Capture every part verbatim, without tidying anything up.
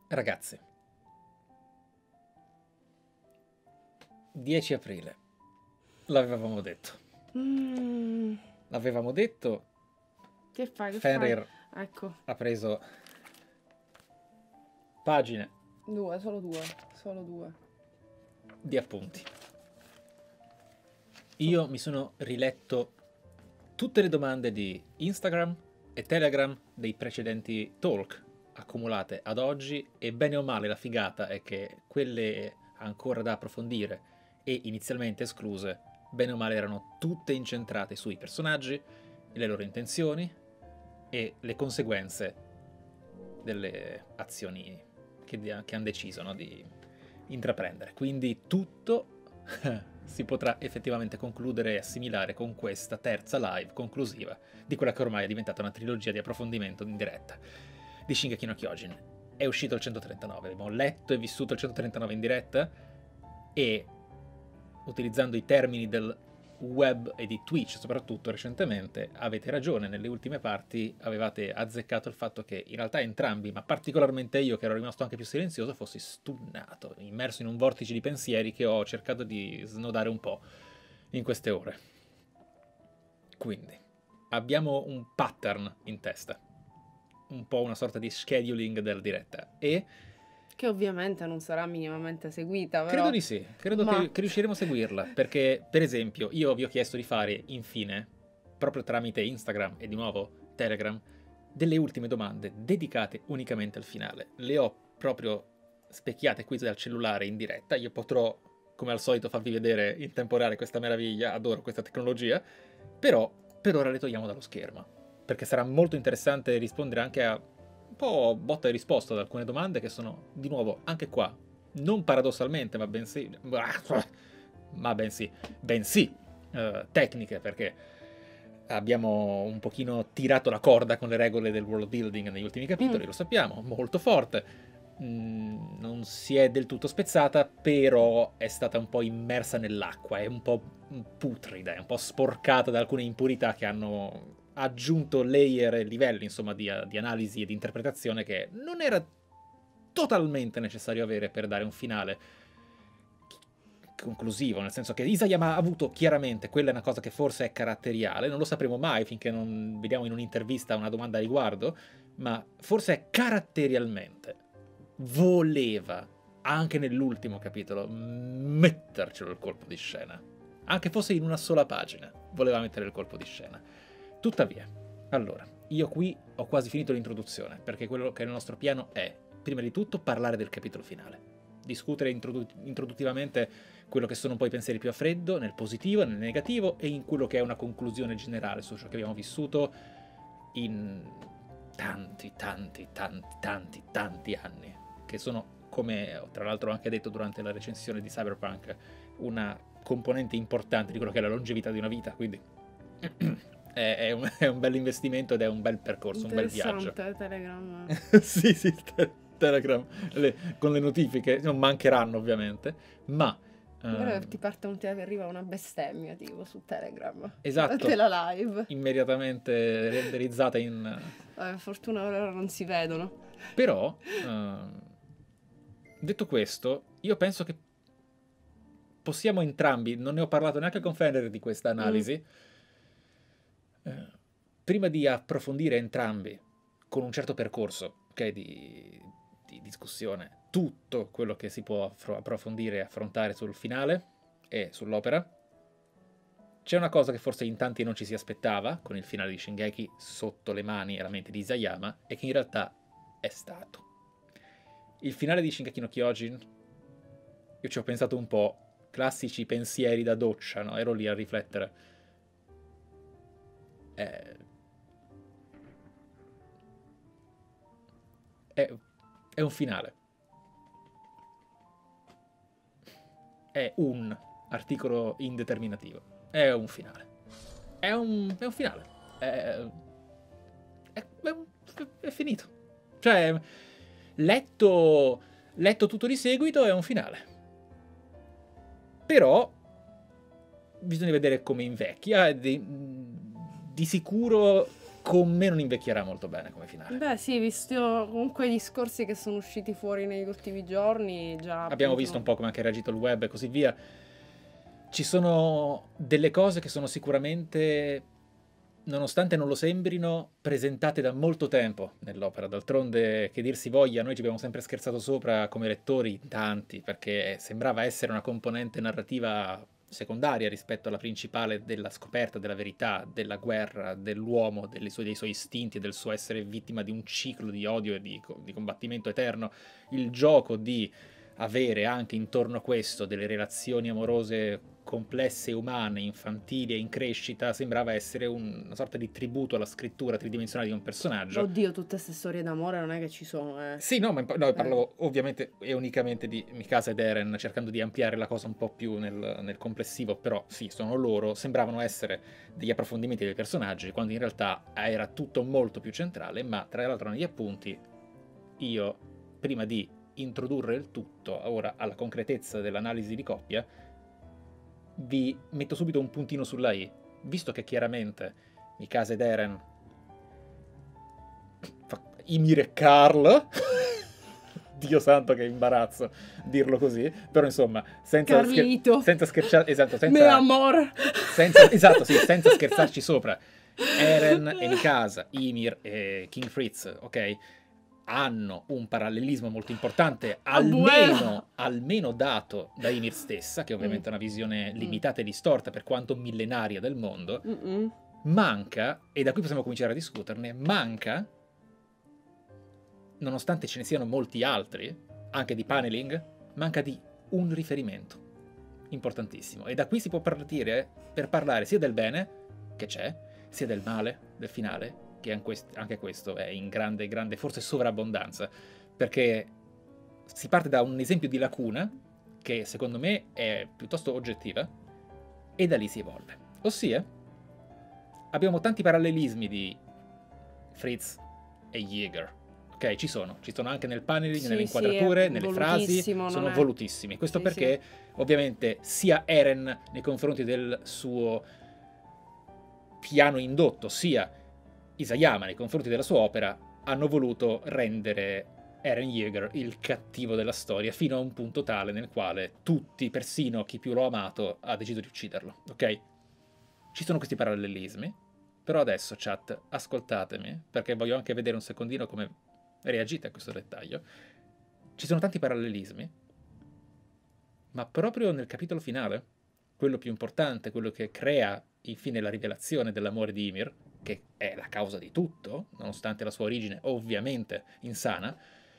Ragazzi, dieci aprile, l'avevamo detto. Mm, L'avevamo detto, che fai? Che Fenrir fai? Ecco, ha preso pagine due, solo due, solo due. di appunti. Io mi sono riletto tutte le domande di Instagram e Telegram dei precedenti talk accumulate ad oggi e bene o male la figata è che quelle ancora da approfondire e inizialmente escluse, bene o male erano tutte incentrate sui personaggi, le loro intenzioni e le conseguenze delle azioni che, che hanno deciso, no, di intraprendere. Quindi tutto si potrà effettivamente concludere e assimilare con questa terza live conclusiva di quella che ormai è diventata una trilogia di approfondimento in diretta di Shingeki no Kyojin. È uscito il centotrentanove, abbiamo letto e vissuto il centotrentanove in diretta e, utilizzando i termini del web e di Twitch soprattutto recentemente, avete ragione, nelle ultime parti avevate azzeccato il fatto che in realtà entrambi, ma particolarmente io che ero rimasto anche più silenzioso, fossi stunnato, immerso in un vortice di pensieri che ho cercato di snodare un po' in queste ore. Quindi abbiamo un pattern in testa, un po' una sorta di scheduling della diretta e Che ovviamente non sarà minimamente seguita, però... credo di sì, credo Ma... che, che riusciremo a seguirla, perché per esempio io vi ho chiesto di fare infine, proprio tramite Instagram e di nuovo Telegram, delle ultime domande dedicate unicamente al finale. Le ho proprio specchiate qui dal cellulare in diretta, io potrò come al solito farvi vedere in tempo reale questa meraviglia, adoro questa tecnologia, però per ora le togliamo dallo schermo, perché sarà molto interessante rispondere anche a un po' botta e risposta ad alcune domande che sono, di nuovo, anche qua, non paradossalmente, ma bensì, ma bensì, bensì uh, tecniche, perché abbiamo un pochino tirato la corda con le regole del world building negli ultimi capitoli, mm. lo sappiamo, molto forte. Mm, non si è del tutto spezzata, però è stata un po' immersa nell'acqua, è un po' putrida, è un po' sporcata da alcune impurità che hanno aggiunto layer e livelli, insomma, di, di analisi e di interpretazione che non era totalmente necessario avere per dare un finale conclusivo, nel senso che Isayama ha avuto chiaramente, quella è una cosa che forse è caratteriale, non lo sapremo mai finché non vediamo in un'intervista una domanda a riguardo, ma forse è caratterialmente voleva, anche nell'ultimo capitolo, mettercelo il colpo di scena, anche fosse in una sola pagina, voleva mettere il colpo di scena. Tuttavia, allora, io qui ho quasi finito l'introduzione, perché quello che è il nostro piano è, prima di tutto, parlare del capitolo finale, discutere introdu- introduttivamente quello che sono poi i pensieri più a freddo, nel positivo, nel negativo, e in quello che è una conclusione generale su ciò che abbiamo vissuto in tanti, tanti, tanti, tanti, tanti anni, che sono, come tra l'altro ho anche detto durante la recensione di Cyberpunk, una componente importante di quello che è la longevità di una vita, quindi è, è, un, è un bel investimento ed è un bel percorso, un bel viaggio. Telegram. sì, sì, te- Telegram, le, con le notifiche, non mancheranno ovviamente, ma... Ora ti parte un te che arriva una bestemmia tipo su Telegram. Esatto. Durante la live. Immediatamente renderizzata in... Per fortuna ora non si vedono. Però, uh, detto questo, io penso che possiamo entrambi, non ne ho parlato neanche con Fenrir di questa analisi, mm. uh, prima di approfondire entrambi con un certo percorso, ok, di, di discussione, tutto quello che si può approfondire e affrontare sul finale e sull'opera, c'è una cosa che forse in tanti non ci si aspettava con il finale di Shingeki sotto le mani e la mente di Isayama, e che in realtà è stato. Il finale di Shingeki no Kyojin, io ci ho pensato un po', classici pensieri da doccia, no? Ero lì a riflettere. È... È, è un finale. È un articolo indeterminativo. È un finale. È un, è un finale. È, è, è, un, è finito. Cioè, letto, letto tutto di seguito, è un finale. Però bisogna vedere come invecchia. Di, di sicuro con me non invecchierà molto bene come finale. Beh sì, visto comunque i discorsi che sono usciti fuori negli ultimi giorni, già... Abbiamo appunto... visto un po' come anche ha reagito il web e così via. Ci sono delle cose che sono sicuramente, nonostante non lo sembrino, presentate da molto tempo nell'opera. D'altronde, che dir si voglia, noi ci abbiamo sempre scherzato sopra come lettori, tanti, perché sembrava essere una componente narrativa secondaria rispetto alla principale della scoperta della verità, della guerra, dell'uomo, dei suoi, dei suoi istinti, del suo essere vittima di un ciclo di odio e di, di combattimento eterno. Il gioco di avere anche intorno a questo delle relazioni amorose complesse, umane, infantili e in crescita sembrava essere un, una sorta di tributo alla scrittura tridimensionale di un personaggio. Oddio, tutte queste storie d'amore non è che ci sono, eh. Sì, no, ma no, parlavo eh. ovviamente e unicamente di Mikasa ed Eren, cercando di ampliare la cosa un po' più nel, nel complessivo, però sì, sono loro, sembravano essere degli approfondimenti dei personaggi, quando in realtà era tutto molto più centrale, ma tra l'altro negli appunti io, prima di introdurre il tutto ora alla concretezza dell'analisi di coppia, vi metto subito un puntino sulla i, visto che chiaramente Mikasa ed Eren, Ymir e Carl, Dio santo che imbarazzo dirlo così, però insomma senza, scher senza scherzare, esatto, senza, Me amor. senza, esatto, sì, senza scherzarci sopra, Eren e Mikasa, Ymir e King Fritz, ok? Hanno un parallelismo molto importante, almeno, almeno dato da Ymir stessa, che ovviamente mm. è una visione limitata e distorta per quanto millenaria del mondo. Mm -mm. Manca, e da qui possiamo cominciare a discuterne, manca, nonostante ce ne siano molti altri, anche di paneling, manca di un riferimento importantissimo. E da qui si può partire per parlare sia del bene, che c'è, sia del male, del finale, che anche questo è in grande, grande, forse sovrabbondanza, perché si parte da un esempio di lacuna che secondo me è piuttosto oggettiva e da lì si evolve. Ossia, abbiamo tanti parallelismi di Fritz e Jäger, ok? Ci sono, ci sono anche nel paneling, sì, nelle inquadrature, sì, nelle frasi, sono volutissimi. Questo sì, perché sì. ovviamente sia Eren nei confronti del suo piano indotto, sia Isayama nei confronti della sua opera hanno voluto rendere Eren Yeager il cattivo della storia fino a un punto tale nel quale tutti, persino chi più l'ha amato, ha deciso di ucciderlo, ok? Ci sono questi parallelismi, però adesso, chat, ascoltatemi, perché voglio anche vedere un secondino come reagite a questo dettaglio. Ci sono tanti parallelismi, ma proprio nel capitolo finale, quello più importante, quello che crea infine la rivelazione dell'amore di Ymir, che è la causa di tutto, nonostante la sua origine ovviamente insana,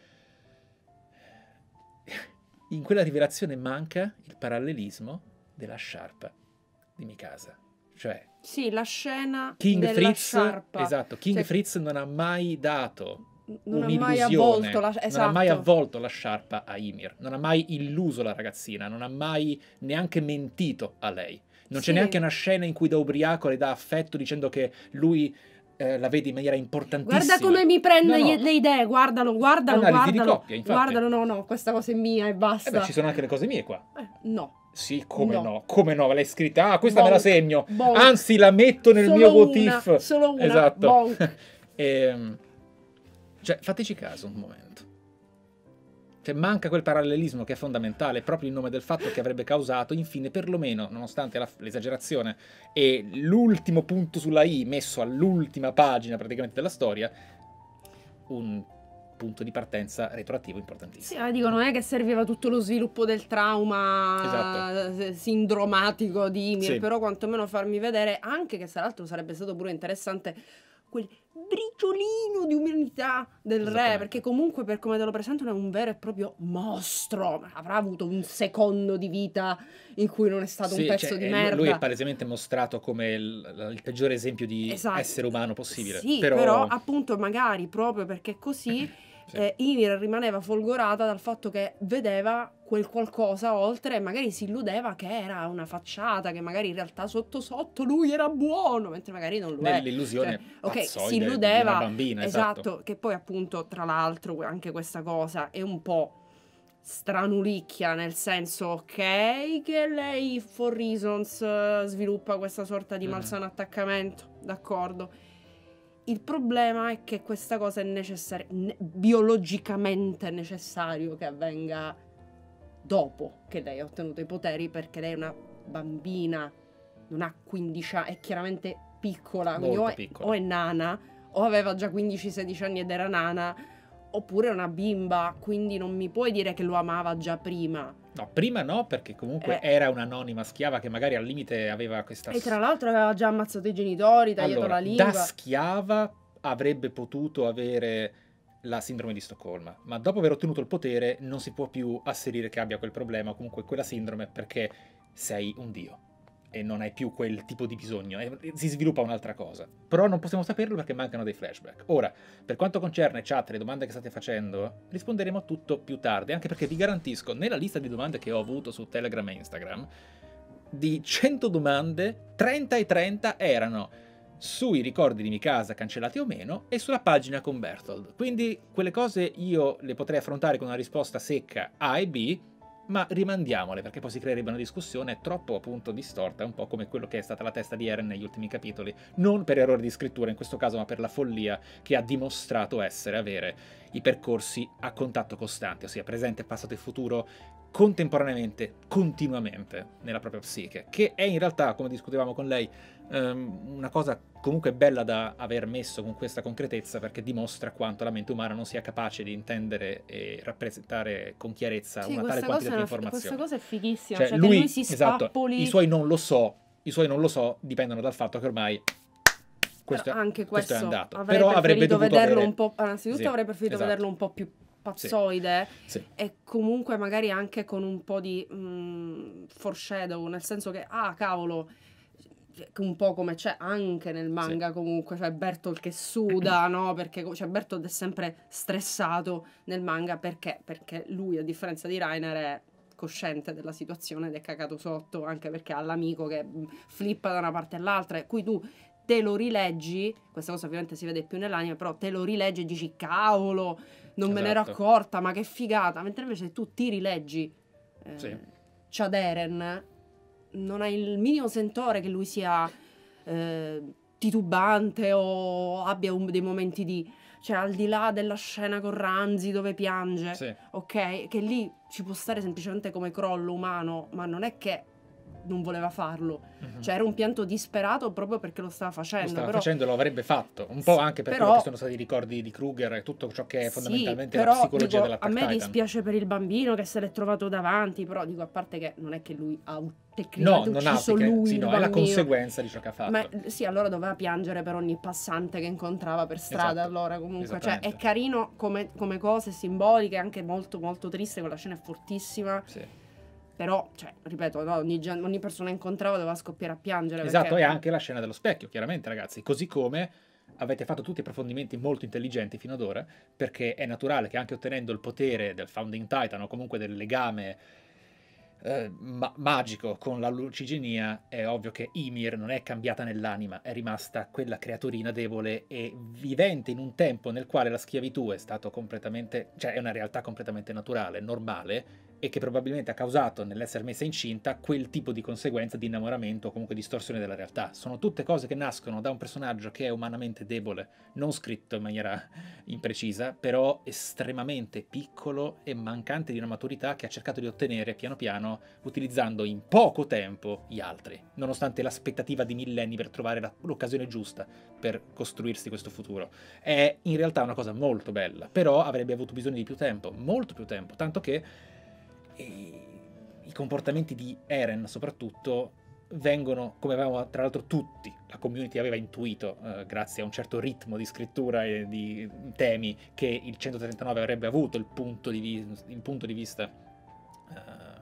in quella rivelazione manca il parallelismo della sciarpa di Mikasa. Cioè, sì, la scena King della Fritz, sciarpa. Esatto, King cioè, Fritz non ha mai dato non ha mai avvolto la, esatto. non ha mai avvolto la sciarpa a Ymir, non ha mai illuso la ragazzina, non ha mai neanche mentito a lei. Non c'è sì. neanche una scena in cui da ubriaco le dà affetto dicendo che lui eh, la vede in maniera importantissima. Guarda come mi prende no, no. le idee, guardalo, guardalo, Analisi guardalo. di coppia, infatti. Guardalo, no, no, questa cosa è mia e basta. Eh beh, ci sono anche le cose mie qua. Eh, no. Sì, come no. no, come no, l'hai scritta? Ah, questa bonk, me la segno. bonk. Anzi, la metto nel solo mio what una, if. Solo una, esatto. e, cioè, fateci caso un momento. Cioè, manca quel parallelismo che è fondamentale proprio in nome del fatto che avrebbe causato, infine, perlomeno, nonostante l'esagerazione e l'ultimo punto sulla i messo all'ultima pagina praticamente della storia, un punto di partenza retroattivo importantissimo. Sì, dico, non è che serviva tutto lo sviluppo del trauma esatto. sindromatico di Ymir, sì. però quantomeno farmi vedere anche che tra l'altro sarebbe stato pure interessante quel briciolino di umanità del re, perché comunque per come te lo presentano è un vero e proprio mostro, avrà avuto un secondo di vita in cui non è stato sì, un pezzo cioè, di merda. Lui è palesemente mostrato come il, il peggiore esempio di esatto. essere umano possibile. Sì, però... però appunto magari proprio perché così sì. eh, Ymir rimaneva folgorata dal fatto che vedeva quel qualcosa oltre e magari si illudeva che era una facciata, che magari in realtà sotto sotto lui era buono, mentre magari non lo è. Nell'illusione cioè, ok, si illudeva di una bambina, esatto, esatto, che poi appunto tra l'altro anche questa cosa è un po' stranulicchia, nel senso ok che lei for reasons uh, sviluppa questa sorta di malsano attaccamento, d'accordo. Il problema è che questa cosa è necessaria, ne- biologicamente necessario che avvenga dopo che lei ha ottenuto i poteri, perché lei è una bambina, non ha quindici anni, è chiaramente piccola, quindi Molto o è, piccola. o è nana, o aveva già quindici sedici anni ed era nana, oppure è una bimba, quindi non mi puoi dire che lo amava già prima. No, prima no, perché comunque Eh. era un'anonima schiava che magari al limite aveva questa... E tra l'altro aveva già ammazzato i genitori, tagliato Allora, la lingua. da schiava avrebbe potuto avere la sindrome di Stoccolma, ma dopo aver ottenuto il potere non si può più asserire che abbia quel problema o comunque quella sindrome, perché sei un dio e non hai più quel tipo di bisogno, e si sviluppa un'altra cosa. Però non possiamo saperlo perché mancano dei flashback. Ora, per quanto concerne chat, le domande che state facendo, risponderemo a tutto più tardi, anche perché vi garantisco, nella lista di domande che ho avuto su Telegram e Instagram, di cento domande, trenta e trenta erano sui ricordi di Mikasa cancellati o meno e sulla pagina con Berthold. Quindi quelle cose io le potrei affrontare con una risposta secca A e B, ma rimandiamole perché poi si creerebbe una discussione troppo appunto distorta, un po' come quello che è stata la testa di Eren negli ultimi capitoli, non per errore di scrittura in questo caso, ma per la follia che ha dimostrato essere avere i percorsi a contatto costante, ossia presente, passato e futuro contemporaneamente, continuamente nella propria psiche, che è in realtà, come discutevamo con lei, um, una cosa comunque bella da aver messo con questa concretezza, perché dimostra quanto la mente umana non sia capace di intendere e rappresentare con chiarezza Sì, una tale questa quantità cosa, di è una- informazioni. questa cosa è fighissima, Cioè, cioè, lui, che lui si esatto, spappoli. i suoi non lo so, i suoi non lo so dipendono dal fatto che ormai questo, Però anche questo questo è andato. avrei Però avrebbe preferito dovuto vederlo avere... un po'. Anzitutto Sì, avrei preferito esatto. vederlo un po' più pazzoide, Sì. e comunque magari anche con un po' di mm, foreshadow, nel senso che, ah cavolo, un po' come c'è anche nel manga, Sì. comunque, cioè Bertolt che suda, no? Perché cioè, Bertolt è sempre stressato nel manga, perché? Perché lui, a differenza di Reiner, è cosciente della situazione ed è cagato sotto, anche perché ha l'amico che mm, flippa da una parte all'altra, e cui tu te lo rileggi, questa cosa ovviamente si vede più nell'anime, però te lo rileggi e dici cavolo, non me ne ero Esatto. accorta, ma che figata, mentre invece tu ti rileggi eh, Sì. Chad Eren, non hai il minimo sentore che lui sia eh, titubante o abbia un- dei momenti di... Cioè, al di là della scena con Ranzi dove piange, Sì. ok? Che lì ci può stare semplicemente come crollo umano, ma non è che non voleva farlo. Mhm. Cioè, era un pianto disperato proprio perché lo stava facendo. Lo stava però... facendo, lo avrebbe fatto, un po' anche per Però- quello che sono stati i ricordi di Kruger e tutto ciò che è Sì, fondamentalmente però, la psicologia dico, a dell'Attack me Titan. dispiace per il bambino che se l'è trovato davanti, però dico, a parte che non è che lui ha No, tecnicamente non ha, ucciso perché lui sì, il no, è la bambino. conseguenza di ciò che ha fatto. Ma sì, allora doveva piangere per ogni passante che incontrava per strada. Esatto, Allora, comunque, cioè, esattamente. è carino come, come cose simboliche, anche molto, molto triste. Quella scena è fortissima. Sì. Però, cioè, ripeto, no, ogni, gen- ogni persona che incontrava doveva scoppiare a piangere. Esatto, perché... e anche la scena dello specchio, chiaramente, ragazzi. Così come avete fatto tutti approfondimenti molto intelligenti fino ad ora, perché è naturale che anche ottenendo il potere del Founding Titan o comunque del legame eh, ma- magico con la lucigenia, è ovvio che Ymir non è cambiata nell'anima, è rimasta quella creaturina debole e vivente in un tempo nel quale la schiavitù è stato completamente, cioè è una realtà completamente naturale, normale, e che probabilmente ha causato nell'essere messa incinta quel tipo di conseguenza di innamoramento o comunque distorsione della realtà. Sono tutte cose che nascono da un personaggio che è umanamente debole, non scritto in maniera imprecisa, però estremamente piccolo e mancante di una maturità che ha cercato di ottenere piano piano utilizzando in poco tempo gli altri, nonostante l'aspettativa di millenni per trovare la- l'occasione giusta per costruirsi questo futuro. È in realtà una cosa molto bella, però avrebbe avuto bisogno di più tempo, molto più tempo, tanto che e i comportamenti di Eren soprattutto vengono, come avevamo tra l'altro tutti, la community aveva intuito eh, grazie a un certo ritmo di scrittura e di temi, che il centotrentanove avrebbe avuto il punto di, vi- il punto di vista eh,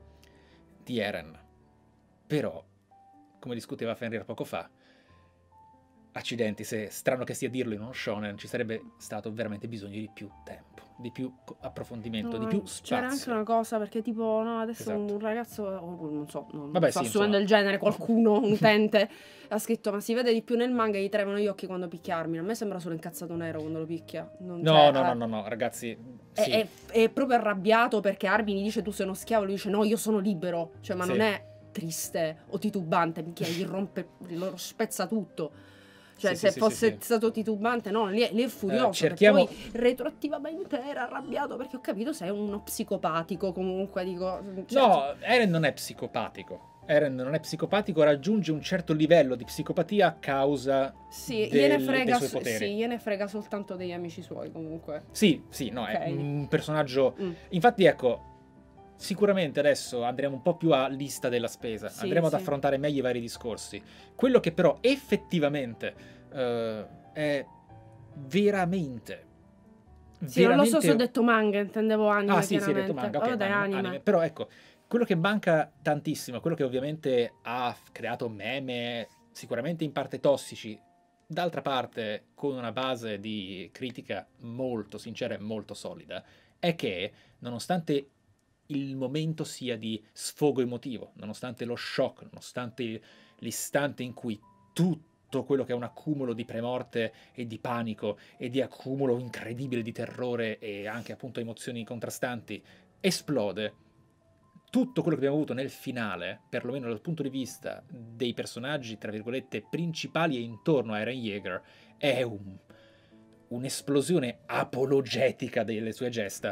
di Eren. Però, come discuteva Fenrir poco fa, accidenti, se strano che sia dirlo in uno shonen, ci sarebbe stato veramente bisogno di più tempo, di più co- approfondimento, No, di più spazio. c'era anche una cosa, perché tipo, no, adesso Esatto. un ragazzo, o non so, non Vabbè, sto sì, assumendo insomma. il genere, qualcuno, un utente, ha scritto, ma si vede di più nel manga, gli tremano gli occhi quando picchiarmi. A me sembra solo incazzato nero quando lo picchia. Non No, c'è- no, no, eh, no, no, ragazzi, È, sì. è- è proprio arrabbiato perché Armin gli dice tu sei uno schiavo, lui dice no, io sono libero. Cioè, ma Sì. non è triste o titubante, minchia, gli rompe, lo spezza tutto. Cioè, sì, se sì, fosse sì, sì. stato titubante, no, lì è, lì è furioso. Uh, cerchiamo... Poi retroattivamente era arrabbiato perché ho capito sei uno psicopatico comunque, dico... Cioè, No, Eren non è psicopatico. Eren non è psicopatico, raggiunge un certo livello di psicopatia a causa sì, del, gliene frega, dei suoi poteri. sì, gliene frega soltanto degli amici suoi comunque. Sì, sì, no, Okay. è un personaggio... Mm. Infatti, ecco, sicuramente adesso andremo un po' più a lista della spesa, Sì, andremo ad sì. affrontare meglio i vari discorsi. Quello che però effettivamente eh, è veramente... Sì, non lo so se ho veramente- detto manga, intendevo anime, Ah sì, sì, hai detto chiaramente. manga, ok, Oh, dai, manga, anime. anime. Però ecco, quello che manca tantissimo, quello che ovviamente ha f- creato meme sicuramente in parte tossici, d'altra parte con una base di critica molto sincera e molto solida, è che nonostante il momento sia di sfogo emotivo, nonostante lo shock, nonostante l'istante in cui tutto quello che è un accumulo di premorte e di panico e di accumulo incredibile di terrore e anche appunto emozioni contrastanti esplode, tutto quello che abbiamo avuto nel finale, perlomeno dal punto di vista dei personaggi, tra virgolette, principali e intorno a Eren Yeager, è un, un'esplosione apologetica delle sue gesta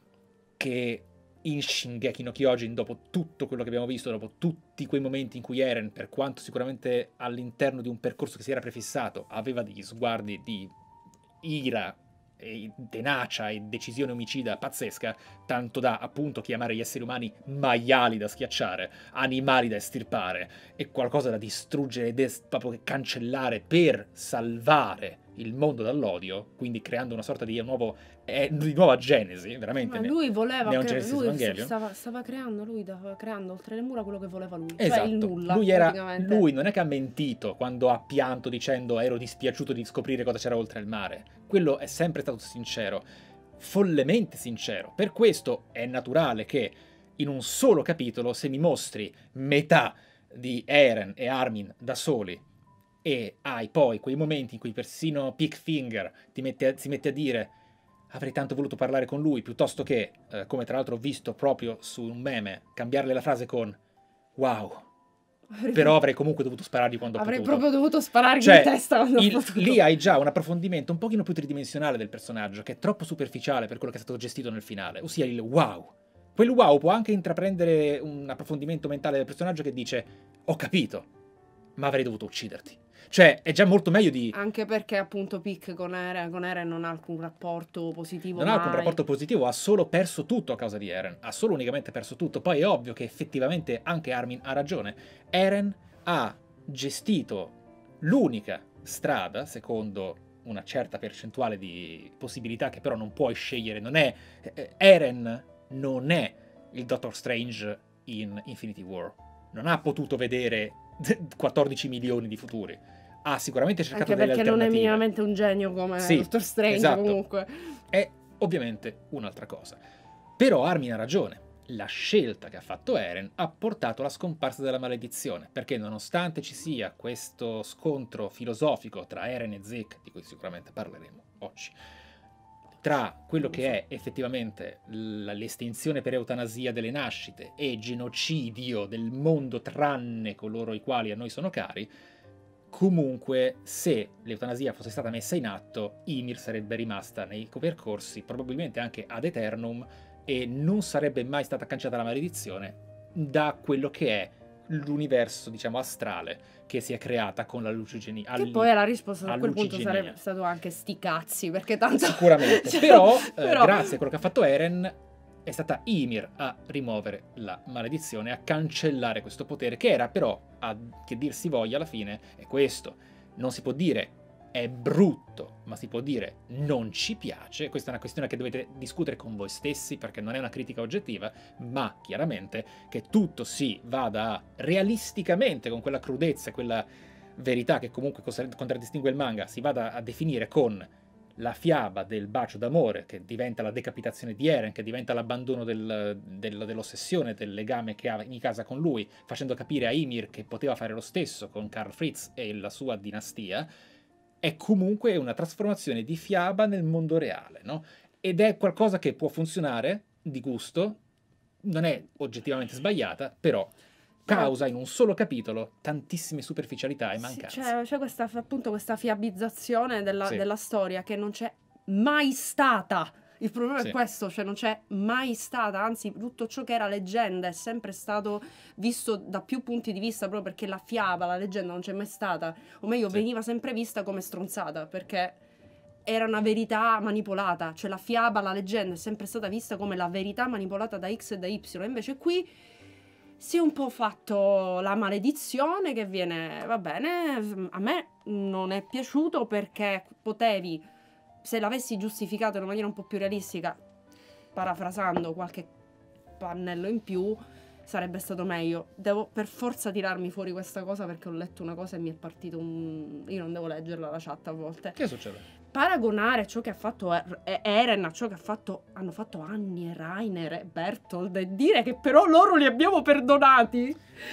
che in Shingeki no Kyojin, dopo tutto quello che abbiamo visto, dopo tutti quei momenti in cui Eren, per quanto sicuramente all'interno di un percorso che si era prefissato, aveva degli sguardi di ira e tenacia e decisione omicida pazzesca, tanto da appunto chiamare gli esseri umani maiali da schiacciare, animali da estirpare e qualcosa da distruggere ed es- proprio cancellare per salvare il mondo dall'odio, quindi creando una sorta di nuovo eh, di nuova genesi, veramente. Ma ne- lui voleva, Neon cre- Genesis lui Evangelion. stava, stava creando, lui stava creando oltre le mura quello che voleva lui, Esatto. cioè il nulla, lui, era, praticamente. lui non è che ha mentito quando ha pianto dicendo ero dispiaciuto di scoprire cosa c'era oltre il mare. Quello è sempre stato sincero, follemente sincero. Per questo è naturale che in un solo capitolo, se mi mostri metà di Eren e Armin da soli e hai poi quei momenti in cui persino Pickfinger ti mette, si mette a dire avrei tanto voluto parlare con lui, piuttosto che, eh, come tra l'altro ho visto proprio su un meme, cambiarle la frase con wow, però avrei comunque dovuto sparargli quando ho Avrei potuto. proprio dovuto sparargli Cioè, in testa quando il- ho potuto. lì hai già un approfondimento un pochino più tridimensionale del personaggio, che è troppo superficiale per quello che è stato gestito nel finale, ossia il wow. Quel wow può anche intraprendere un approfondimento mentale del personaggio che dice ho capito, ma avrei dovuto ucciderti. Cioè, è già molto meglio di... Anche perché appunto Pick con Eren, con Eren non ha alcun rapporto positivo Non ha mai. alcun rapporto positivo, ha solo perso tutto a causa di Eren. Ha solo unicamente perso tutto. Poi è ovvio che effettivamente anche Armin ha ragione. Eren ha gestito l'unica strada, secondo una certa percentuale di possibilità che però non puoi scegliere. Non è... eh, Eren non è il Doctor Strange in Infinity War. Non ha potuto vedere quattordici milioni di futuri. Ha sicuramente cercato Anche delle perché non è alternative. minimamente un genio come Sì, Doctor Strange esatto. comunque. È ovviamente un'altra cosa. Però Armin ha ragione. La scelta che ha fatto Eren ha portato alla scomparsa della maledizione, perché nonostante ci sia questo scontro filosofico tra Eren e Zeke, di cui sicuramente parleremo oggi, tra quello che è effettivamente l- l'estinzione per eutanasia delle nascite e genocidio del mondo tranne coloro i quali a noi sono cari, comunque se l'eutanasia fosse stata messa in atto, Ymir sarebbe rimasta nei percorsi, probabilmente anche ad eternum, e non sarebbe mai stata cancellata la maledizione da quello che è l'universo, diciamo, astrale che si è creata con la lucigenia. Che poi la risposta a quel punto sarebbe stato anche sti cazzi, perché tanto... Sicuramente, cioè, però, eh, però- grazie a quello che ha fatto Eren, è stata Ymir a rimuovere la maledizione, a cancellare questo potere, che era però, a che dir si voglia alla fine, è questo. Non si può dire è brutto, ma si può dire non ci piace. Questa è una questione che dovete discutere con voi stessi, perché non è una critica oggettiva, ma chiaramente che tutto si vada realisticamente, con quella crudezza e quella verità che comunque contraddistingue il manga, si vada a definire con la fiaba del bacio d'amore, che diventa la decapitazione di Eren, che diventa l'abbandono del, del, dell'ossessione, del legame che ha in casa con lui, facendo capire a Ymir che poteva fare lo stesso con Karl Fritz e la sua dinastia, è comunque una trasformazione di fiaba nel mondo reale, no? Ed è qualcosa che può funzionare di gusto, non è oggettivamente sbagliata, però causa in un solo capitolo tantissime superficialità e Sì, mancanze. c'è, c'è questa, appunto, questa fiabizzazione della, Sì. della storia che non c'è mai stata. Il problema Sì. è questo, cioè non c'è mai stata, anzi tutto ciò che era leggenda è sempre stato visto da più punti di vista, proprio perché la fiaba, la leggenda non c'è mai stata, o meglio Sì. veniva sempre vista come stronzata, perché era una verità manipolata, cioè la fiaba, la leggenda è sempre stata vista come la verità manipolata da X e da Y, invece qui si è un po' fatto la maledizione che viene, va bene, a me non è piaciuto perché potevi, se l'avessi giustificato in una maniera un po' più realistica, parafrasando qualche pannello in più, sarebbe stato meglio. Devo per forza tirarmi fuori questa cosa perché ho letto una cosa e mi è partito un... Io non devo leggerla la chat a volte. Che succede? Paragonare ciò che ha fatto Er- Eren a ciò che ha fatto, hanno fatto Annie, Rainer e Bertold e dire che però loro li abbiamo perdonati.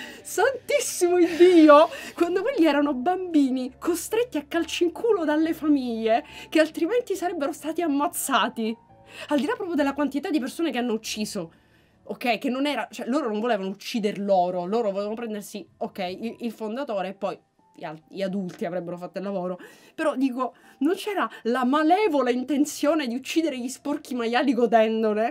Santissimo Dio! Quando quelli erano bambini costretti a calci in culo dalle famiglie che altrimenti sarebbero stati ammazzati. Al di là proprio della quantità di persone che hanno ucciso. Ok, che non era, cioè loro non volevano uccider loro, loro volevano prendersi, ok, il, il fondatore e poi gli, al- gli adulti avrebbero fatto il lavoro. Però dico, non c'era la malevola intenzione di uccidere gli sporchi maiali godendone,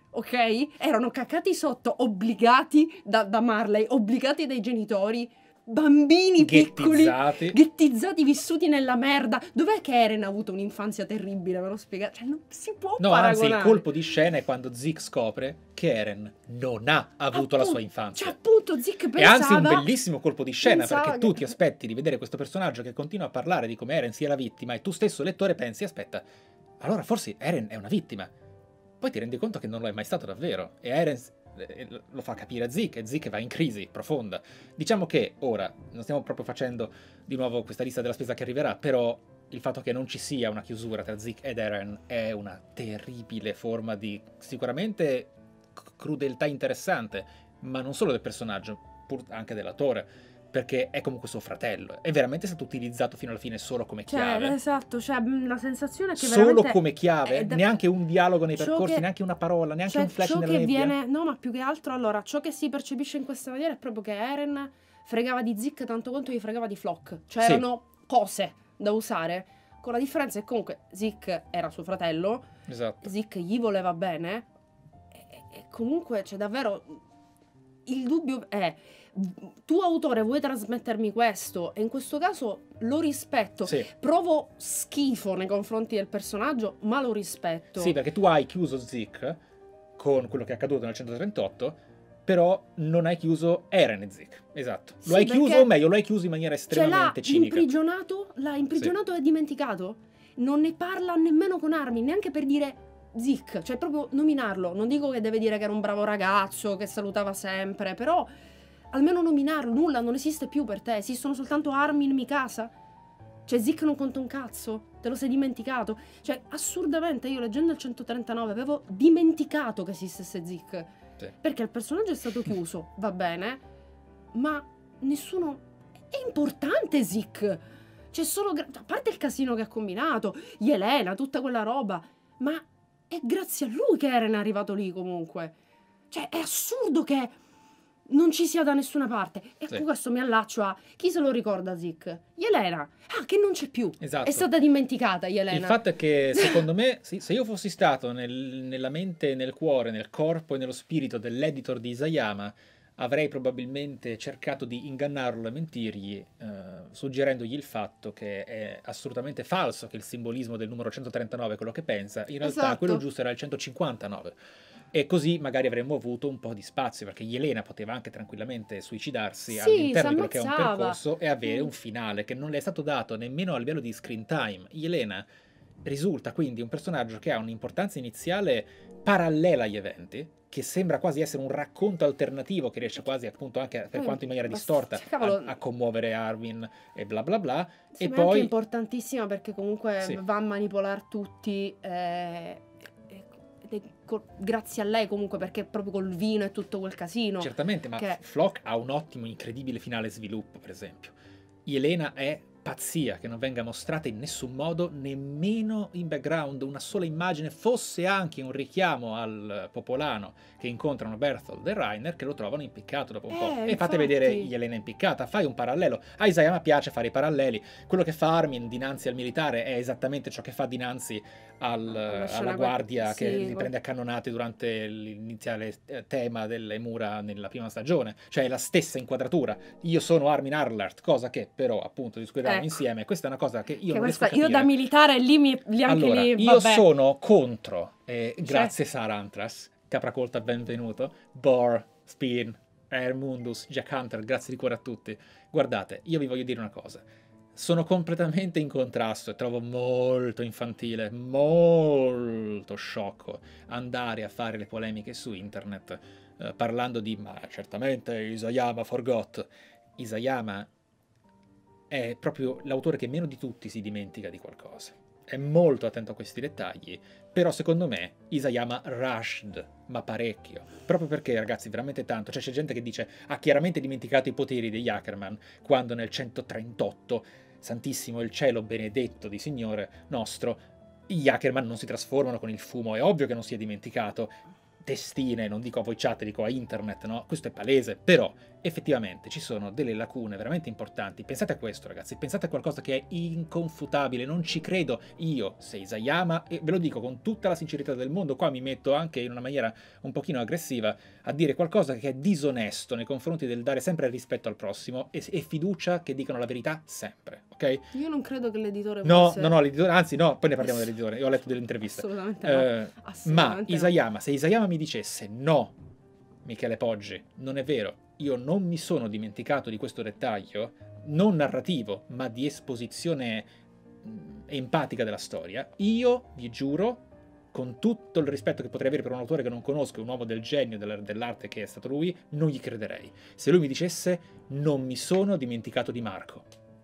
ok? Erano cacati sotto, obbligati da, da Marley, obbligati dai genitori, bambini piccoli, Ghettizzati. ghettizzati, vissuti nella merda. Dov'è che Eren ha avuto un'infanzia terribile, me lo spiega? Cioè non si può No, anzi, paragonare. il colpo di scena è quando Zeke scopre che Eren non ha avuto la sua infanzia. Cioè appunto Zeke E pensava... anzi un bellissimo colpo di scena, pensava perché che- tu ti aspetti di vedere questo personaggio che continua a parlare di come Eren sia la vittima e tu stesso lettore pensi, aspetta, allora forse Eren è una vittima. Poi ti rendi conto che non lo è mai stato davvero e Eren eh, lo fa capire a Zeke e Zeke va in crisi profonda. Diciamo che ora, non stiamo proprio facendo di nuovo questa lista della spesa che arriverà, però il fatto che non ci sia una chiusura tra Zeke ed Eren è una terribile forma di sicuramente c- crudeltà interessante, ma non solo del personaggio, pur anche dell'autore, perché è comunque suo fratello. È veramente stato utilizzato fino alla fine solo come Cioè, chiave. esatto, cioè mh, la sensazione è che Solo veramente come chiave, è da- neanche un dialogo nei ciò percorsi, che- neanche una parola, neanche cioè, un flash ciò nella che nebbia. viene, no, ma più che altro, allora, ciò che si percepisce in questa maniera è proprio che Eren fregava di Zeke tanto quanto gli fregava di Flock. Cioè, Sì. erano cose da usare. Con la differenza che comunque Zeke era suo fratello, Esatto. Zeke gli voleva bene, e, e comunque, cioè, davvero, il dubbio è, tu autore vuoi trasmettermi questo, e in questo caso lo rispetto. Sì. Provo schifo nei confronti del personaggio, ma lo rispetto. Sì, perché tu hai chiuso Zeke con quello che è accaduto nel centotrentotto, però non hai chiuso Eren e Zeke. Esatto. Lo Sì, hai perché- chiuso, o meglio, lo hai chiuso in maniera Cioè l'ha estremamente cinica. imprigionato, l'ha imprigionato e dimenticato. Non ne parla nemmeno con Armin, neanche per dire Zeke, cioè proprio nominarlo. Non dico che deve dire che era un bravo ragazzo, che salutava sempre, però almeno nominarlo, nulla, non esiste più per te, esistono soltanto Armin, Mikasa. Cioè Zeke non conta un cazzo, te lo sei dimenticato. Cioè assurdamente io leggendo il centotrentanove avevo dimenticato che esistesse Zeke. Sì. Perché il personaggio è stato chiuso, va bene, ma nessuno... È importante Zeke. C'è solo... gra- A parte il casino che ha combinato, Yelena, tutta quella roba, ma è grazie a lui che Eren è arrivato lì comunque. Cioè è assurdo che non ci sia da nessuna parte. E Sì. con questo mi allaccio a... Chi se lo ricorda Zeke? Yelena. Ah, che non c'è più. Esatto. È stata dimenticata Yelena. Il fatto è che, secondo me, sì, se io fossi stato nel- nella mente, nel cuore, nel corpo e nello spirito dell'editor di Isayama, avrei probabilmente cercato di ingannarlo e mentirgli, eh, suggerendogli il fatto che è assolutamente falso che il simbolismo del numero centotrentanove è quello che pensa, in realtà Esatto. quello giusto era il centocinquantanove. E così magari avremmo avuto un po' di spazio, perché Yelena poteva anche tranquillamente suicidarsi Sì, all'interno di quello che è un s'ammazzava. percorso e avere Mm. un finale che non le è stato dato nemmeno a livello di screen time. Yelena risulta quindi un personaggio che ha un'importanza iniziale parallela agli eventi, che sembra quasi essere un racconto alternativo che riesce quasi, appunto, anche per Poi, quanto in maniera ma- distorta, cioè, cavolo, a, a commuovere Armin e bla bla bla. Sì, e ma è anche poi importantissima perché comunque Sì. va a manipolare tutti eh, e- ed è co- grazie a lei comunque, perché proprio col vino e tutto quel casino. certamente, ma che- Flock ha un ottimo, incredibile finale sviluppo, per esempio. Yelena è pazzia che non venga mostrata in nessun modo, nemmeno in background, una sola immagine, fosse anche un richiamo al popolano che incontrano Berthold e Reiner, che lo trovano impiccato dopo un Eh, po'. E infatti. fate vedere Yelena impiccata, fai un parallelo. A Isayama piace fare i paralleli. Quello che fa Armin dinanzi al militare è esattamente ciò che fa dinanzi al, alla guardia sì, che li poi- prende a cannonate durante l'iniziale eh, tema delle mura nella prima stagione. Cioè è la stessa inquadratura. Io sono Armin Arlert, cosa che però appunto discutiamo Ecco. insieme. Questa è una cosa che io che non questa, riesco a io capire. da militare lì, mi, lì anche Allora, lì, io vabbè. sono contro, eh, Cioè- grazie Sara Antras, Capracolta benvenuto, Bor, Spin, Air Mundus, Jack Hunter, grazie di cuore a tutti. Guardate, io vi voglio dire una cosa, sono completamente in contrasto e trovo molto infantile, molto sciocco andare a fare le polemiche su internet eh, parlando di, ma certamente Isayama forgot. Isayama è proprio l'autore che meno di tutti si dimentica di qualcosa. È molto attento a questi dettagli, però secondo me Isayama rushed, ma parecchio. Proprio perché, ragazzi, veramente tanto. Cioè c'è gente che dice ha chiaramente dimenticato i poteri degli Ackerman, quando nel centotrentotto, santissimo il cielo benedetto di Signore nostro, gli Ackerman non si trasformano con il fumo. È ovvio che non si è dimenticato. Testine, non dico a voi chat, dico a internet, no? Questo è palese, però effettivamente ci sono delle lacune veramente importanti. Pensate a questo, ragazzi, pensate a qualcosa che è inconfutabile, non ci credo io, se Isayama, e ve lo dico con tutta la sincerità del mondo, qua mi metto anche in una maniera un pochino aggressiva a dire qualcosa che è disonesto nei confronti del dare sempre rispetto al prossimo e, e fiducia che dicano la verità sempre, ok? Io non credo che l'editore No, fosse... no, no, l'editore, anzi no, poi ne parliamo dell'editore, io ho letto delle interviste. Assolutamente no. Eh, ma Assolutamente no. Isayama, se Isayama mi dicesse no, Michele Poggi, non è vero, io non mi sono dimenticato di questo dettaglio, non narrativo, ma di esposizione mh, empatica della storia, io vi giuro, con tutto il rispetto che potrei avere per un autore che non conosco, un uomo del genio della- dell'arte che è stato lui, non gli crederei. Se lui mi dicesse non mi sono dimenticato di Marco.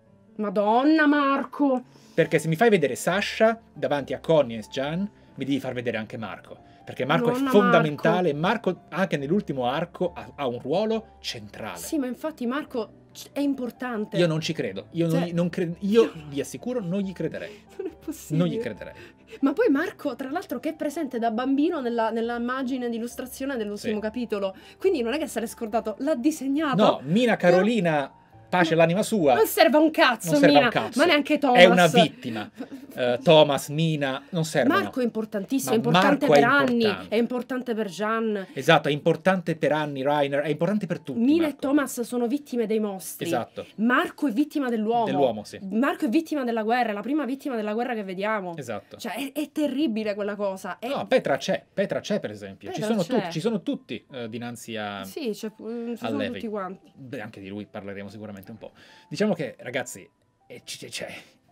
Madonna, Marco! Perché se mi fai vedere Sasha davanti a Connie e Jan, mi devi far vedere anche Marco. Perché Marco Nonna è fondamentale. Marco. Marco, anche nell'ultimo arco, ha, ha un ruolo centrale. Sì, ma infatti Marco c- è importante. Io non ci credo. Io, Cioè- non, non cre- io vi assicuro, non gli crederei. Non è possibile. Non gli crederei. Ma poi Marco, tra l'altro, che è presente da bambino nella, nella immagine di illustrazione dell'ultimo Sì. capitolo. Quindi non è che se l'è scordato, l'ha disegnato. No, Mina Carolina, pace all'anima sua. Non serve a un cazzo, Non serve a Mina. un cazzo. Ma neanche Thomas. È una vittima. Eh, Thomas, Mina, non servono. Marco è importantissimo, Ma è importante Marco è per anni, importante. è importante per Jean. Esatto, è importante per Annie, Reiner, è importante per tutti. Mina e Marco. Thomas sono vittime dei mostri. Esatto. Marco è vittima dell'uomo. Dell'uomo, sì. Marco è vittima della guerra, è la prima vittima della guerra che vediamo. Esatto. Cioè, è, è terribile quella cosa. È... No, Petra c'è, Petra c'è per esempio, ci Petra sono, c'è. tutti, ci sono tutti eh, dinanzi a, Sì, c'è, mm, ci a sono Levi. tutti quanti. Beh, anche di lui parleremo sicuramente un po'. Diciamo che, ragazzi, è, c- cioè,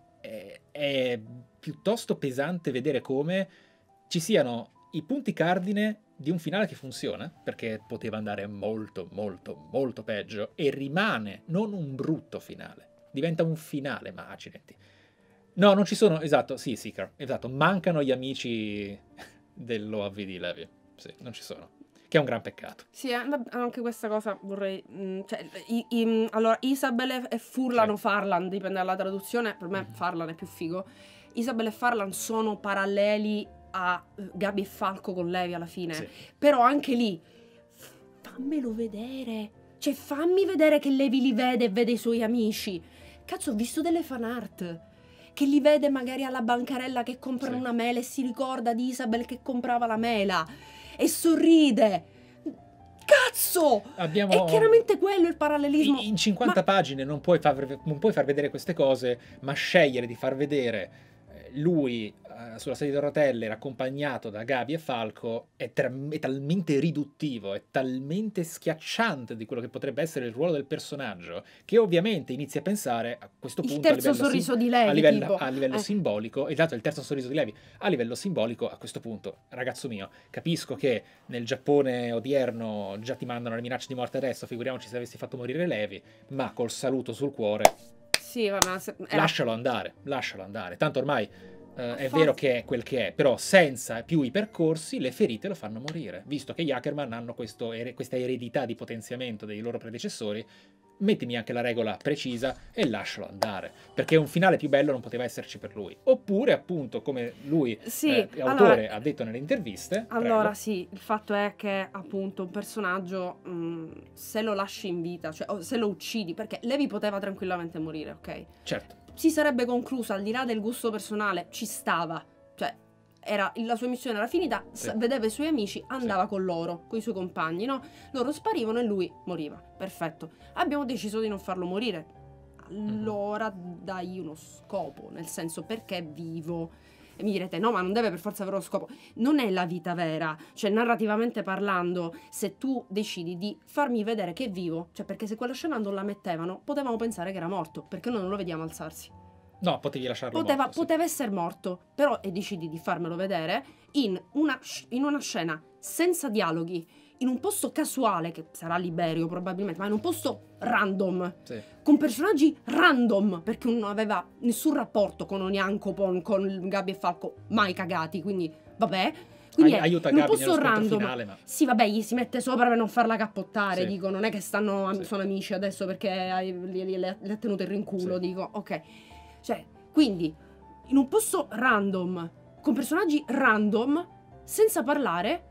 è, è piuttosto pesante vedere come ci siano i punti cardine di un finale che funziona, perché poteva andare molto, molto, molto peggio, e rimane non un brutto finale, diventa un finale, ma accidenti. No, non ci sono, esatto, sì, Seeker, esatto, mancano gli amici dell'O A V di Levi, sì, non ci sono, che è un gran peccato. Sì, eh, ma anche questa cosa vorrei... mm, cioè, i- i- allora, Isabel e Furlan Sì. o Farlan, dipende dalla traduzione, per me Mhm. Farlan è più figo. Isabel e Farlan sono paralleli a eh, Gabi e Falco con Levi alla fine. Sì. Però anche lì, f- fammelo vedere. Cioè, fammi vedere che Levi li vede e vede i suoi amici. Cazzo, ho visto delle fan art. Che li vede magari alla bancarella che comprano Sì. una mela e si ricorda di Isabel che comprava la mela. E sorride. Cazzo! Abbiamo... È chiaramente quello il parallelismo. In cinquanta Ma- pagine non puoi, far, non puoi far vedere queste cose, ma scegliere di far vedere eh, lui eh, sulla sedia a rotelle accompagnato da Gabi e Falco è, tra- è talmente riduttivo, è talmente schiacciante di quello che potrebbe essere il ruolo del personaggio, che ovviamente inizi a pensare a questo Il punto a terzo livello, sim- sorriso di Levi, a livello, tipo. a livello Eh. simbolico, esatto, il terzo sorriso di Levi, a livello simbolico a questo punto, ragazzo mio, capisco che nel Giappone odierno già ti mandano le minacce di morte adesso, figuriamoci se avessi fatto morire Levi, ma col saluto sul cuore, Sì, vabbè, se- era- lascialo andare, lascialo andare, tanto ormai Uh, è vero che è quel che è, però senza più i percorsi le ferite lo fanno morire. Visto che gli Ackerman hanno questo, questa eredità di potenziamento dei loro predecessori, mettimi anche la regola precisa e lascialo andare, perché un finale più bello non poteva esserci per lui. Oppure, appunto, come lui, sì, eh, autore, allora, ha detto nelle interviste... Allora, prego. sì, il fatto è che, appunto, un personaggio, mh, se lo lasci in vita, cioè o se lo uccidi, perché Levi poteva tranquillamente morire, ok? Certo. Si sarebbe conclusa, al di là del gusto personale, ci stava, cioè era, la sua missione era finita, sì. Vedeva i suoi amici, andava sì. con loro, con i suoi compagni, no? Loro sparivano e lui moriva, perfetto. Abbiamo deciso di non farlo morire, allora mm-hmm. dai uno scopo, nel senso, perché è vivo. E mi direte, no, ma non deve per forza avere lo scopo. Non è la vita vera, cioè narrativamente parlando, se tu decidi di farmi vedere che è vivo, cioè perché se quella scena non la mettevano, potevamo pensare che era morto, perché noi non lo vediamo alzarsi. No, potevi lasciarlo poteva, morto, poteva sì. essere morto, però e decidi di farmelo vedere in una, in una scena senza dialoghi, in un posto casuale, che sarà Liberio probabilmente, ma in un posto random, sì. con personaggi random, perché non aveva nessun rapporto con Onyankopon, con Gabi e Falco, mai cagati, quindi vabbè. Quindi Ai, è aiuta in un Gabi posto random. Finale, ma... Sì, vabbè, gli si mette sopra per non farla cappottare, sì. dico, non è che stanno, sì. sono amici adesso perché li, li, li ha tenuto il rinculo, sì. dico, ok. Cioè, quindi, in un posto random, con personaggi random, senza parlare,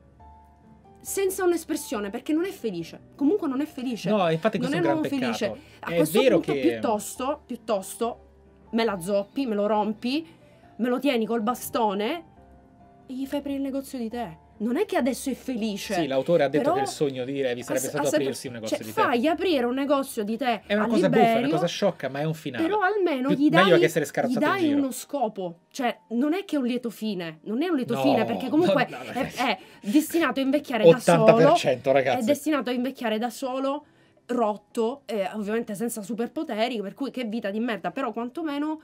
senza un'espressione, perché non è felice. Comunque non è felice. No, infatti questo non è un è gran peccato. Felice. A è questo vero punto, che... piuttosto, piuttosto, me la zoppi, me lo rompi, me lo tieni col bastone e gli fai aprire il negozio di te. Non è che adesso è felice. Sì, l'autore ha detto però, che il sogno di Levi sarebbe stato aprirsi un negozio cioè, di te. Fai aprire un negozio di te. È una cosa Liberio, buffa, è una cosa sciocca, ma è un finale. Però almeno Più, gli dai, meglio che essere gli dai in giro. uno scopo. Cioè, non è che è un lieto fine. Non è un lieto no, fine, perché comunque no, no, è, è destinato a invecchiare da solo. ottanta per cento, ragazzi. È destinato a invecchiare da solo, rotto, eh, ovviamente senza superpoteri, per cui che vita di merda. Però quantomeno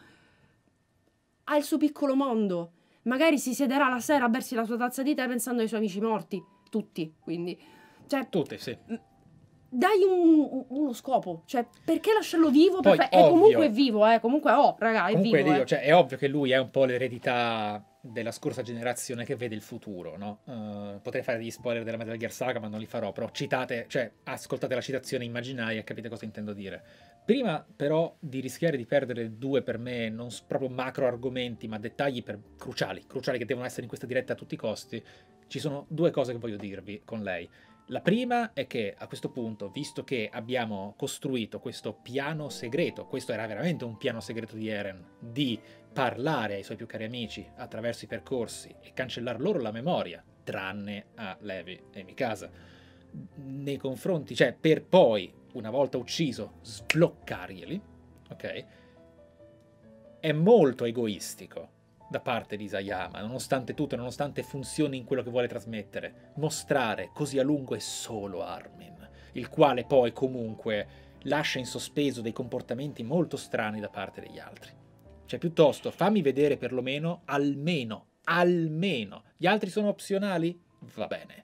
ha il suo piccolo mondo. Magari si siederà la sera a bersi la sua tazza di tè pensando ai suoi amici morti. Tutti, quindi. Cioè, Tutti, sì. Dai un, uno scopo. Cioè, perché lasciarlo vivo? Poi, Perché è comunque vivo, eh. Comunque, oh, raga, è comunque vivo, dico, eh. cioè, è ovvio che lui è un po' l'eredità della scorsa generazione che vede il futuro, no? Uh, potrei fare degli spoiler della Metal Gear Saga, ma non li farò. Però citate, cioè, ascoltate la citazione immaginaria e capite cosa intendo dire. Prima però di rischiare di perdere due per me non proprio macro argomenti ma dettagli per, cruciali, cruciali che devono essere in questa diretta a tutti i costi, ci sono due cose che voglio dirvi con lei. La prima è che a questo punto, visto che abbiamo costruito questo piano segreto, questo era veramente un piano segreto di Eren, di parlare ai suoi più cari amici attraverso i percorsi e cancellar loro la memoria, tranne a Levi e Mikasa, nei confronti, cioè per poi una volta ucciso, sbloccarglieli, ok? È molto egoistico da parte di Isayama, nonostante tutto, nonostante funzioni in quello che vuole trasmettere, mostrare così a lungo è solo Armin, il quale poi comunque lascia in sospeso dei comportamenti molto strani da parte degli altri. Cioè, piuttosto, fammi vedere perlomeno, almeno, almeno, gli altri sono opzionali? Va bene.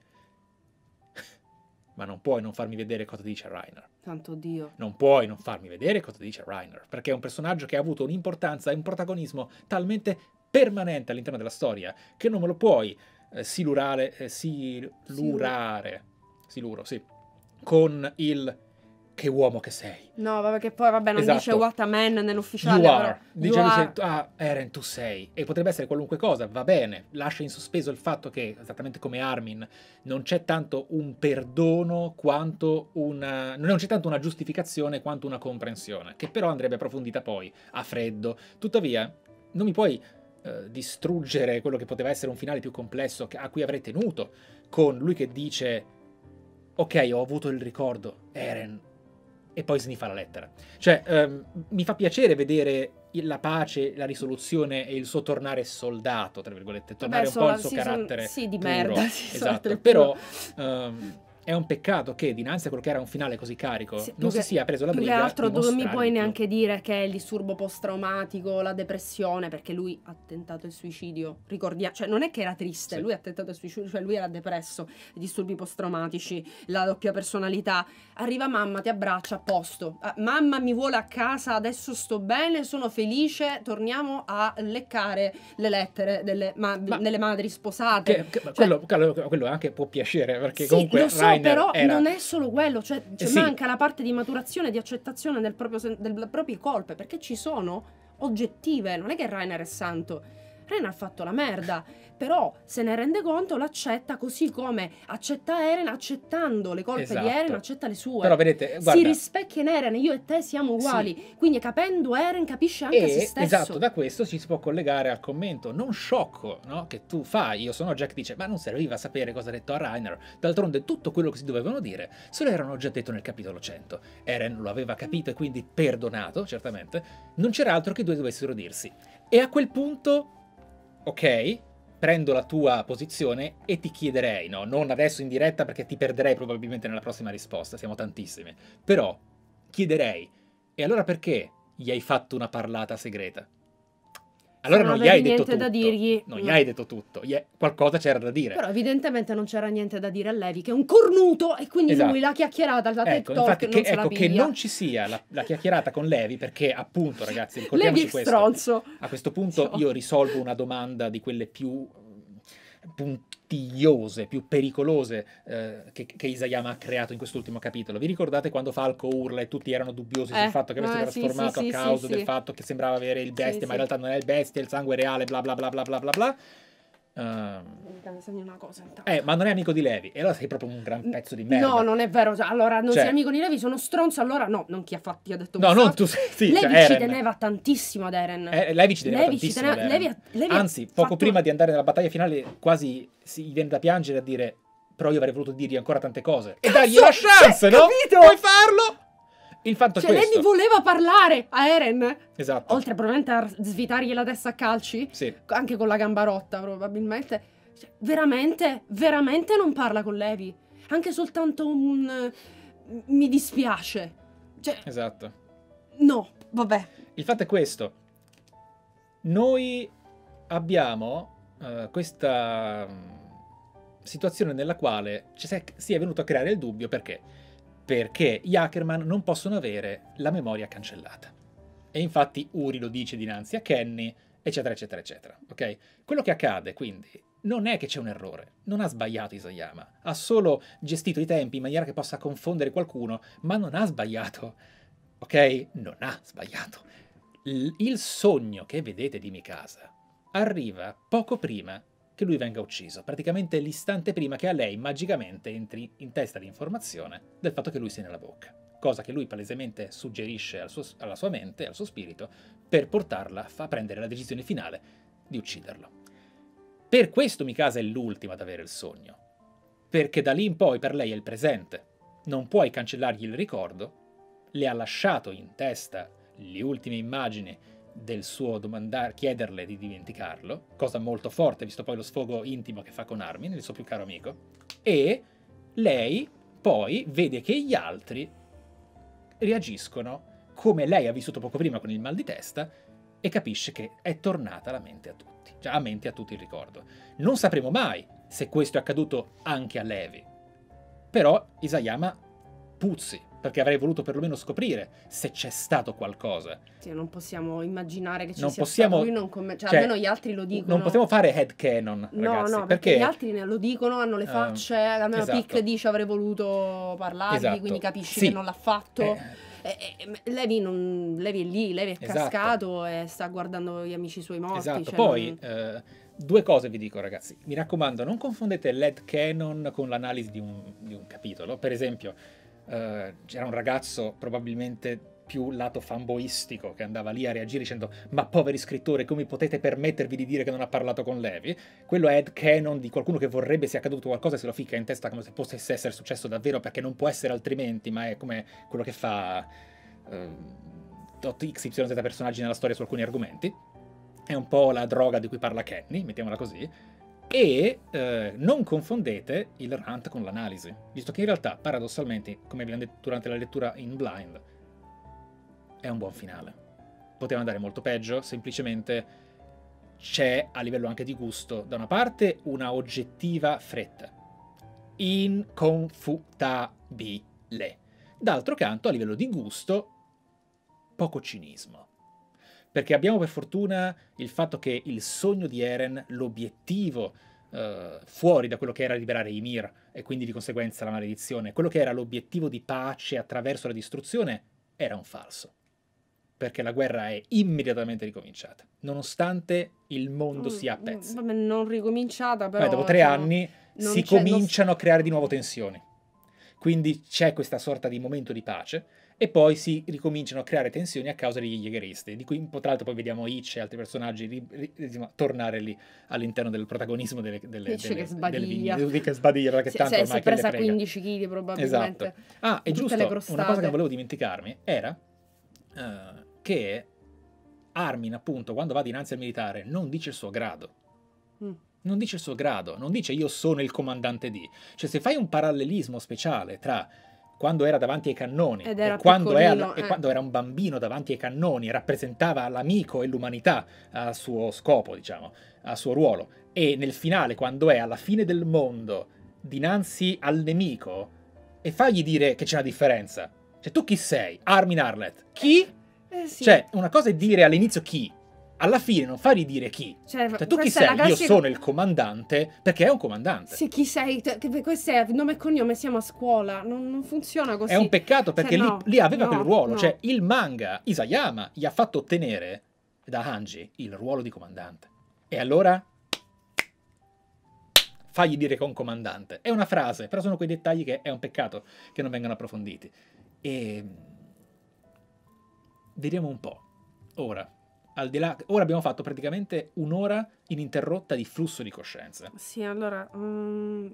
Ma non puoi non farmi vedere cosa dice Reiner. Santo Dio. Non puoi non farmi vedere cosa dice Reiner, perché è un personaggio che ha avuto un'importanza e un protagonismo talmente permanente all'interno della storia che non me lo puoi eh, silurare, eh, silurare, siluro, sì, con il che uomo che sei. No, vabbè, che poi, vabbè, non esatto. dice what a man nell'ufficiale. You are. Però, dice you lui, are. Se, ah, Eren, tu sei. E potrebbe essere qualunque cosa, va bene. Lascia in sospeso il fatto che, esattamente come Armin, non c'è tanto un perdono quanto una... non c'è tanto una giustificazione quanto una comprensione, che però andrebbe approfondita poi, a freddo. Tuttavia, non mi puoi eh, distruggere quello che poteva essere un finale più complesso a cui avrei tenuto, con lui che dice ok, ho avuto il ricordo, Eren, e poi sniffa la lettera. Cioè, um, mi fa piacere vedere la pace, la risoluzione e il suo tornare soldato, tra virgolette, tornare Vabbè, un po' al suo carattere son, sì, di puro. merda, sì, esatto, però um, è un peccato che dinanzi a quello che era un finale così carico Sì, non più si che- sia preso la più che briga altro di non mi mostrare puoi di più. neanche dire che è il disturbo post-traumatico, la depressione, perché lui ha tentato il suicidio. Ricordiamo, cioè non è che era triste, Sì. lui ha tentato il suicidio, cioè lui era depresso, i disturbi post-traumatici, la doppia personalità. Arriva mamma, ti abbraccia, a posto. Ah, mamma mi vuole a casa, adesso sto bene, sono felice, torniamo a leccare le lettere delle, ma- Ma- delle madri sposate. Che- che- Cioè- quello, quello- quello anche può piacere, perché sì, comunque lo so, Reiner però era... non è solo quello, cioè ci Eh sì. manca la parte di maturazione, di accettazione del proprio sen- delle proprie colpe, perché ci sono oggettive, non è che Rainer è santo. Rainer ha fatto la merda, però se ne rende conto, l'accetta, così come accetta Eren, accettando le colpe Esatto. di Eren, accetta le sue. Però vedete, Si guarda, rispecchia in Eren, io e te siamo uguali, quindi capendo Eren capisce anche e se stesso. esatto, da questo ci si può collegare al commento non sciocco, no? Che tu fai, io sono Jack, dice, ma non serviva sapere cosa ha detto a Reiner, d'altronde tutto quello che si dovevano dire se lo erano già detto nel capitolo cento. Eren lo aveva capito e quindi perdonato, certamente, non c'era altro che i due dovessero dirsi. E a quel punto, ok, prendo la tua posizione e ti chiederei, no? Non adesso in diretta perché ti perderei probabilmente nella prossima risposta, siamo tantissimi, però chiederei, e allora perché gli hai fatto una parlata segreta? Allora Se non non gli hai avevi detto niente tutto, da dirgli, non no. gli hai detto tutto, gli hai- qualcosa c'era da dire. Però evidentemente non c'era niente da dire a Levi, che è un cornuto, e quindi Esatto. lui la chiacchierata, la TED Ecco, Talk infatti, non che, se la ecco, che piglia. non ci sia la, la chiacchierata con Levi, perché appunto, ragazzi, Levi ricordiamoci è questo. stronzo. A questo punto Ciao. io risolvo una domanda di quelle più eh, puntigliose, più pericolose eh, che, che Isayama ha creato in quest'ultimo capitolo. Vi ricordate quando Falco urla e tutti erano dubbiosi Eh, sul fatto che avesse eh, sì, trasformato sì, a sì, causa sì, del sì. fatto che sembrava avere il bestia, Sì, ma sì. in realtà non è il bestia, è il sangue reale, bla bla bla bla bla bla bla. Ehm, Mi segni una cosa intanto. eh, ma non è amico di Levi, e allora sei proprio un gran pezzo di merda. No, non è vero. Cioè, allora, non Cioè- sei amico di Levi, sono stronzo. Allora, no, non chi ha fatto, chi ha detto No, questo. non tu, sì, Levi cioè, ci Eren. teneva tantissimo ad Eren. Eh, Levi ci teneva Levi ci tantissimo teneva- ad Eren. Levi ha- Levi ha Anzi, poco fatto- prima di andare nella battaglia finale quasi si viene da piangere a dire però io avrei voluto dirgli ancora tante cose. E Cazzo, dargli la chance, cioè, no? capito? Puoi farlo? Il fatto Cioè, è questo. Levi voleva parlare a Eren. Esatto. Oltre probabilmente a svitargli la testa a calci. Sì. Anche con la gamba rotta, probabilmente. Cioè, veramente, veramente non parla con Levi. Anche soltanto un... mi dispiace. Cioè, Esatto. no, vabbè. Il fatto è questo. Noi abbiamo eh, questa mm, situazione nella quale ci si è, si è venuto a creare il dubbio perché? Perché gli Ackerman non possono avere la memoria cancellata. E infatti Uri lo dice dinanzi a Kenny, eccetera, eccetera, eccetera. Ok? Quello che accade, quindi, non è che c'è un errore. Non ha sbagliato Isayama. Ha solo gestito i tempi in maniera che possa confondere qualcuno, ma non ha sbagliato. Ok? Non ha sbagliato. L- il sogno che vedete di Mikasa arriva poco prima che lui venga ucciso, praticamente l'istante prima che a lei magicamente entri in testa l'informazione del fatto che lui sia nella bocca, cosa che lui palesemente suggerisce al suo- alla sua mente, al suo spirito, per portarla a fa- prendere la decisione finale di ucciderlo. Per questo Mikasa è l'ultima ad avere il sogno, perché da lì in poi per lei è il presente, non puoi cancellargli il ricordo, le ha lasciato in testa le ultime immagini del suo domandare, chiederle di dimenticarlo, cosa molto forte visto poi lo sfogo intimo che fa con Armin, il suo più caro amico, e lei poi vede che gli altri reagiscono come lei ha vissuto poco prima con il mal di testa e capisce che è tornata la mente a tutti, cioè a mente a tutti il ricordo. Non sapremo mai se questo è accaduto anche a Levi, però Isayama puzzi, perché avrei voluto perlomeno scoprire se c'è stato qualcosa. Sì, non possiamo immaginare che ci Non sia possiamo- stato. Lui non comm- cioè, cioè, almeno gli altri lo dicono. Non possiamo fare headcanon, No, ragazzi, no, perché, perché gli altri ne lo dicono, hanno le Ehm, facce, almeno esatto. Pic dice avrei voluto parlargli, Esatto. quindi capisci Sì. che non l'ha fatto. Eh, E, e- Levi, non, Levi è lì, Levi è Esatto. cascato e sta guardando gli amici suoi morti. esatto. cioè Poi non- eh, due cose vi dico, ragazzi. Mi raccomando, non confondete l'headcanon con l'analisi di un, di un capitolo. Per esempio, eh, c'era un ragazzo probabilmente più lato fanboistico che andava lì a reagire dicendo ma poveri scrittori, come potete permettervi di dire che non ha parlato con Levi? Quello è headcanon di qualcuno che vorrebbe sia accaduto qualcosa e se lo ficca in testa come se potesse essere successo davvero, perché non può essere altrimenti, ma è come quello che fa eh, tot X Y Z personaggi nella storia su alcuni argomenti. È un po' la droga di cui parla Kenny, mettiamola così. E eh, non confondete il rant con l'analisi, visto che in realtà, paradossalmente, come abbiamo detto durante la lettura in blind, è un buon finale. Poteva andare molto peggio, semplicemente c'è, a livello anche di gusto, da una parte una oggettiva fretta, inconfutabile. D'altro canto, a livello di gusto, poco cinismo. Perché abbiamo per fortuna il fatto che il sogno di Eren, l'obiettivo eh, fuori da quello che era liberare Ymir e quindi di conseguenza la maledizione, quello che era l'obiettivo di pace attraverso la distruzione, era un falso. Perché la guerra è immediatamente ricominciata, nonostante il mondo sia a pezzi. Vabbè, non ricominciata, però... Beh, dopo tre cioè, anni non si c'è- cominciano non- a creare di nuovo tensioni. Quindi c'è questa sorta di momento di pace e poi si ricominciano a creare tensioni a causa degli Jägeristi, di cui un po' tra l'altro poi vediamo Hitch e altri personaggi ri- ri- insomma, tornare lì all'interno del protagonismo delle, delle, Hitch delle, che sbadiglia. delle vigne. Che sbadiglia, perché Si, tanto si- si ormai è che le presa frega. quindici chili probabilmente. Esatto. Ah, e Tutte giusto, le una cosa che crostate. non volevo dimenticarmi era eh, che Armin, appunto, quando va dinanzi al militare, non dice il suo grado. Mm. Non dice il suo grado, non dice io sono il comandante di. Cioè, se fai un parallelismo speciale tra quando era davanti ai cannoni Ed era e, quando, è piccolino, al- e eh. quando era un bambino davanti ai cannoni, rappresentava l'amico e l'umanità al suo scopo, diciamo, al suo ruolo. E nel finale, quando è alla fine del mondo, dinanzi al nemico, e fagli dire che c'è una differenza. Cioè, tu chi sei? Armin Arlet. Chi? Eh sì. Cioè, una cosa è dire all'inizio chi, alla fine non fai ridire chi. Cioè, Cioè, tu chi questa è la sei? Io classica- sono il comandante, perché è un comandante. Sì, chi sei? Te- te- Questo è nome e cognome, siamo a scuola. Non, non funziona così. È un peccato perché Cioè, lì, no, lì aveva no, quel ruolo. no. Cioè, il manga, Isayama, gli ha fatto ottenere da Hanji il ruolo di comandante. E allora fagli dire che è un comandante. È una frase, però sono quei dettagli che è un peccato che non vengano approfonditi. E vediamo un po'. Ora, al di là, ora abbiamo fatto praticamente un'ora ininterrotta di flusso di coscienza. Sì, allora... mm,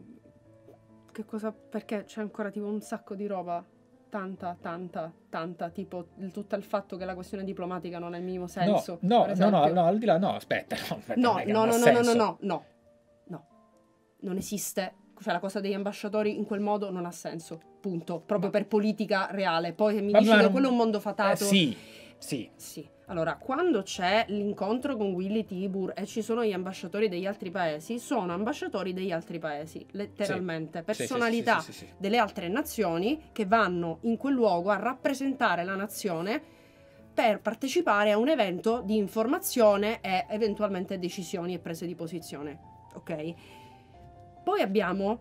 che cosa... Perché c'è ancora tipo un sacco di roba. Tanta, tanta, tanta. Tipo il, tutto il fatto che la questione diplomatica non ha il minimo senso. No, per no, no, esempio. no, al di là, no, aspetta, no, aspetta, No, non è che no, non no, ha no, no, no, senso. no, no, no. Non esiste. Cioè la cosa degli ambasciatori in quel modo non ha senso. Punto. Proprio Ma- per politica reale. Poi mi Ma- dici ma che non- quello è un mondo fatato. Eh, sì, sì. Sì. Allora, quando c'è l'incontro con Willy Tibur e ci sono gli ambasciatori degli altri paesi, sono ambasciatori degli altri paesi, letteralmente. Sì, sì, sì, Personalità sì, sì, sì, sì. delle altre nazioni che vanno in quel luogo a rappresentare la nazione per partecipare a un evento di informazione e eventualmente decisioni e prese di posizione. Ok? Poi abbiamo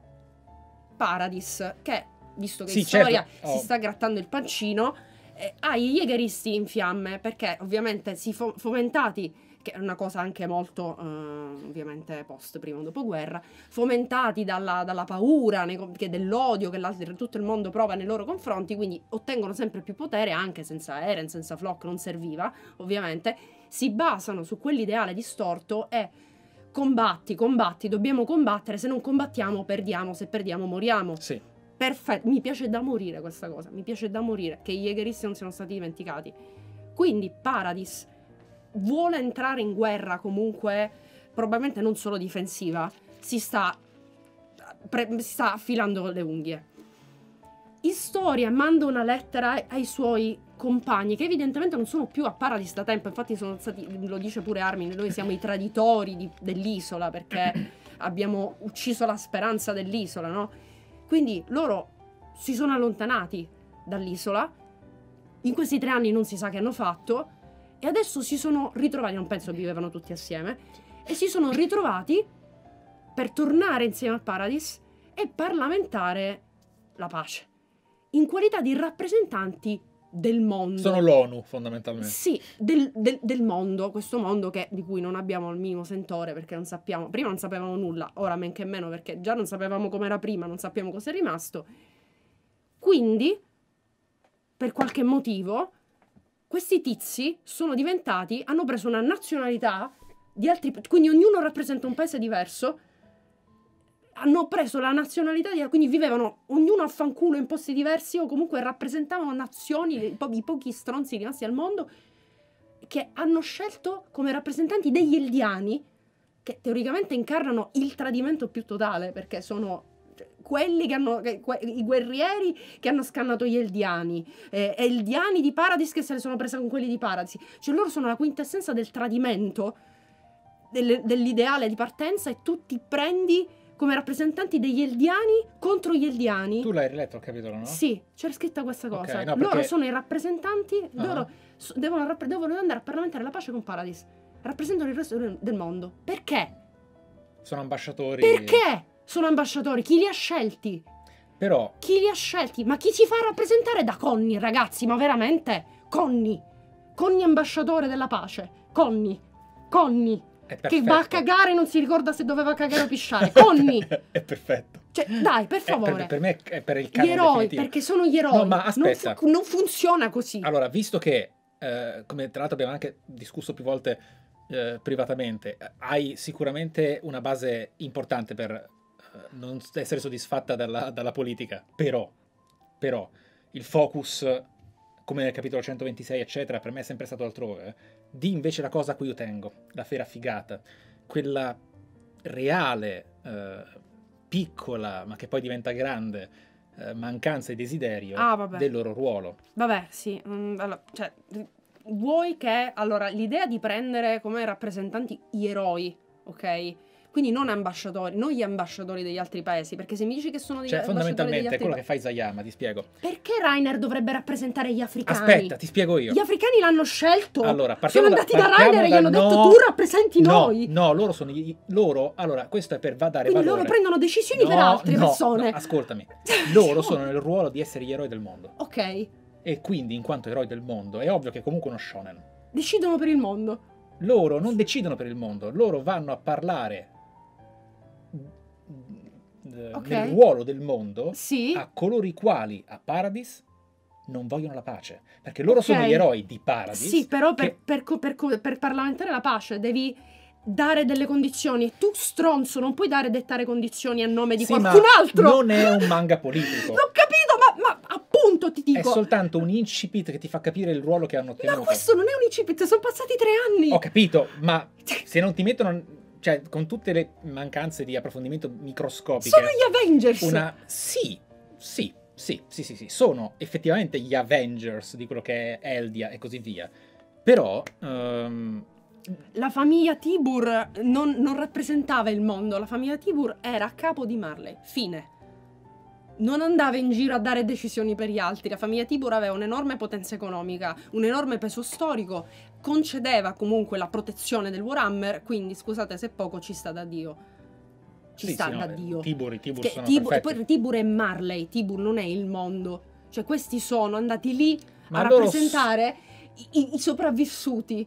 Paradis, che, visto che Sì, in storia certo. si Oh. sta grattando il pancino, eh, ha i Jägeristi in fiamme, perché ovviamente si fo- fomentati, che è una cosa anche molto, eh, ovviamente post primo dopoguerra, fomentati dalla, dalla paura, nei con- che dell'odio che l'altro- tutto il mondo prova nei loro confronti, quindi ottengono sempre più potere, anche senza Eren, senza Floch, non serviva, ovviamente, si basano su quell'ideale distorto e combatti, combatti, dobbiamo combattere, se non combattiamo perdiamo, se perdiamo moriamo. Sì. Perfetto, mi piace da morire questa cosa, mi piace da morire che i Jägeristi non siano stati dimenticati. Quindi Paradis vuole entrare in guerra comunque, probabilmente non solo difensiva, si sta, pre- si sta affilando le unghie. Historia manda una lettera ai, ai suoi compagni, che evidentemente non sono più a Paradis da tempo, infatti sono stati, lo dice pure Armin, noi siamo i traditori di- dell'isola perché abbiamo ucciso la speranza dell'isola, no? Quindi loro si sono allontanati dall'isola, in questi tre anni non si sa che hanno fatto, e adesso si sono ritrovati, non penso vivevano tutti assieme, e si sono ritrovati per tornare insieme al Paradis e parlamentare la pace, in qualità di rappresentanti del mondo. Sono l'ONU, fondamentalmente. Sì, del, del- del mondo, questo mondo che, di cui non abbiamo il minimo sentore perché non sappiamo, prima non sapevamo nulla, ora men che meno perché già non sapevamo com'era prima, non sappiamo cosa è rimasto. Quindi, per qualche motivo, questi tizi sono diventati, hanno preso una nazionalità di altri, quindi ognuno rappresenta un paese diverso, hanno preso la nazionalità di, quindi vivevano ognuno a fanculo in posti diversi o comunque rappresentavano nazioni, i, po- i pochi stronzi rimasti al mondo che hanno scelto come rappresentanti degli Eldiani che teoricamente incarnano il tradimento più totale, perché sono quelli che hanno, che, que, i guerrieri che hanno scannato gli Eldiani, eh, Eldiani di Paradis che se le sono prese con quelli di Paradis, cioè loro sono la quintessenza del tradimento, del, dell'ideale di partenza, e tu ti prendi come rappresentanti degli Eldiani contro gli Eldiani. Tu l'hai riletto il capitolo, no? Sì, c'era scritta questa cosa. Okay, no, loro perché... sono i rappresentanti, uh-huh. loro so, devono, rappre- devono andare a parlamentare la pace con Paradis, rappresentano il resto del, del mondo. Perché? Sono ambasciatori. Perché? Sono ambasciatori, chi li ha scelti? Però... Chi li ha scelti? Ma chi si fa rappresentare da Conny, ragazzi? Ma veramente? Conny. Conny ambasciatore della pace. Conny. Conny. Che va a cagare e non si ricorda se doveva cagare o pisciare. Conny. È perfetto. Cioè, dai, per favore. Per, per me è per il Gli canone eroi, definitivo. perché sono gli eroi. No, ma aspetta. Non, fu- non funziona così. Allora, visto che, eh, come tra l'altro abbiamo anche discusso più volte eh, privatamente, hai sicuramente una base importante per eh, non essere soddisfatta dalla, dalla politica, però, però, il focus, come nel capitolo centoventisei, eccetera, per me è sempre stato altrove. Di invece la cosa a cui io tengo, la fera figata, quella reale, eh, piccola, ma che poi diventa grande, eh, mancanza e desiderio ah, del loro ruolo. Vabbè, sì, mm, allora, cioè, vuoi che, allora, l'idea di prendere come rappresentanti gli eroi, ok? Quindi non ambasciatori, non gli ambasciatori degli altri paesi, perché se mi dici che sono degli cioè, ambasciatori degli fondamentalmente è altri quello che fa Isayama, ti spiego. Perché Reiner dovrebbe rappresentare gli africani? Aspetta, ti spiego io. Gli africani l'hanno scelto. Allora, sono da, andati da Reiner e gli hanno no, detto tu rappresenti no, noi. No, loro sono gli, loro, allora, questo è per va dare Quindi valore. loro prendono decisioni no, per altre no, persone. No, ascoltami. Loro sono nel ruolo di essere gli eroi del mondo. Ok. E quindi, in quanto eroi del mondo, è ovvio che è comunque uno shonen. Decidono per il mondo. Loro non decidono per il mondo, loro vanno a parlare okay. nel ruolo del mondo sì. a coloro i quali a Paradis non vogliono la pace, perché loro okay. sono gli eroi di Paradis. Sì, però che... per, per, per, per parlamentare la pace devi dare delle condizioni, e tu stronzo non puoi dare dettare condizioni a nome di sì, qualcun ma altro. Non è un manga politico. L'ho capito, ma, ma appunto ti dico, è soltanto un incipit che ti fa capire il ruolo che hanno ottenuto. Ma questo non è un incipit, sono passati tre anni. Ho capito, ma se non ti mettono, cioè, con tutte le mancanze di approfondimento microscopiche, sono gli Avengers. Una sì, sì, sì, sì, sì, sì, sono effettivamente gli Avengers di quello che è Eldia e così via. Però um... la famiglia Tibur non, non rappresentava il mondo, la famiglia Tibur era a capo di Marley, fine. Non andava in giro a dare decisioni per gli altri. La famiglia Tibur aveva un'enorme potenza economica, un enorme peso storico, concedeva comunque la protezione del Warhammer, quindi scusate se poco ci sta da Dio. Ci sì, sta sì, da no, Dio. Tibur, i Tibur che sono Tibur, perfetti. Poi Tibur è Marley, Tibur non è il mondo. Cioè questi sono andati lì Ma a loro... rappresentare i, i sopravvissuti.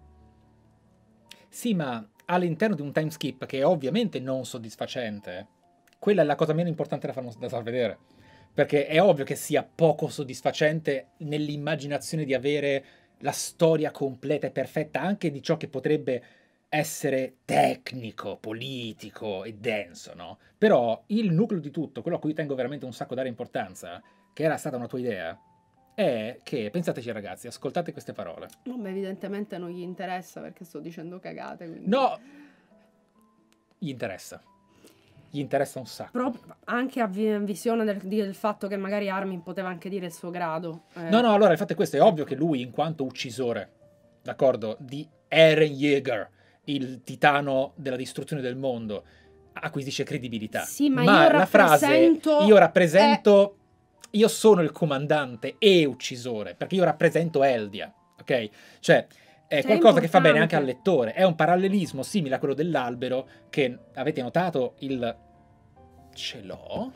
Sì, ma all'interno di un time skip che è ovviamente non soddisfacente, quella è la cosa meno importante da far, da far vedere. Perché è ovvio che sia poco soddisfacente nell'immaginazione di avere la storia completa e perfetta anche di ciò che potrebbe essere tecnico, politico e denso, no? Però il nucleo di tutto, quello a cui tengo veramente un sacco dare importanza, che era stata una tua idea, è che, pensateci ragazzi, ascoltate queste parole. No, ma evidentemente non gli interessa perché sto dicendo cagate, quindi... No! Gli interessa. Gli interessa un sacco. Però anche a visione del, del fatto che magari Armin poteva anche dire il suo grado. Eh. No, no, allora il fatto è questo, è ovvio che lui, in quanto uccisore, d'accordo, di Eren Yeager, il titano della distruzione del mondo, acquisisce credibilità. Sì, ma, ma io la rappresento... frase, io rappresento... Eh... Io sono il comandante e uccisore, perché io rappresento Eldia, ok? Cioè... È cioè, qualcosa è che fa bene anche al lettore. È un parallelismo simile a quello dell'albero che, avete notato, il... Ce l'ho?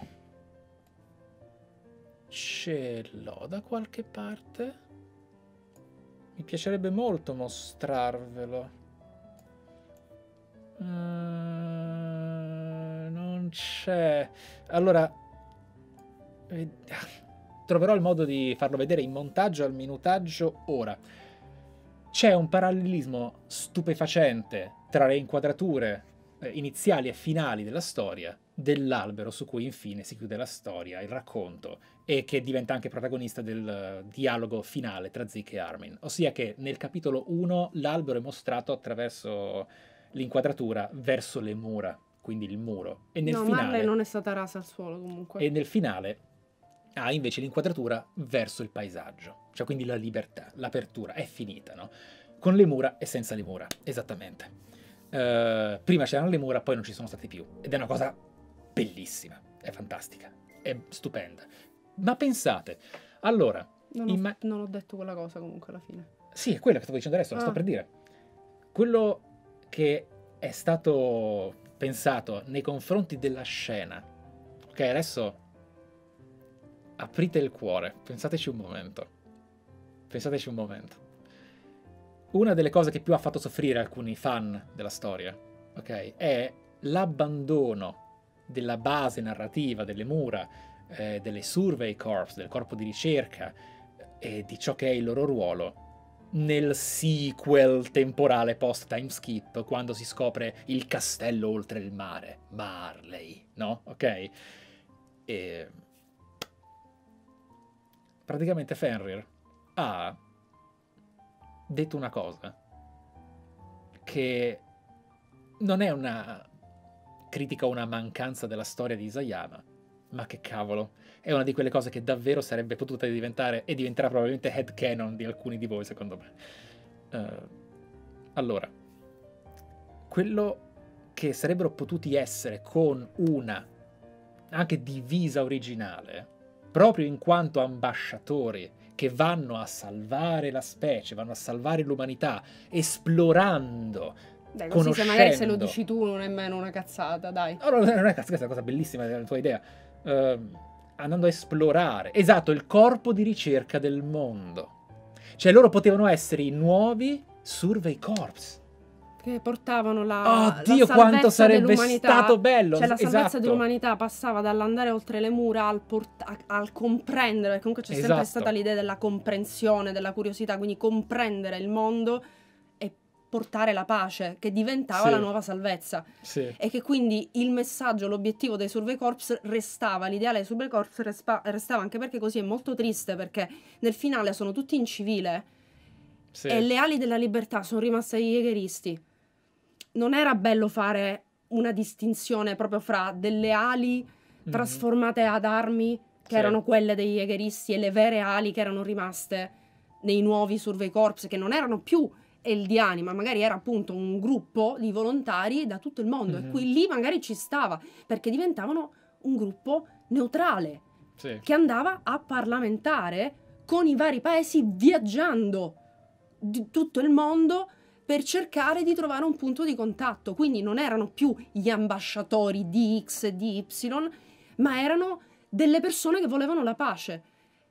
Ce l'ho da qualche parte? Mi piacerebbe molto mostrarvelo. Uh, non c'è. Allora... Troverò il modo di farlo vedere in montaggio al minutaggio ora. C'è un parallelismo stupefacente tra le inquadrature eh, iniziali e finali della storia dell'albero su cui infine si chiude la storia, il racconto, e che diventa anche protagonista del uh, dialogo finale tra Zeke e Armin. Ossia che nel capitolo uno l'albero è mostrato attraverso l'inquadratura verso le mura, quindi il muro. E nel No, finale, Marley non è stata rasa al suolo comunque. e nel finale ha invece l'inquadratura verso il paesaggio, cioè quindi la libertà, l'apertura, è finita, no? Con le mura e senza le mura, esattamente. Uh, prima c'erano le mura, poi non ci sono state più. Ed è una cosa bellissima, è fantastica, è stupenda. Ma pensate, allora... Non ho, imma- non ho detto quella cosa comunque alla fine. Sì, è quello che stavo dicendo adesso, lo sto Ah. per dire. Quello che è stato pensato nei confronti della scena. Ok, adesso aprite il cuore, pensateci un momento. Pensateci un momento. Una delle cose che più ha fatto soffrire alcuni fan della storia, ok, è l'abbandono della base narrativa, delle mura, eh, delle Survey Corps, del corpo di ricerca e di ciò che è il loro ruolo nel sequel temporale post-time skip, quando si scopre il castello oltre il mare, Marley, no? Ok? E... praticamente Fenrir ha detto una cosa che non è una critica o una mancanza della storia di Isayama, ma che cavolo, è una di quelle cose che davvero sarebbe potuta diventare e diventerà probabilmente headcanon di alcuni di voi, secondo me. Uh, allora, quello che sarebbero potuti essere con una anche divisa originale, proprio in quanto ambasciatori che vanno a salvare la specie, vanno a salvare l'umanità, esplorando, Dai, così se conoscendo... magari se lo dici tu non è meno una cazzata, dai. No, no, non è cazzata, è una cosa bellissima, è la tua idea. Uh, andando a esplorare, esatto, il corpo di ricerca del mondo. Cioè loro potevano essere i nuovi Survey Corps. Che portavano la, oh Dio, la quanto sarebbe dell'umanità. stato bello. Cioè la salvezza esatto. dell'umanità passava dall'andare oltre le mura al, port- a- al comprendere, perché comunque c'è esatto. sempre stata l'idea della comprensione, della curiosità, quindi comprendere il mondo e portare la pace, che diventava sì. la nuova salvezza. Sì. E che quindi il messaggio, l'obiettivo dei Survey Corps restava, l'ideale dei Survey Corps resta- restava, anche perché così è molto triste, perché nel finale sono tutti in civile sì. e le ali della libertà sono rimaste ai Jägeristi. Non era bello fare una distinzione proprio fra delle ali trasformate ad armi, che sì. erano quelle dei Jägeristi, e le vere ali che erano rimaste nei nuovi Survey Corps, che non erano più eldiani, ma magari era appunto un gruppo di volontari da tutto il mondo. Mm-hmm. E qui lì magari ci stava, perché diventavano un gruppo neutrale, sì. che andava a parlamentare con i vari paesi, viaggiando di tutto il mondo per cercare di trovare un punto di contatto. Quindi non erano più gli ambasciatori di X e di Y, ma erano delle persone che volevano la pace.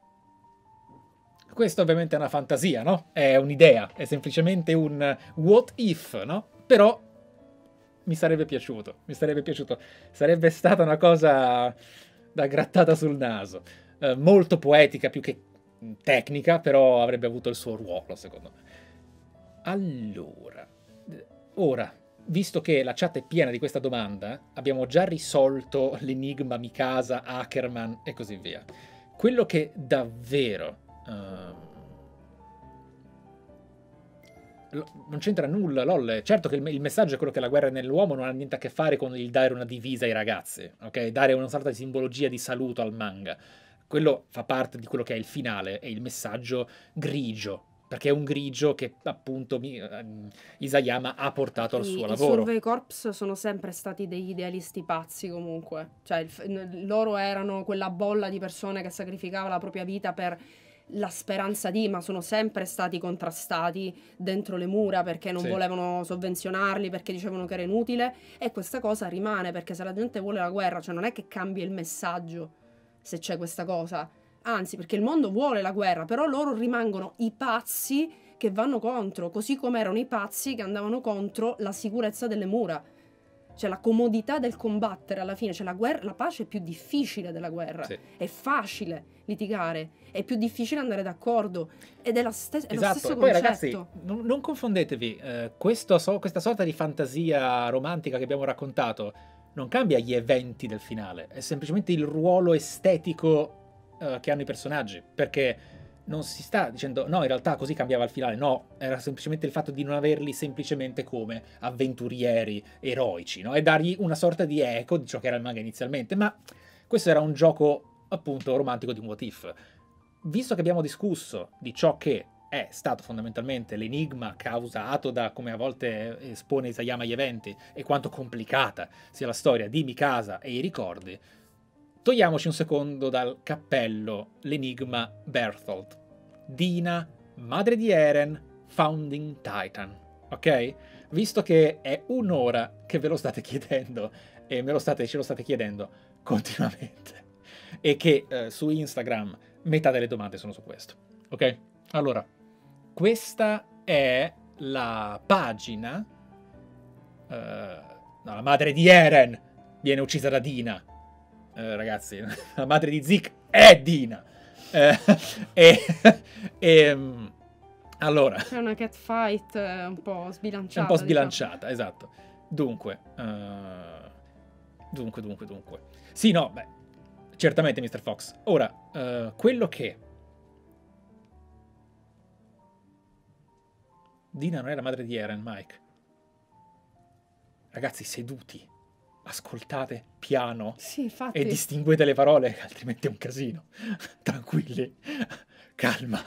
Questo ovviamente è una fantasia, no? È un'idea, è semplicemente un what if, no? Però mi sarebbe piaciuto, mi sarebbe piaciuto. Sarebbe stata una cosa da grattata sul naso. Eh, molto poetica più che tecnica, però avrebbe avuto il suo ruolo, secondo me. Allora, ora, visto che la chat è piena di questa domanda, abbiamo già risolto l'enigma Mikasa, Ackerman e così via. Quello che davvero uh, non c'entra nulla, lol. Certo che il, il messaggio è quello che la guerra è nell'uomo, non ha niente a che fare con il dare una divisa ai ragazzi, ok? Dare una sorta di simbologia di saluto al manga. Quello fa parte di quello che è il finale, è il messaggio grigio, perché è un grigio che appunto Isayama ha portato al suo I, lavoro. I Survey Corps sono sempre stati degli idealisti pazzi comunque, cioè il, loro erano quella bolla di persone che sacrificava la propria vita per la speranza di, ma sono sempre stati contrastati dentro le mura perché non sì. volevano sovvenzionarli, perché dicevano che era inutile, e questa cosa rimane, perché se la gente vuole la guerra, cioè non è che cambia il messaggio se c'è questa cosa. Anzi, perché il mondo vuole la guerra, però loro rimangono i pazzi che vanno contro, così come erano i pazzi che andavano contro la sicurezza delle mura. Cioè la comodità del combattere alla fine, cioè la guerra, la pace è più difficile della guerra. Sì. È facile litigare, è più difficile andare d'accordo, ed è, la stes- è esatto. lo stesso Poi, concetto. ragazzi, non, non confondetevi, eh, questo so- questa sorta di fantasia romantica che abbiamo raccontato non cambia gli eventi del finale, è semplicemente il ruolo estetico che hanno i personaggi, perché non si sta dicendo no, in realtà così cambiava il finale, no, era semplicemente il fatto di non averli semplicemente come avventurieri eroici, no? E dargli una sorta di eco di ciò che era il manga inizialmente, ma questo era un gioco appunto romantico di un what if. Visto che abbiamo discusso di ciò che è stato fondamentalmente l'enigma causato da come a volte espone Isayama agli eventi e quanto complicata sia la storia di Mikasa e i ricordi, togliamoci un secondo dal cappello l'enigma Bertholdt. Dina, madre di Eren, Founding Titan, ok? Visto che è un'ora che ve lo state chiedendo e me lo state, ce lo state chiedendo continuamente e che eh, su Instagram metà delle domande sono su questo, ok? Allora, questa è la pagina uh, no, la madre di Eren viene uccisa da Dina, uh, ragazzi, la madre di Zeke è Dina, uh, e, e um, allora c'è una catfight eh, un po' sbilanciata, è un po' sbilanciata, diciamo. esatto. Dunque uh, dunque dunque dunque sì, no, beh, certamente mister Fox. Ora, uh, quello che Dina non è la madre di Eren, Mike. Ragazzi, seduti, ascoltate piano Sì, infatti. e distinguete le parole, altrimenti è un casino. Tranquilli, calma.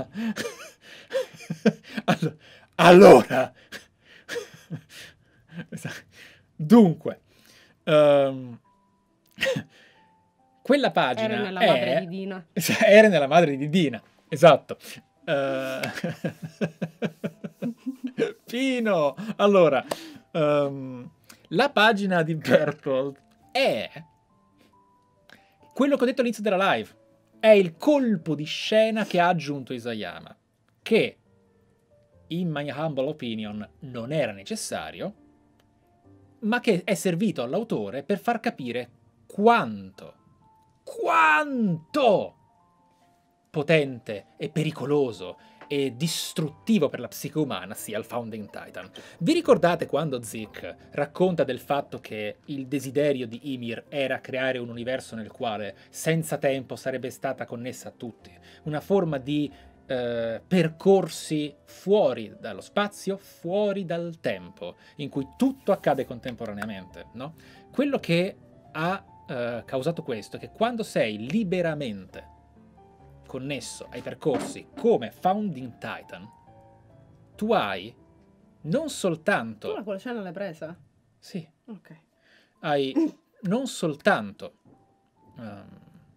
Allo- allora, dunque, um, quella pagina Eren è la è... madre di Dina. Eren è la madre di Dina, esatto. Uh... Pino! Allora, um, la pagina di Bertholdt è quello che ho detto all'inizio della live. È il colpo di scena che ha aggiunto Isayama, che, in my humble opinion, non era necessario, ma che è servito all'autore per far capire quanto, quanto potente e pericoloso e distruttivo per la psiche umana sia il Founding Titan. Vi ricordate quando Zeke racconta del fatto che il desiderio di Ymir era creare un universo nel quale senza tempo sarebbe stata connessa a tutti? Una forma di eh, percorsi fuori dallo spazio, fuori dal tempo, in cui tutto accade contemporaneamente, no? Quello che ha eh, causato questo è che quando sei liberamente connesso ai percorsi come Founding Titan, tu hai non soltanto... Tu la quella scena l'hai presa? Sì. Ok. Hai non soltanto um,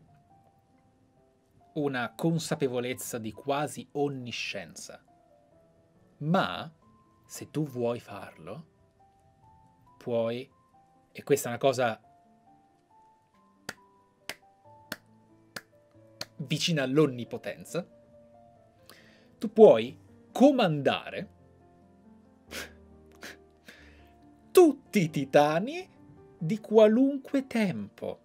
una consapevolezza di quasi onniscienza, ma se tu vuoi farlo, puoi, e questa è una cosa vicina all'onnipotenza, tu puoi comandare tutti i titani di qualunque tempo.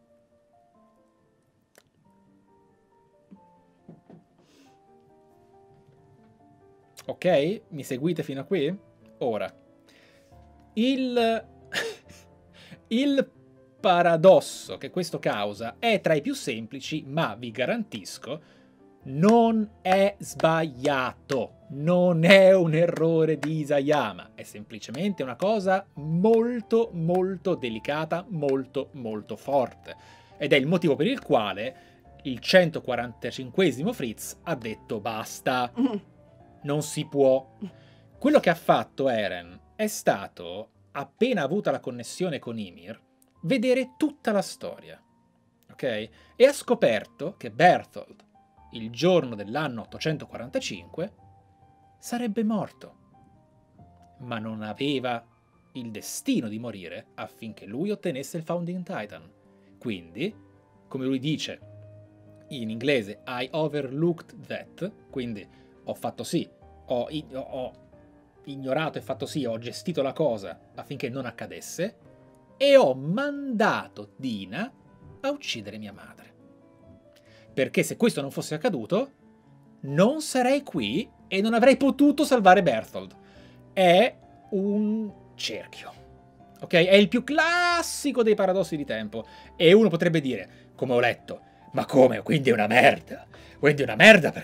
Ok? Mi seguite fino a qui? Ora, il, il paradosso che questo causa è tra i più semplici, ma vi garantisco, non è sbagliato. Non è un errore di Isayama, è semplicemente una cosa molto molto delicata, molto molto forte. Ed è il motivo per il quale il centoquarantacinquesimo Fritz ha detto basta, non si può. Quello che ha fatto Eren è stato, appena avuta la connessione con Ymir, vedere tutta la storia, ok? E ha scoperto che Bertholdt, il giorno dell'anno ottocentoquarantacinque, sarebbe morto, ma non aveva il destino di morire affinché lui ottenesse il Founding Titan. Quindi, come lui dice in inglese, I overlooked that, quindi ho fatto sì, ho, ho ignorato e fatto sì, ho gestito la cosa affinché non accadesse, e ho mandato Dina a uccidere mia madre. Perché se questo non fosse accaduto, non sarei qui e non avrei potuto salvare Bertholdt. È un cerchio, ok? È il più classico dei paradossi di tempo. E uno potrebbe dire, come ho letto, ma come? Quindi è una merda. Quindi è una merda perché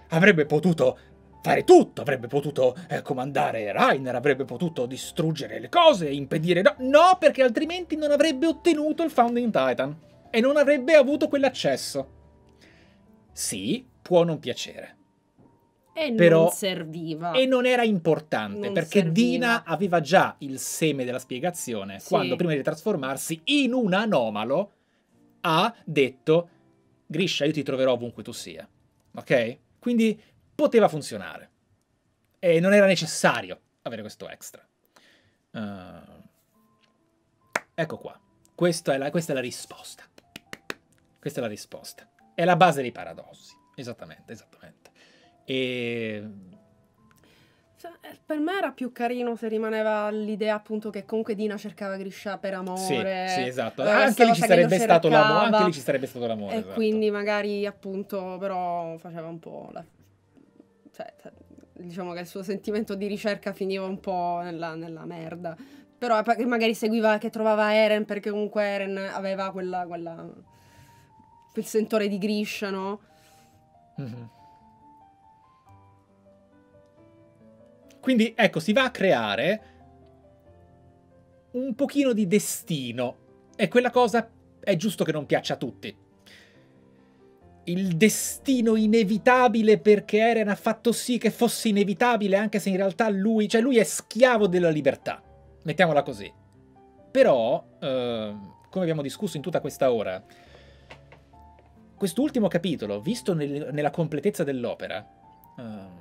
avrebbe potuto fare tutto, avrebbe potuto eh, comandare Reiner, avrebbe potuto distruggere le cose, impedire... No, no, perché altrimenti non avrebbe ottenuto il Founding Titan e non avrebbe avuto quell'accesso. Sì, può non piacere. E Però, non serviva. E non era importante, Non perché serviva. Dina aveva già il seme della spiegazione, Sì. quando prima di trasformarsi in un anomalo ha detto Grisha, io ti troverò ovunque tu sia. Ok? Quindi poteva funzionare. E non era necessario avere questo extra. Uh, ecco qua. Questa è, la, questa è la risposta. Questa è la risposta. È la base dei paradossi. Esattamente, esattamente. E... per me era più carino se rimaneva l'idea appunto che comunque Dina cercava Grisha per amore. Sì, sì, esatto. eh, Anche questa lì ci cosa che lo sarebbe stato l'amore. cercava, Anche lì ci sarebbe stato l'amore. E esatto. quindi magari appunto però faceva un po' la... cioè, diciamo che il suo sentimento di ricerca finiva un po' nella, nella merda. Però magari seguiva, che trovava Eren, perché comunque Eren aveva quella, quella quel sentore di Grisha, no? Mm-hmm. Quindi, ecco, si va a creare un pochino di destino. E quella cosa è giusto che non piaccia a tutti. Il destino inevitabile perché Eren ha fatto sì che fosse inevitabile, anche se in realtà lui... Cioè, lui è schiavo della libertà. Mettiamola così. Però, eh, come abbiamo discusso in tutta questa ora, quest'ultimo capitolo, visto nel, nella completezza dell'opera... Eh,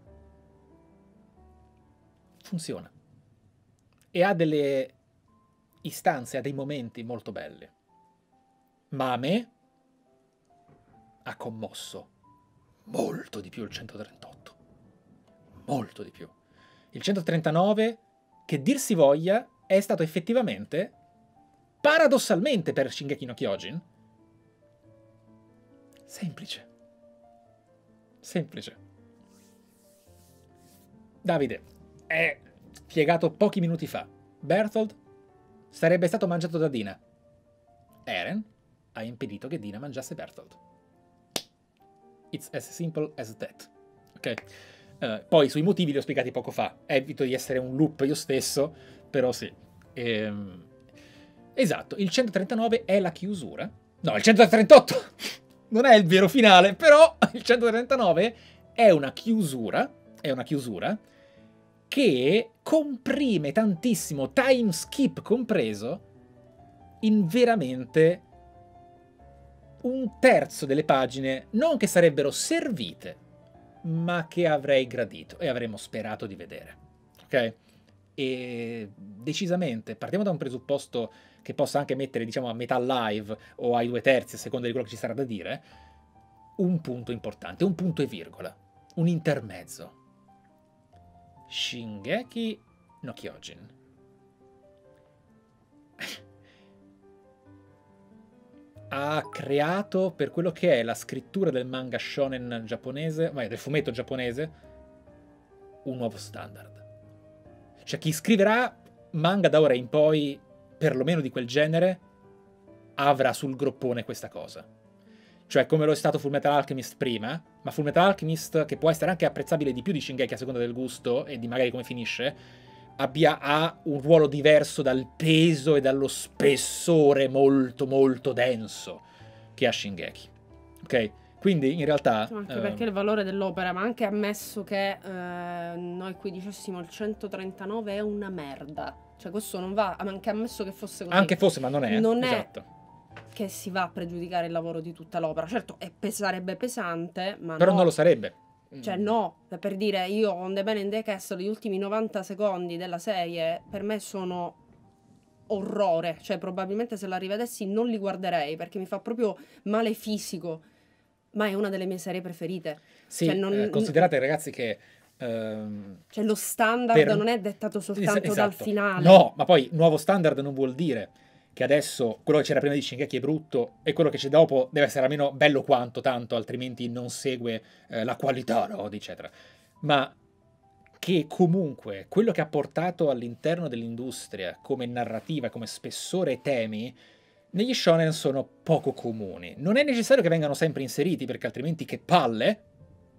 funziona. E ha delle istanze, ha dei momenti molto belli. Ma a me ha commosso molto di più il centotrentotto. Molto di più. Il centotrentanove, che dir si voglia, è stato effettivamente, paradossalmente per Shingeki no Kyojin, semplice. Semplice. Davide, è spiegato pochi minuti fa. Berthold sarebbe stato mangiato da Dina. Eren ha impedito che Dina mangiasse Berthold. It's as simple as that. Ok? Uh, poi sui motivi li ho spiegati poco fa. Evito di essere un loop io stesso, però sì. Ehm... Esatto, il centotrentanove è la chiusura. No, il centotrentotto non è il vero finale, però il centotrentanove è una chiusura, è una chiusura che comprime tantissimo, time skip compreso, in veramente un terzo delle pagine, non che sarebbero servite, ma che avrei gradito e avremmo sperato di vedere. Ok? E decisamente, partiamo da un presupposto che possa anche mettere, diciamo, a metà live o ai due terzi, a seconda di quello che ci sarà da dire, un punto importante, un punto e virgola, un intermezzo. Shingeki no Kyojin ha creato, per quello che è la scrittura del manga shonen giapponese, ma del fumetto giapponese, un nuovo standard. Cioè chi scriverà manga da ora in poi, perlomeno di quel genere, avrà sul groppone questa cosa. Cioè come lo è stato Fullmetal Alchemist prima, ma Fullmetal Alchemist, che può essere anche apprezzabile di più di Shingeki a seconda del gusto e di magari come finisce, abbia, ha un ruolo diverso dal peso e dallo spessore molto molto denso che ha Shingeki. Ok? Quindi in realtà... Anche ehm... perché il valore dell'opera, ma anche ammesso che eh, noi qui dicessimo il centotrentanove è una merda. Cioè questo non va, anche ammesso che fosse così. Anche fosse, ma non è. Non esatto. è che si va a pregiudicare il lavoro di tutta l'opera. Certo, è pes- sarebbe pesante, ma Però no. non lo sarebbe. Cioè no, per dire, io On the Man in the Castle, gli ultimi novanta secondi della serie per me sono orrore. Cioè probabilmente se la rivedessi non li guarderei perché mi fa proprio male fisico. Ma è una delle mie serie preferite. Sì, cioè, non, eh, considerate ragazzi che... Ehm, cioè lo standard per... non è dettato soltanto esatto. dal finale. No, ma poi nuovo standard non vuol dire che adesso quello che c'era prima di Shingeki è brutto e quello che c'è dopo deve essere almeno bello quanto tanto, altrimenti non segue eh, la qualità, no? Eccetera. Ma che comunque quello che ha portato all'interno dell'industria come narrativa, come spessore e temi, negli shonen sono poco comuni. Non è necessario che vengano sempre inseriti, perché altrimenti che palle,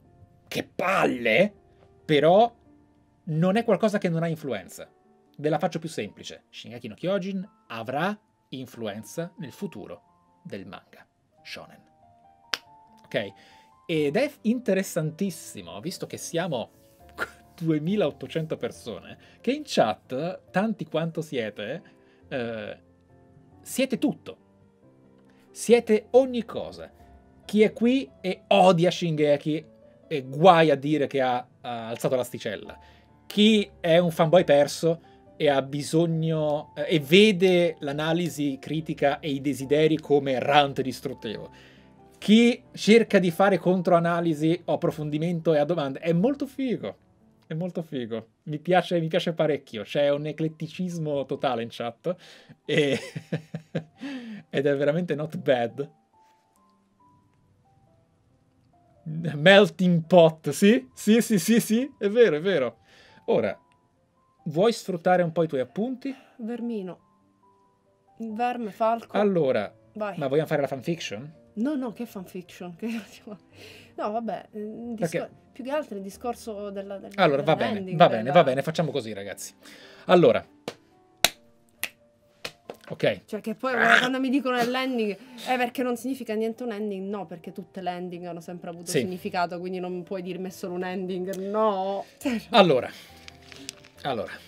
che palle, però non è qualcosa che non ha influenza. Ve la faccio più semplice. Shingeki no Kyojin avrà influenza nel futuro del manga shonen. Ok? Ed è interessantissimo, visto che siamo duemilaottocento persone, che in chat, tanti quanto siete, eh, siete tutto. Siete ogni cosa. Chi è qui e odia Shingeki e guai a dire che ha, ha alzato l'asticella. Chi è un fanboy perso e ha bisogno eh, e vede l'analisi critica e i desideri come rant distruttivo. Chi cerca di fare controanalisi o approfondimento e a domande. È molto figo. È molto figo. Mi piace, mi piace parecchio. C'è un ecletticismo totale in chat. E ed è veramente not bad. Melting pot, sì? Sì, sì, sì, sì. È vero, è vero. Ora, vuoi sfruttare un po' i tuoi appunti? Vermino. Verme, falco. Allora, Vai. ma vogliamo fare la fanfiction? No, no, che fanfiction. Che... No, vabbè, il discor- Perché? più che altro il discorso della, del, Allora, va bene, dell'ending, va bene, della- va bene, facciamo così, ragazzi. Allora, ok. Cioè che poi quando mi dicono l'ending è perché non significa niente un ending, no, perché tutte le ending hanno sempre avuto Sì. significato, quindi non puoi dirmi solo un ending, no. Allora, allora.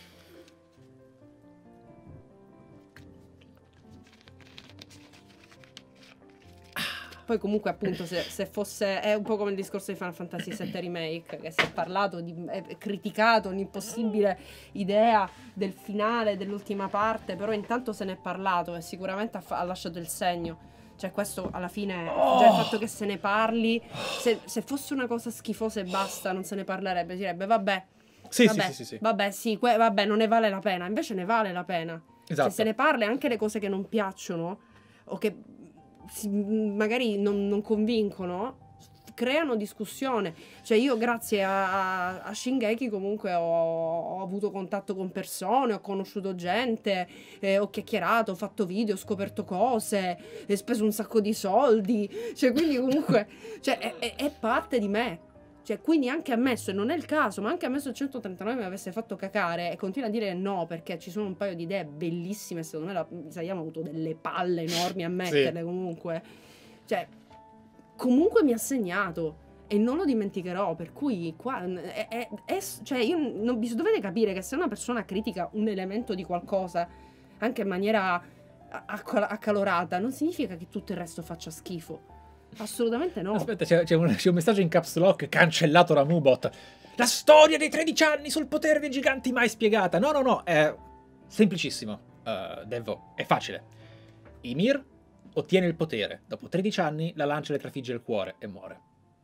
Poi comunque appunto se, se fosse, è un po' come il discorso di Final Fantasy sette Remake, che si è parlato, di, è criticato un'impossibile idea del finale, dell'ultima parte, però intanto se ne è parlato e sicuramente ha, fa- ha lasciato il segno. Cioè questo alla fine, già il fatto che se ne parli, se, se fosse una cosa schifosa e basta, non se ne parlerebbe, direbbe vabbè, Sì, vabbè, sì, sì, sì, sì. vabbè, sì, que- vabbè, non ne vale la pena, invece ne vale la pena. Esatto. Cioè se ne parla e anche le cose che non piacciono o che si- magari non, non convincono, creano discussione. Cioè io grazie a, a, a Shingeki comunque ho, ho avuto contatto con persone, ho conosciuto gente, eh, ho chiacchierato, ho fatto video, ho scoperto cose, ho speso un sacco di soldi, cioè quindi comunque cioè, è, è- è parte di me. Cioè, quindi anche ammesso, e non è il caso, ma anche ammesso il centotrentanove mi avesse fatto cacare e continua a dire no, perché ci sono un paio di idee bellissime, secondo me la Isayama ha avuto delle palle enormi a metterle comunque. Cioè, comunque mi ha segnato e non lo dimenticherò, per cui qua è, è- è- cioè io non bis- dovete capire che se una persona critica un elemento di qualcosa anche in maniera a- accal- accalorata, non significa che tutto il resto faccia schifo. Assolutamente no. Aspetta, c'è, c'è un, c'è un messaggio in caps lock, cancellato da Mubot. La storia dei tredici anni sul potere dei giganti mai spiegata. No, no, no, è semplicissimo. Uh, Devo, è facile. Ymir ottiene il potere. Dopo tredici anni la lancia le trafigge il cuore e muore.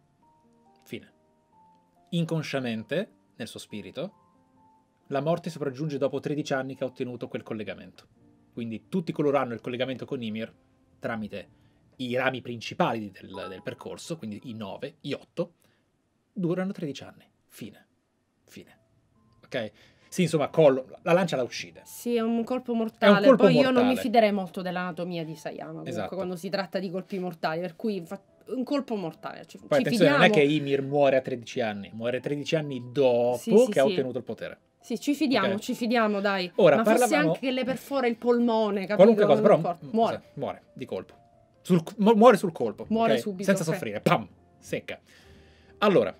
Fine. Inconsciamente, nel suo spirito, la morte sopraggiunge dopo tredici anni che ha ottenuto quel collegamento. Quindi tutti coloro hanno il collegamento con Ymir tramite i rami principali del, del percorso, quindi i nove, i otto, durano tredici anni. Fine. Fine. Ok? Sì, insomma, collo, la lancia la uccide. Sì, è un colpo mortale. È un colpo Poi io mortale. non mi fiderei molto dell'anatomia di Isayama comunque Esatto. quando si tratta di colpi mortali, per cui fa- un colpo mortale. Ci, Poi ci attenzione, fidiamo. non è che Ymir muore a tredici anni, muore tredici anni dopo Sì, sì, che ha sì. ottenuto il potere. Sì, ci fidiamo, Ok. ci fidiamo, dai. Ora, Ma fosse parlavamo- anche che le perfora il polmone, capito? Qualunque cosa, Non però importa. m- Muore. sa- muore di colpo. Sul- mu- muore sul colpo. Muore ok? subito, Senza ok. soffrire. Pam! Secca. Allora.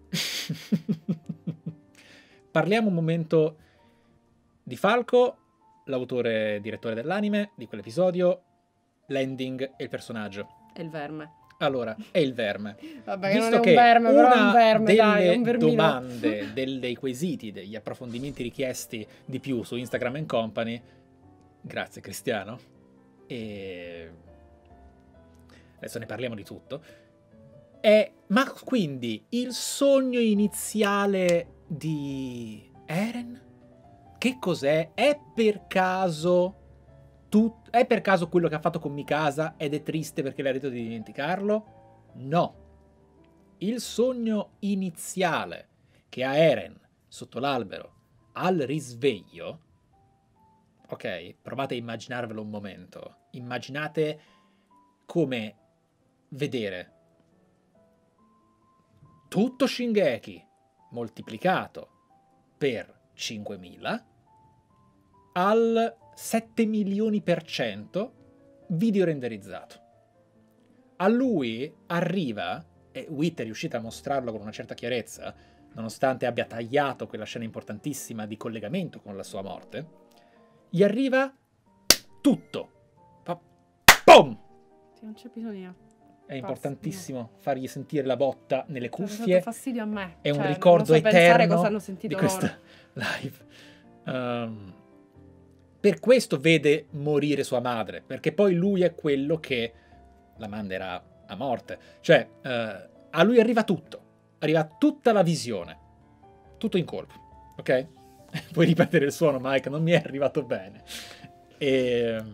Parliamo un momento di Falco, l'autore e direttore dell'anime, di quell'episodio, l'ending e il personaggio. È il verme. Allora, è il verme. Vabbè, che Visto non è un che verme, però è una un verme, delle dai, è un vermino. domande, del- dei quesiti, degli approfondimenti richiesti di più su Instagram and Company, grazie Cristiano, e adesso ne parliamo di tutto, è, ma quindi il sogno iniziale di Eren? Che cos'è? È per caso tut- è per caso quello che ha fatto con Mikasa ed è triste perché le ha detto di dimenticarlo? No. Il sogno iniziale che ha Eren sotto l'albero al risveglio, ok, provate a immaginarvelo un momento. Immaginate come vedere tutto Shingeki moltiplicato per cinquemila al sette milioni per cento video renderizzato. A lui arriva, e Witt è riuscito a mostrarlo con una certa chiarezza, nonostante abbia tagliato quella scena importantissima di collegamento con la sua morte, gli arriva tutto. Fa POM! Sì, non c'è bisogno. È importantissimo fargli sentire la botta nelle Mi ha cuffie. dato fastidio a me. È un Cioè, ricordo non so pensare eterno cosa hanno sentito di questa loro. live. Um, per questo vede morire sua madre, perché poi lui è quello che la manderà a morte. Cioè, uh, a lui arriva tutto. Arriva tutta la visione. Tutto in colpo. Ok? Puoi ripetere il suono, Mike, non mi è arrivato bene. E...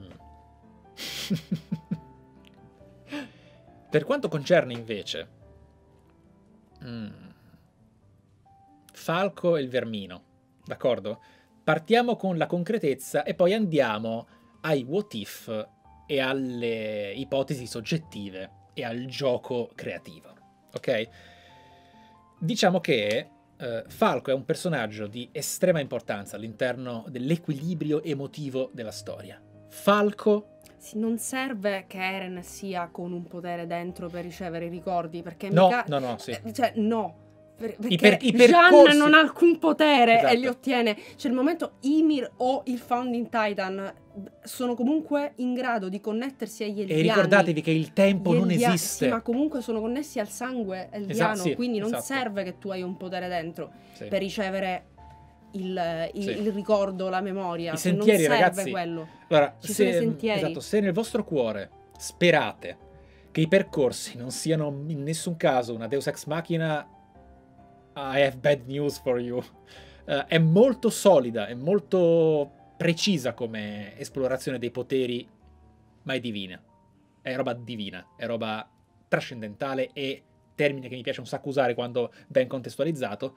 per quanto concerne invece mm, Falco e il Vermino, d'accordo? Partiamo con la concretezza e poi andiamo ai what if e alle ipotesi soggettive e al gioco creativo, ok? Diciamo che eh, Falco è un personaggio di estrema importanza all'interno dell'equilibrio emotivo della storia. Falco... Sì, non serve che Eren sia con un potere dentro per ricevere i ricordi, perché No, mica... no, no, sì. eh, Cioè, no. Per- perché I per- i Jeanne percorsi- non ha alcun potere Esatto. e li ottiene. Cioè, il momento Ymir o il Founding Titan sono comunque in grado di connettersi agli eldiani. E ricordatevi che il tempo Gli non eldia- esiste. Sì, ma comunque sono connessi al sangue eldiano, Esatto, sì, quindi non esatto. serve che tu hai un potere dentro Sì. per ricevere il, il- Sì. il ricordo, la memoria. I Cioè, sentieri, non serve ragazzi. quello. Allora, Ci se, sono i sentieri. esatto, se nel vostro cuore sperate che i percorsi non siano in nessun caso una Deus Ex Machina, I have bad news for you. Eh, è molto solida, è molto precisa come esplorazione dei poteri, ma è divina. È roba divina, è roba trascendentale e, termine che mi piace un sacco usare quando ben contestualizzato,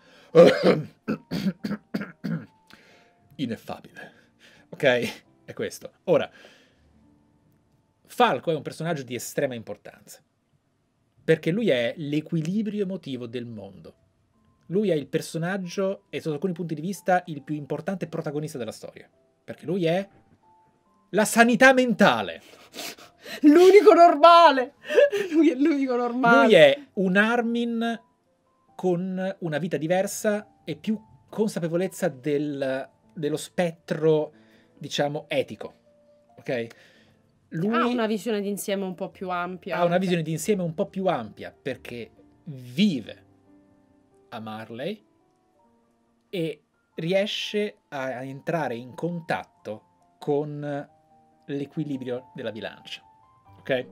ineffabile. Ok? È questo. Ora, Falco è un personaggio di estrema importanza, perché lui è l'equilibrio emotivo del mondo. Lui è il personaggio, e sotto alcuni punti di vista, il più importante protagonista della storia. Perché lui è la sanità mentale. L'unico normale! Lui è l'unico normale. Lui è un Armin con una vita diversa e più consapevolezza del, dello spettro, diciamo, etico. Ok? Lui ha una visione d'insieme un po' più ampia. ha una visione d'insieme un po' più ampia, perché vive a Marley e riesce a, a entrare in contatto con l'equilibrio della bilancia. Ok?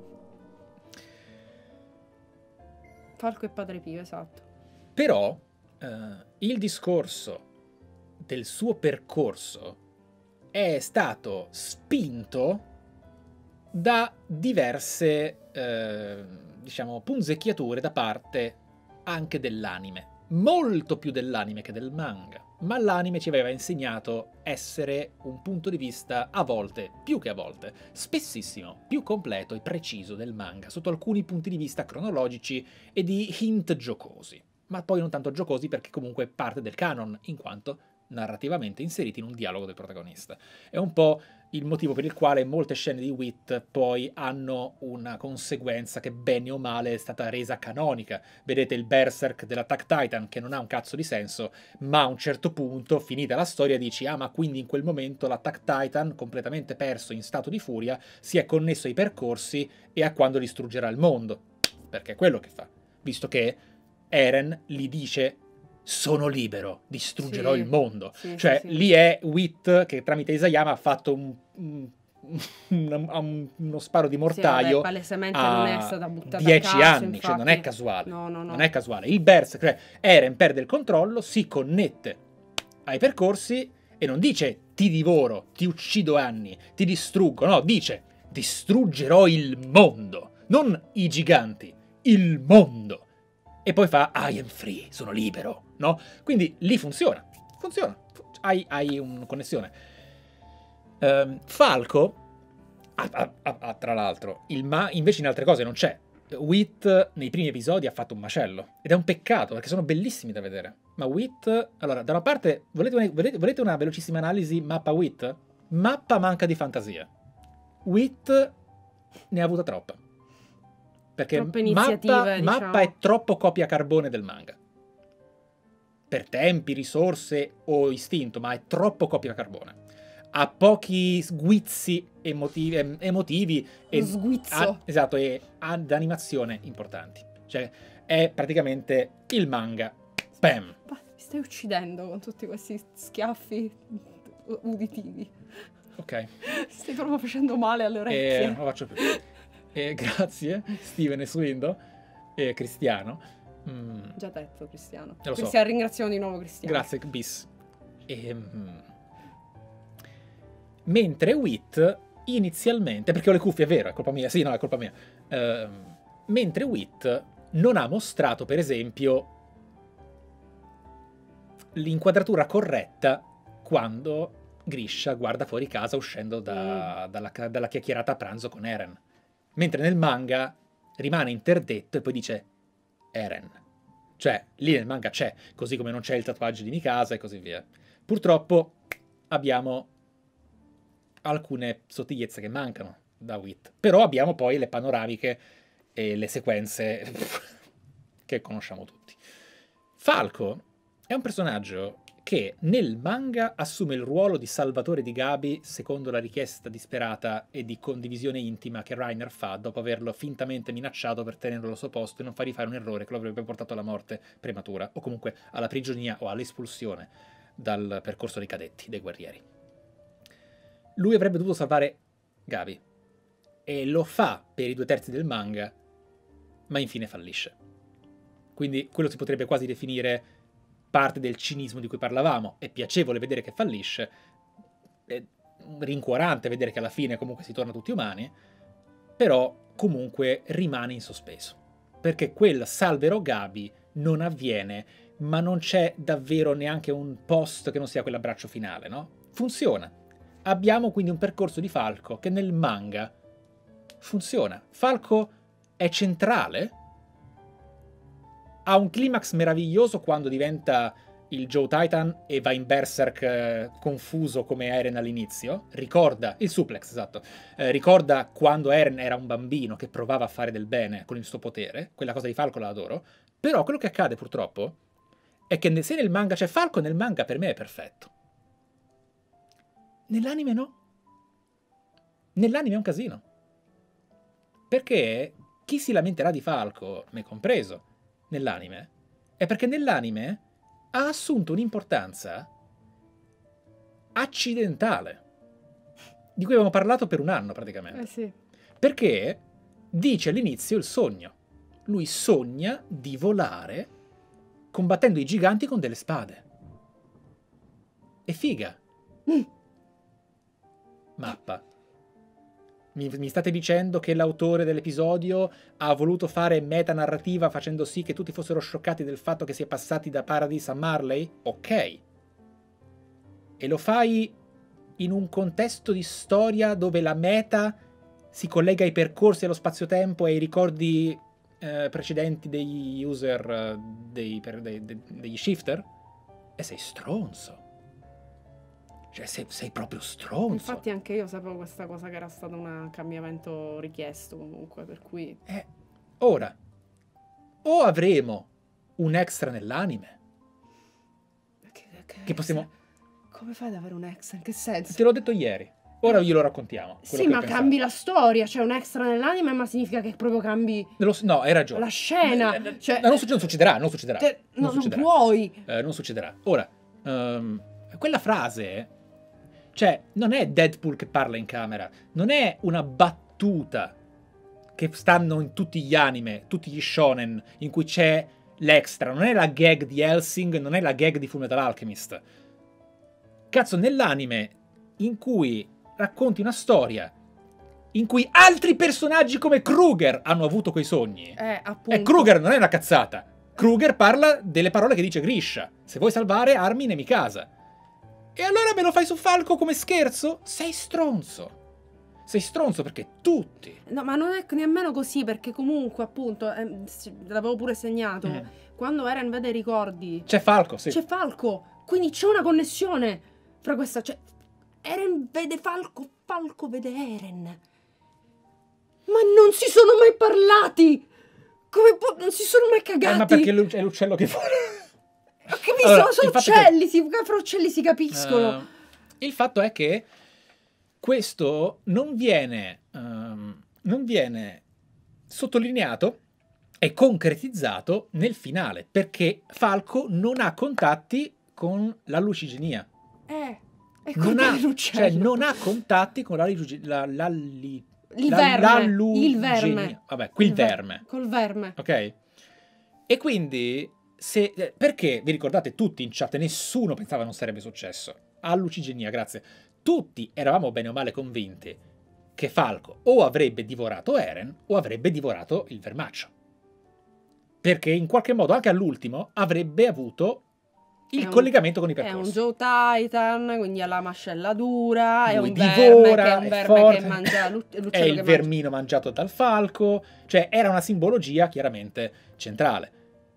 Falco e Padre Pio, esatto. Però eh, il discorso del suo percorso è stato spinto da diverse eh, diciamo punzecchiature da parte anche dell'anime, molto più dell'anime che del manga, ma l'anime ci aveva insegnato essere un punto di vista a volte, più che a volte, spessissimo più completo e preciso del manga sotto alcuni punti di vista cronologici e di hint giocosi, ma poi non tanto giocosi perché comunque parte del canon, in quanto narrativamente inseriti in un dialogo del protagonista. È un po' il motivo per il quale molte scene di Witt poi hanno una conseguenza che bene o male è stata resa canonica. Vedete il Berserk dell'Attack Titan che non ha un cazzo di senso, ma a un certo punto, finita la storia, dici ah ma quindi in quel momento l'Attack Titan, completamente perso in stato di furia, si è connesso ai percorsi e a quando distruggerà il mondo. Perché è quello che fa. Visto che Eren gli dice sono libero, distruggerò Sì, il mondo. sì, Cioè, sì, sì. lì è Witt che tramite Isayama ha fatto un, un, un- un- uno sparo di Sì, mortaio vabbè, palesemente a non è stata buttata a dieci caso, anni, cioè non è infatti. casuale. No, no, no. Non è casuale. Il Berserk, cioè Eren perde il controllo, si connette ai percorsi e non dice ti divoro, ti uccido anni, ti distruggo, no, dice distruggerò il mondo, non i giganti, il mondo. E poi fa I am free, sono libero, no? Quindi lì funziona, funziona, hai, hai una connessione. Ehm, Falco, ah, ah, ah, ah, tra l'altro, il ma invece in altre cose non c'è. Wit nei primi episodi ha fatto un macello ed è un peccato perché sono bellissimi da vedere. Ma Wit, allora, da una parte, volete una, volete, volete una velocissima analisi mappa Wit? Mappa manca di fantasia. Wit ne ha avuta troppa. Perché Troppe mappa, iniziative, diciamo. mappa è troppo copia carbone del manga. Per tempi, risorse o istinto, ma è troppo copia carbone. Ha pochi sguizzi emotivi, emotivi e, Sguizzo. ha, esatto, e ad animazione importanti. Cioè, è praticamente il manga. Bam! Mi stai uccidendo con tutti questi schiaffi uditivi. Ok. Stai proprio facendo male alle E orecchie. non lo faccio più. E grazie, Steven e Swindo e Cristiano. Mm, Già detto, Cristiano. lo so. Cristiano, ringraziamo di nuovo Cristiano. Grazie, bis. E, mm, mentre Wit inizialmente, perché ho le cuffie, è vero, è colpa mia, sì, no, è colpa mia. Ehm, mentre Wit non ha mostrato, per esempio, l'inquadratura corretta quando Grisha guarda fuori casa uscendo da, Mm. dalla, dalla chiacchierata a pranzo con Eren. Mentre nel manga rimane interdetto e poi dice Eren. Cioè, lì nel manga c'è, così come non c'è il tatuaggio di Mikasa e così via. Purtroppo abbiamo alcune sottigliezze che mancano da Wit. Però abbiamo poi le panoramiche e le sequenze che conosciamo tutti. Falco è un personaggio che nel manga assume il ruolo di salvatore di Gabi secondo la richiesta disperata e di condivisione intima che Reiner fa dopo averlo fintamente minacciato per tenerlo al suo posto e non fargli fare un errore che lo avrebbe portato alla morte prematura o comunque alla prigionia o all'espulsione dal percorso dei cadetti, dei guerrieri. Lui avrebbe dovuto salvare Gabi e lo fa per i due terzi del manga, ma infine fallisce. Quindi quello si potrebbe quasi definire parte del cinismo di cui parlavamo. È piacevole vedere che fallisce, è rincuorante vedere che alla fine comunque si torna tutti umani, però comunque rimane in sospeso. Perché quel salverò Gabi non avviene, ma non c'è davvero neanche un post che non sia quell'abbraccio finale, no? Funziona. Abbiamo quindi un percorso di Falco che nel manga funziona. Falco è centrale, ha un climax meraviglioso quando diventa il Joe Titan e va in berserk eh, confuso come Eren all'inizio. Ricorda, il suplex, esatto, eh, ricorda quando Eren era un bambino che provava a fare del bene con il suo potere. Quella cosa di Falco la adoro. Però quello che accade purtroppo è che se nel manga c'è Falco, nel manga per me è perfetto. Nell'anime no. Nell'anime è un casino. Perché chi si lamenterà di Falco, me compreso, nell'anime, è perché nell'anime ha assunto un'importanza accidentale, di cui abbiamo parlato per un anno praticamente. Eh sì. Perché dice all'inizio il sogno. Lui sogna di volare combattendo i giganti con delle spade. E figa. Mm. Mappa. Mi, mi state dicendo che l'autore dell'episodio ha voluto fare metanarrativa facendo sì che tutti fossero scioccati del fatto che si è passati da Paradise a Marley? Ok. E lo fai in un contesto di storia dove la meta si collega ai percorsi, allo spazio-tempo e ai ricordi eh, precedenti degli user, eh, dei, per, dei, de, degli shifter? E sei stronzo. Cioè, sei, sei proprio stronzo. Infatti anche io sapevo questa cosa che era stato un cambiamento richiesto comunque, per cui... Eh, ora, o avremo un extra nell'anime, Che, che, che possiamo... Come fai ad avere un extra? In che senso? Te l'ho detto ieri, ora glielo raccontiamo. Sì, ma cambi la storia, c'è un extra nell'anime, ma significa che proprio cambi Lo, no, hai ragione. la scena. Eh, eh, Cioè, no, non, succederà, non succederà, non succederà. te- non, no, non succederà. puoi. Eh, non succederà. Ora, ehm, quella frase... Cioè, non è Deadpool che parla in camera, non è una battuta che stanno in tutti gli anime, tutti gli shonen, in cui c'è l'extra, non è la gag di Hellsing, non è la gag di Fullmetal Alchemist. Cazzo, nell'anime in cui racconti una storia, in cui altri personaggi come Kruger hanno avuto quei sogni. Eh, appunto. E Kruger non è una cazzata. Kruger parla delle parole che dice Grisha. Se vuoi salvare, Armin e Mikasa. E allora me lo fai su Falco come scherzo? Sei stronzo. Sei stronzo perché tutti. No, ma non è nemmeno così, perché comunque, appunto, eh, l'avevo pure segnato, Mm. quando Eren vede i ricordi, C'è Falco, sì. c'è Falco, quindi c'è una connessione fra questa... Cioè, Eren vede Falco, Falco vede Eren. Ma non si sono mai parlati! Come può... Non si sono mai cagati! Eh, ma perché l'uc- è l'uccello che vola. Ho capito, Allora, sono il fatto uccelli, si, fra uccelli si capiscono. Uh, il fatto è che questo non viene, um, non viene sottolineato e concretizzato nel finale, perché Falco non ha contatti con la lucigenia. Eh, è Non colpa ha, dell'uccello. cioè, non ha contatti con la lucigenia. La, la, li- Il la- verme, la il lucigenia. verme. Vabbè, qui il Il ver- verme. Col verme. Ok? E quindi, se, eh, perché vi ricordate tutti in chat, nessuno pensava non sarebbe successo? A lucigenia, grazie. Tutti eravamo bene o male convinti che Falco o avrebbe divorato Eren o avrebbe divorato il vermaccio. Perché in qualche modo anche all'ultimo avrebbe avuto il È un- collegamento con i È un percorsi. Joe Titan, quindi ha la mascella dura, è Lui un verme, divora, che è un è verme forte, che mangia l'u- è l'uccello il che vermino mangiato dal falco, cioè era una simbologia chiaramente centrale.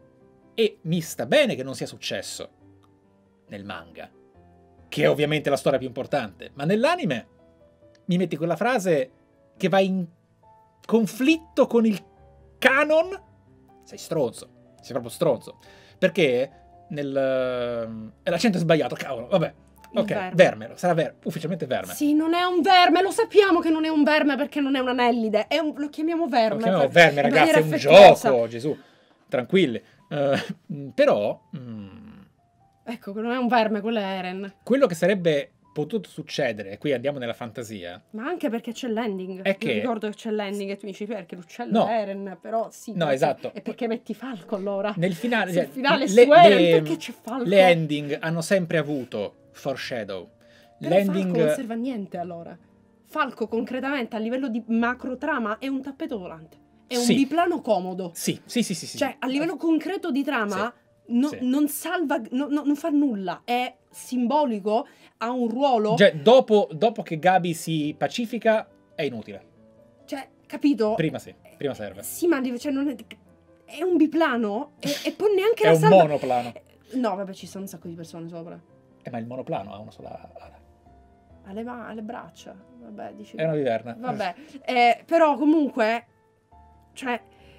E mi sta bene che non sia successo nel manga, che è ovviamente la storia più importante, ma nell'anime mi metti quella frase che va in conflitto con il canon, sei stronzo, sei proprio stronzo, perché nel... eh, l'accento è sbagliato, cavolo, vabbè. Il Ok, verme. verme, sarà ver- ufficialmente verme. Sì, non è un verme, lo sappiamo che non è un verme perché non è un anellide, è un- lo chiamiamo verme. Lo chiamiamo per- verme, in ragazzi, è maniera un affettuosa. gioco, Gesù, tranquilli. Eh, però, mm, Ecco, non è un verme, quello è Eren. quello che sarebbe potuto succedere, e qui andiamo nella fantasia, Ma anche perché c'è l'ending. È Io che- ricordo che c'è l'ending e tu mi dici perché l'uccello No. è Eren, però sì. No, perché- esatto. E perché metti Falco allora? nel finale, Se cioè, il finale è le, su Eren, le- perché c'è Falco? le ending hanno sempre avuto foreshadow. Però Falco L'ending non serve a niente allora. Falco concretamente a livello di macro trama è un tappeto volante. È un Sì. biplano comodo. Sì, sì, sì, sì, sì. Cioè, a livello concreto di trama no- Sì. non salva, no- no- non fa nulla. È simbolico, ha un ruolo. Cioè, dopo, dopo che Gabi si pacifica, è inutile. Cioè, capito? Prima sì, prima serve. Sì, ma cioè, non è, è un biplano e, e poi neanche È la un salva. monoplano. No, vabbè, ci sono un sacco di persone sopra. Eh, ma il monoplano ha una sola ala. Ha le, ma- ha le braccia. Vabbè, dici. È una viverna. Vabbè, eh, però comunque, cioè,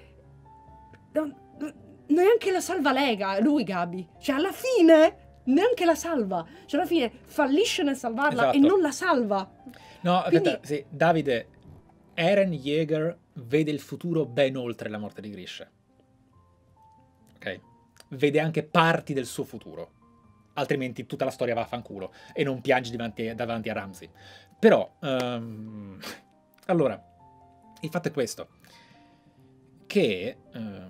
non- non- neanche la salva Lega, lui Gabi. Cioè, alla fine, neanche la salva. Cioè, alla fine fallisce nel salvarla e Esatto. non la salva. No, Quindi- aspetta, sì, Davide, Eren Yeager vede il futuro ben oltre la morte di Grisha. Ok? Vede anche parti del suo futuro. Altrimenti tutta la storia va a fanculo e non piangi davanti, davanti a Ramsey. Però, ehm, allora, il fatto è questo. Che, ehm,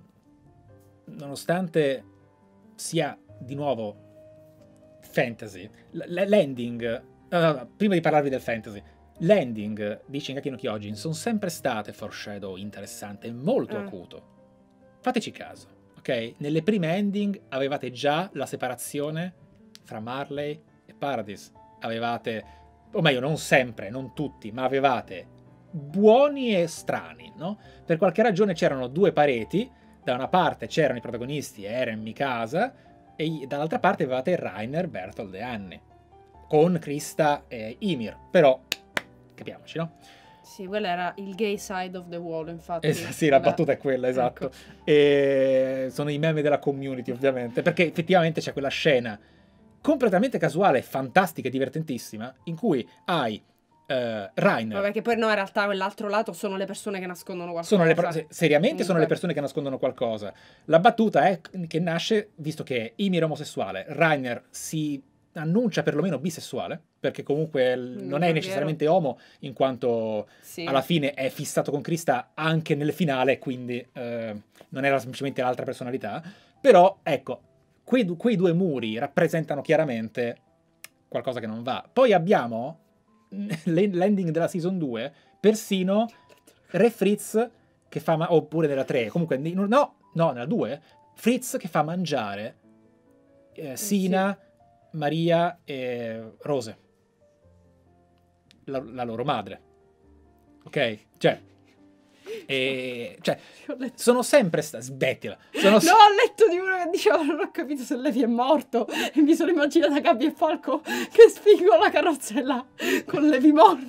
nonostante sia di nuovo fantasy, l- l- l'ending... no, no, no, prima di parlarvi del fantasy, l'ending di Shingeki no Kyojin sono sempre state foreshadow interessante e molto Eh. acuto. Fateci caso, ok? Nelle prime ending avevate già la separazione fra Marley e Paradise. Avevate, o meglio, non sempre, non tutti, ma avevate buoni e strani, no? Per qualche ragione c'erano due pareti, da una parte c'erano i protagonisti Eren, Mikasa, e dall'altra parte avevate Reiner, Berthold e Annie, con Krista e Ymir. Però, capiamoci, no? Sì, quello era il gay side of the wall, infatti. Es- sì, la Quella- battuta è quella, esatto. Ecco. E sono i meme della community, ovviamente, perché effettivamente c'è quella scena completamente casuale, fantastica e divertentissima, in cui hai eh, Reiner. Vabbè, che poi no, in realtà quell'altro lato sono le persone che nascondono qualcosa. Sono le per- se- seriamente sono Comunque. le persone che nascondono qualcosa. La battuta è che nasce, visto che Ymir è omosessuale, Reiner si annuncia perlomeno bisessuale, perché comunque l- Mm, non è è vero. necessariamente omo, in quanto Sì. alla fine è fissato con Krista anche nel finale, quindi eh, non era semplicemente l'altra personalità. Però, ecco, quei, du- quei due muri rappresentano chiaramente qualcosa che non va. Poi abbiamo l- l'ending della season due, persino Re Fritz che fa, ma- oppure nella tre, comunque, ni- no, no, nella due, Fritz che fa mangiare eh, Sina, Maria e Rose, la, la loro madre. ok? Cioè, e, cioè sono sempre sta... smettila. Sono No, ho letto di uno che diceva non ho capito se Levi è morto e mi sono immaginata Gabi e Falco che spingono la carrozzella con Levi morto.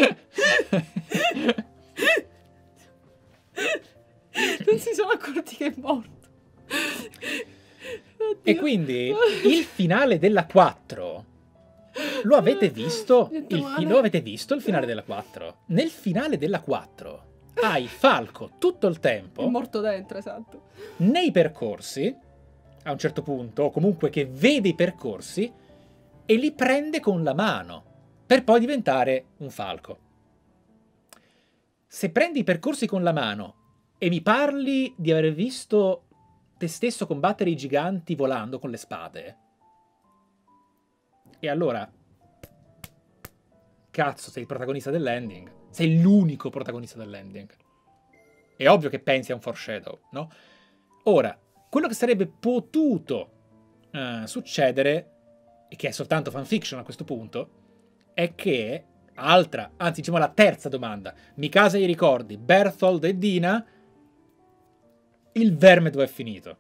Non si sono accorti che è morto. Oddio. E quindi il finale della quattro lo avete visto? Detto Il male. fi- lo avete visto il finale della quattro? Nel finale della quattro hai Falco tutto il È tempo morto dentro, esatto. nei percorsi, a un certo punto, o comunque che vede i percorsi e li prende con la mano per poi diventare un falco. Se prendi i percorsi con la mano e mi parli di aver visto te stesso combattere i giganti volando con le spade, e allora, cazzo, sei il protagonista dell'ending. Sei l'unico protagonista dell'ending. È ovvio che pensi a un foreshadow, no? Ora, quello che sarebbe potuto uh, succedere, e che è soltanto fanfiction a questo punto, è che, altra, anzi diciamo la terza domanda, Mikasa i ricordi, Berthold e Dina, il verme dove è finito?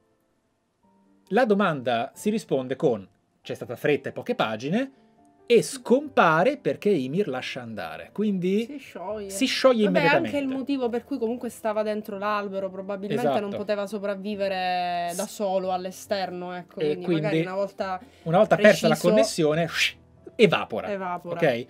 La domanda si risponde con c'è stata fretta e poche pagine, e scompare perché Ymir lascia andare. Quindi si scioglie, si scioglie Vabbè, immediatamente. anche il motivo per cui comunque stava dentro l'albero, probabilmente Esatto. non poteva sopravvivere da solo all'esterno, ecco, E quindi, quindi, magari una volta una volta persa la preciso, connessione, evapora. evapora. Ok?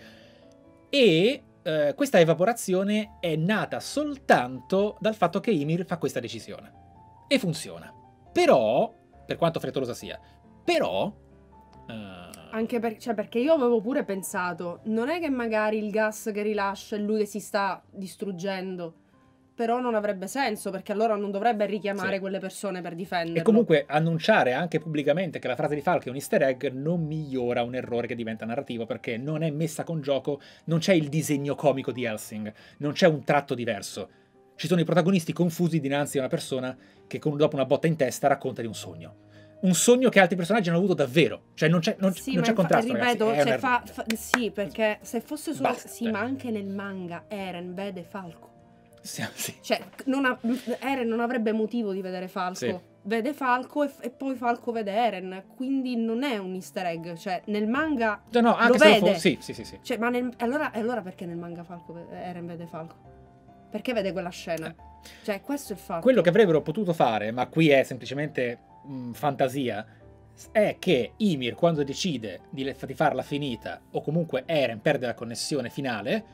E eh, questa evaporazione è nata soltanto dal fatto che Ymir fa questa decisione. E funziona. Però, per quanto frettolosa sia, però... eh, Anche per, cioè, perché io avevo pure pensato, non è che magari il gas che rilascia è lui che si sta distruggendo, però non avrebbe senso, perché allora non dovrebbe richiamare Sì. quelle persone per difenderlo. E comunque annunciare anche pubblicamente che la frase di Falco è un easter egg non migliora un errore che diventa narrativo, perché non è messa con gioco, non c'è il disegno comico di Hellsing, non c'è un tratto diverso. Ci sono i protagonisti confusi dinanzi a una persona che con, dopo una botta in testa racconta di un sogno. Un sogno che altri personaggi hanno avuto davvero. Cioè non c'è, non, Sì, non ma c'è infa- contrasto, ripeto, ragazzi. È cioè, un fa, errore. fa- sì, perché se fosse solo... Basta. Sì, ma anche nel manga Eren vede Falco. Sì, sì. Cioè, non ha- Eren non avrebbe motivo di vedere Falco. Sì. Vede Falco e, e poi Falco vede Eren. Quindi non è un easter egg. Cioè, nel manga No, no, anche lo se lo vede. fo- sì, sì, sì, sì. Cioè, ma nel- allora, allora perché nel manga Falco vede- Eren vede Falco? Perché vede quella scena? Eh. Cioè, questo è il fatto. Quello che avrebbero potuto fare, ma qui è semplicemente mh, fantasia, è che Ymir, quando decide di, di farla finita, o comunque Eren perde la connessione finale,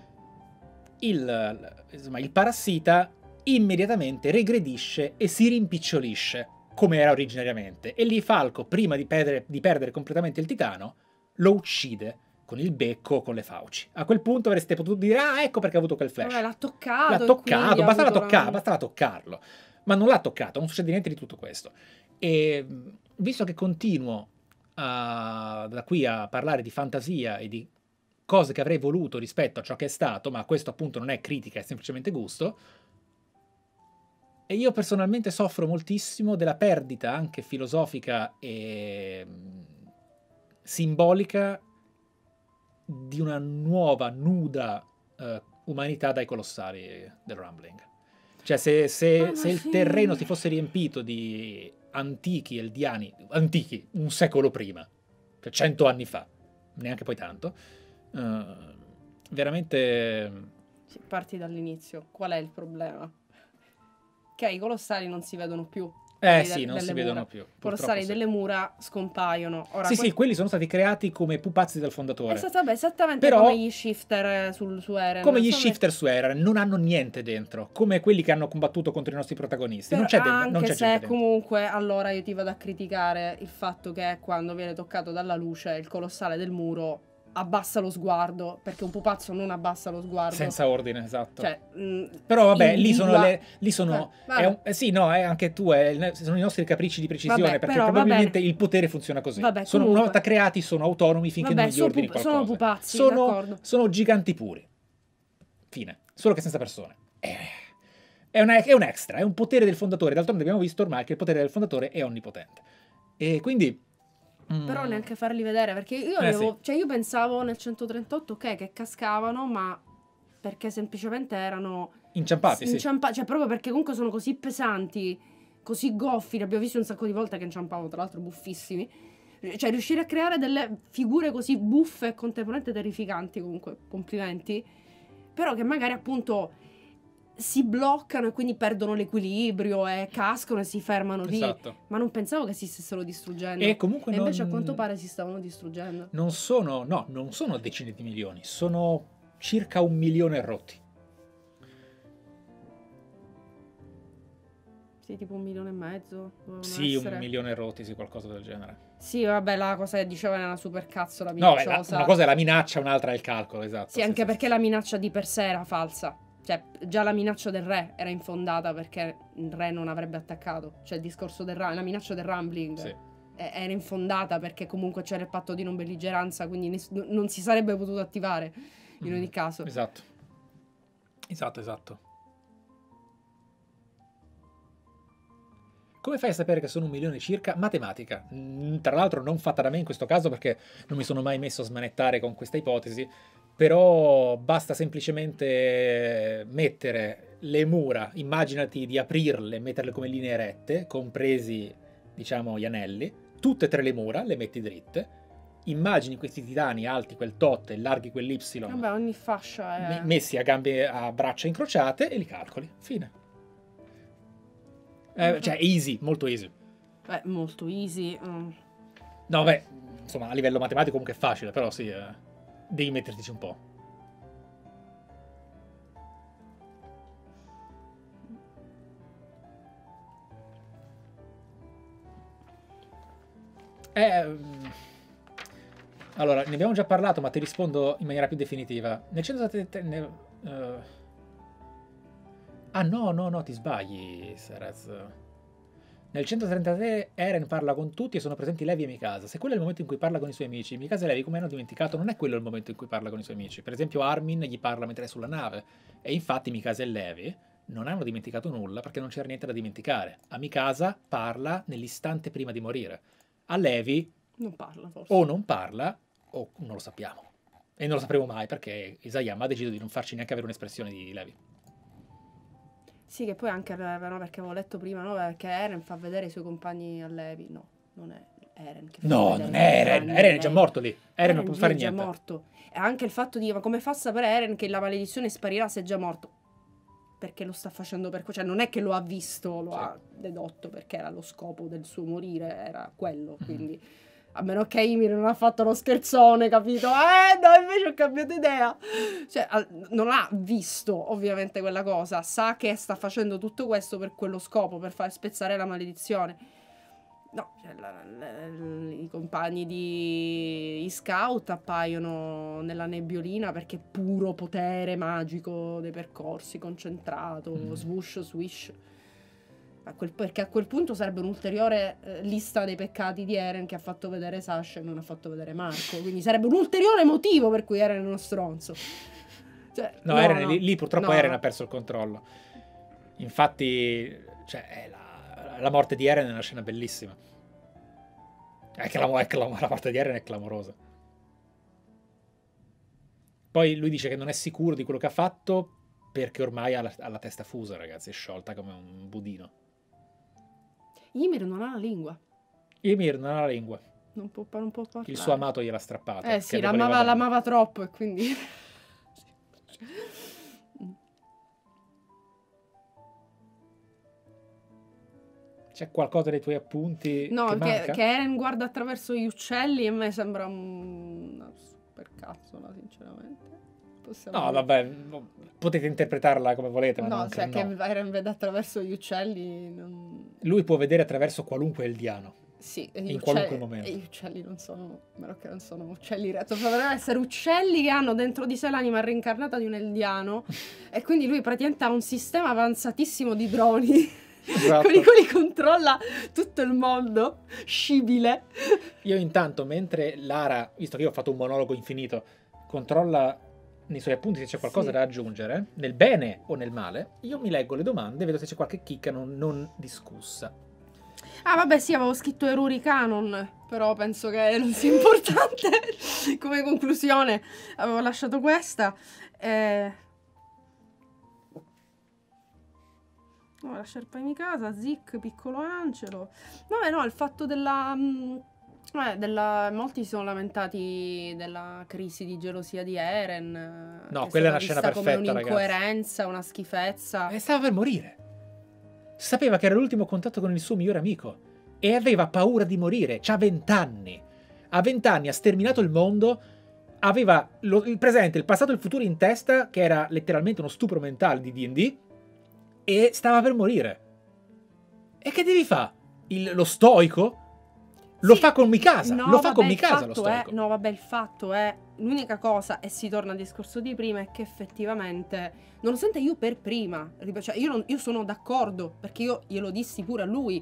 il, insomma, il parassita immediatamente regredisce e si rimpicciolisce, come era originariamente. E lì Falco, prima di perdere, di perdere completamente il titano, lo uccide con il becco, con le fauci. A quel punto avreste potuto dire, ah, ecco perché ha avuto quel flash. Vabbè, l'ha toccato. L'ha e toccato, quindi ha bastava, avuto tocca- la- bastava toccarlo. Ma non l'ha toccato, non succede niente di tutto questo. E visto che continuo a, da qui a parlare di fantasia e di cose che avrei voluto rispetto a ciò che è stato, ma questo appunto non è critica, è semplicemente gusto, e io personalmente soffro moltissimo della perdita anche filosofica e mh, simbolica di una nuova, nuda eh, umanità dai colossali del Rumbling. Cioè se, se, Ah, ma se il sì. terreno si fosse riempito di antichi eldiani, antichi, un secolo prima, cioè cento anni fa, neanche poi tanto, eh, veramente... Sì, parti dall'inizio. Qual è il problema? Che i colossali non si vedono più. Eh quelli sì, de- non si delle vedono mura. più. I colossali purtroppo sì. delle mura scompaiono. Ora, Sì, que- sì, quelli sono stati creati come pupazzi del fondatore. Esatto, vabbè, esattamente Però- come gli shifter eh, sul, su Eren. Come gli Sono- shifter su Eren, non hanno niente dentro, come quelli che hanno combattuto contro i nostri protagonisti. Però non c'è, de- anche non c'è se gente dentro. comunque allora io ti vado a criticare il fatto che quando viene toccato dalla luce il colossale del muro abbassa lo sguardo, perché un pupazzo non abbassa lo sguardo. Senza ordine, esatto. Cioè, mh, Però vabbè, lì individua- sono le, lì sono Eh, vabbè. è un- eh, sì, no, è anche tu, è il- sono i nostri capricci di precisione, Vabbè, perché però, va probabilmente bene. il potere funziona così. Vabbè, sono, una comunque. volta creati sono autonomi finché Vabbè, non gli sono ordini pup- qualcosa. sono pupazzi, sono, d'accordo. sono giganti puri. Fine. Solo che senza persone. Eh, È, una- è un extra, è un potere del fondatore. D'altronde abbiamo visto ormai che il potere del fondatore è onnipotente. E quindi... mm, Però neanche farli vedere, perché io, Eh, avevo- sì. cioè io pensavo nel centotrentotto ok, che cascavano, ma perché semplicemente erano inciampati, sì. inciampa- cioè proprio perché comunque sono così pesanti, così goffi, li abbiamo visti un sacco di volte che inciampavano, tra l'altro buffissimi. Cioè riuscire a creare delle figure così buffe e contemporaneamente terrificanti, comunque complimenti, però che magari appunto si bloccano e quindi perdono l'equilibrio e cascano e si fermano lì. Esatto. Ma non pensavo che si stessero distruggendo. E comunque e invece non... a quanto pare si stavano distruggendo. Non sono, no, non sono decine di milioni, sono circa un milione rotti. Sì, tipo un milione e mezzo. Sì, essere. un milione rotti, sì, qualcosa del genere. Sì, vabbè, la cosa che diceva era una supercazzo la No, minacciosa. beh, una cosa è la minaccia, un'altra è il calcolo, esatto. Sì, anche sì, perché sì. la minaccia di per sé era falsa. Cioè, già la minaccia del re era infondata perché il re non avrebbe attaccato. Cioè, il discorso del ra- la minaccia del rambling Sì. è- era infondata perché comunque c'era il patto di non belligeranza, quindi ness- non si sarebbe potuto attivare in Mm, ogni caso. Esatto. Esatto, esatto. Come fai a sapere che sono un milione circa? Matematica. Mm, Tra l'altro non fatta da me in questo caso perché non mi sono mai messo a smanettare con questa ipotesi, però basta semplicemente mettere le mura, immaginati di aprirle e metterle come linee rette, compresi, diciamo, gli anelli, tutte e tre le mura, le metti dritte, immagini questi titani alti quel tot e larghi quell'Y, Vabbè, ogni fascia è... me- messi a gambe, a braccia incrociate e li calcoli. Fine. Eh, cioè, easy, molto easy. Beh, molto easy. mm. No, beh, insomma, a livello matematico comunque è facile, però sì, eh, devi mettertici un po'. Eh, mm, allora, ne abbiamo già parlato, ma ti rispondo in maniera più definitiva. Nel centosettantatré... ne- eh, Ah, no, no, no, ti sbagli, Serez. Nel centotrentatré Eren parla con tutti e sono presenti Levi e Mikasa. Se quello è il momento in cui parla con i suoi amici, Mikasa e Levi, come hanno dimenticato, non è quello il momento in cui parla con i suoi amici. Per esempio Armin gli parla mentre è sulla nave. E infatti Mikasa e Levi non hanno dimenticato nulla perché non c'era niente da dimenticare. A Mikasa parla nell'istante prima di morire. A Levi Non parla, forse. o non parla o non lo sappiamo. E non lo sapremo mai perché Isayama ha deciso di non farci neanche avere un'espressione di Levi. Sì, che poi anche per- no, perché avevo letto prima, no? Perché Eren fa vedere i suoi compagni a Levi. No, non è Eren che fa No, vedere non i è Eren. compagni a Eren è già Levi. morto lì. Eren non può lì fare è già niente. morto. E anche il fatto di, ma come fa a sapere Eren che la maledizione sparirà se è già morto? Perché lo sta facendo per... Cioè, non è che lo ha visto, lo Sì. ha dedotto, perché era lo scopo del suo morire, era quello, Mhm. quindi... A meno che Ymir non ha fatto lo scherzone, capito? Eh, no, invece ho cambiato idea. Cioè, al- non ha visto, ovviamente, quella cosa. Sa che sta facendo tutto questo per quello scopo, per far spezzare la maledizione. No, cioè, la- la- i compagni di i scout appaiono nella nebbiolina perché è puro potere magico dei percorsi, concentrato, Mm. swoosh, swish. A quel- perché a quel punto sarebbe un'ulteriore eh, lista dei peccati di Eren che ha fatto vedere Sasha e non ha fatto vedere Marco. Quindi sarebbe un ulteriore motivo per cui Eren è uno stronzo. Cioè, No, Eren, Lì, lì purtroppo No, Eren no. ha perso il controllo. Infatti, cioè, è la, la morte di Eren è una scena bellissima. È che la, è che la, la morte di Eren è clamorosa. Poi lui dice che non è sicuro di quello che ha fatto perché ormai ha la, ha la testa fusa, ragazzi, è sciolta come un budino. Ymir non ha la lingua. Ymir non ha la lingua. Non può, non può parlare. Il suo amato gliel'ha strappata. Eh sì, che le voleva l'amava, bene. l'amava troppo e quindi... C'è qualcosa dei tuoi appunti No, che che, manca? che Eren guarda attraverso gli uccelli e a me sembra un- una super cazzola, sinceramente. Possiamo No, dire. vabbè, no, potete interpretarla come volete, ma No, non cioè credo, che no. Eren vede attraverso gli uccelli... non- Lui può vedere attraverso qualunque eldiano. Sì, e gli In uccelli- qualunque momento. E gli uccelli non sono... a meno che non sono uccelli retto. Dovrebbero essere uccelli che hanno dentro di sé l'anima reincarnata di un eldiano. E quindi lui praticamente ha un sistema avanzatissimo di droni. Esatto. Con i quali controlla tutto il mondo. Scibile. Io intanto, mentre Lara, visto che io ho fatto un monologo infinito, controlla nei suoi appunti se c'è qualcosa Sì. da aggiungere, nel bene o nel male, io mi leggo le domande e vedo se c'è qualche chicca non, non discussa. Ah, vabbè, sì, avevo scritto Eruri Canon, però penso che non sia importante come conclusione. Avevo lasciato questa. Eh, No, la sciarpa di Mikasa, Zik, piccolo Angelo. Vabbè, no, il fatto della... mh, eh, della molti si sono lamentati della crisi di gelosia di Eren. eh, No, che quella è una stata scena vista come perfetta, ragazzi. un'incoerenza, una schifezza. E stava per morire. Sapeva che era l'ultimo contatto con il suo migliore amico. E aveva paura di morire. C'ha vent'anni. A vent'anni ha sterminato il mondo. Aveva lo- il presente, il passato e il futuro in testa, che era letteralmente uno stupro mentale di D and D. E stava per morire. E che devi fare? Il- Lo stoico? Lo Sì. fa con Mikasa. No, Lo fa vabbè, con il Mikasa lo fatto è- stoico. no, vabbè, il fatto è... L'unica cosa, e si torna al discorso di prima, è che effettivamente, nonostante io per prima, ripeto, cioè io, non- io sono d'accordo, perché io glielo dissi pure a lui,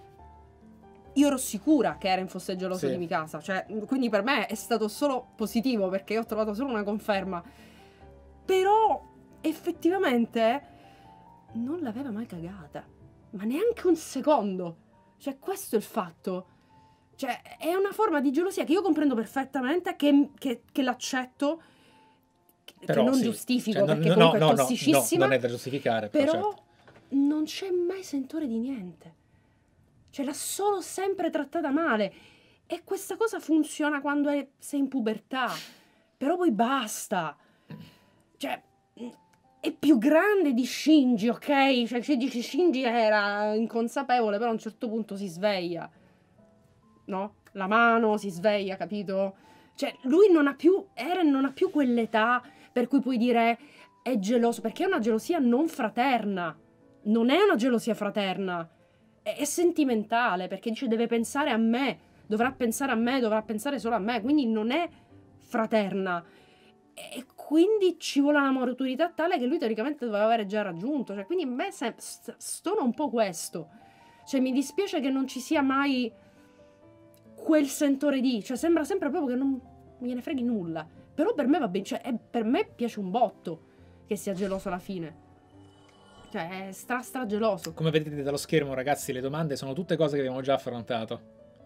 io ero sicura che Eren fosse geloso Sì. di Mikasa, cioè, quindi per me è stato solo positivo, perché io ho trovato solo una conferma. Però, effettivamente, non l'aveva mai cagata, ma neanche un secondo. Cioè, questo è il fatto. Cioè, è una forma di gelosia che io comprendo perfettamente, che, che- che l'accetto, che, che Però non sì. giustifico, Cioè, no, perché no, comunque no, è no, no, tossicissima, non è da giustificare, però, però certo. non c'è mai sentore di niente. Cioè, l'ha solo sempre trattata male. E questa cosa funziona quando è- sei in pubertà. Però poi basta. Cioè, è più grande di Shinji, ok? Cioè, ci dici Shinji era inconsapevole, però a un certo punto si sveglia. No? La mano si sveglia, capito? Cioè, lui non ha più... Eren non ha più quell'età per cui puoi dire è geloso, perché è una gelosia non fraterna. Non è una gelosia fraterna. È, è sentimentale, perché dice deve pensare a me, dovrà pensare a me, dovrà pensare solo a me, quindi non è fraterna. E quindi ci vuole una maturità tale che lui teoricamente doveva avere già raggiunto. Cioè, quindi a me se- st- stona un po' questo. Cioè, mi dispiace che non ci sia mai quel sentore di... Cioè, sembra sempre proprio che non me ne freghi nulla. Però per me va bene. Cioè, è- per me piace un botto che sia geloso alla fine. Cioè, è stra stra geloso. Come vedete dallo schermo, ragazzi, le domande sono tutte cose che abbiamo già affrontato.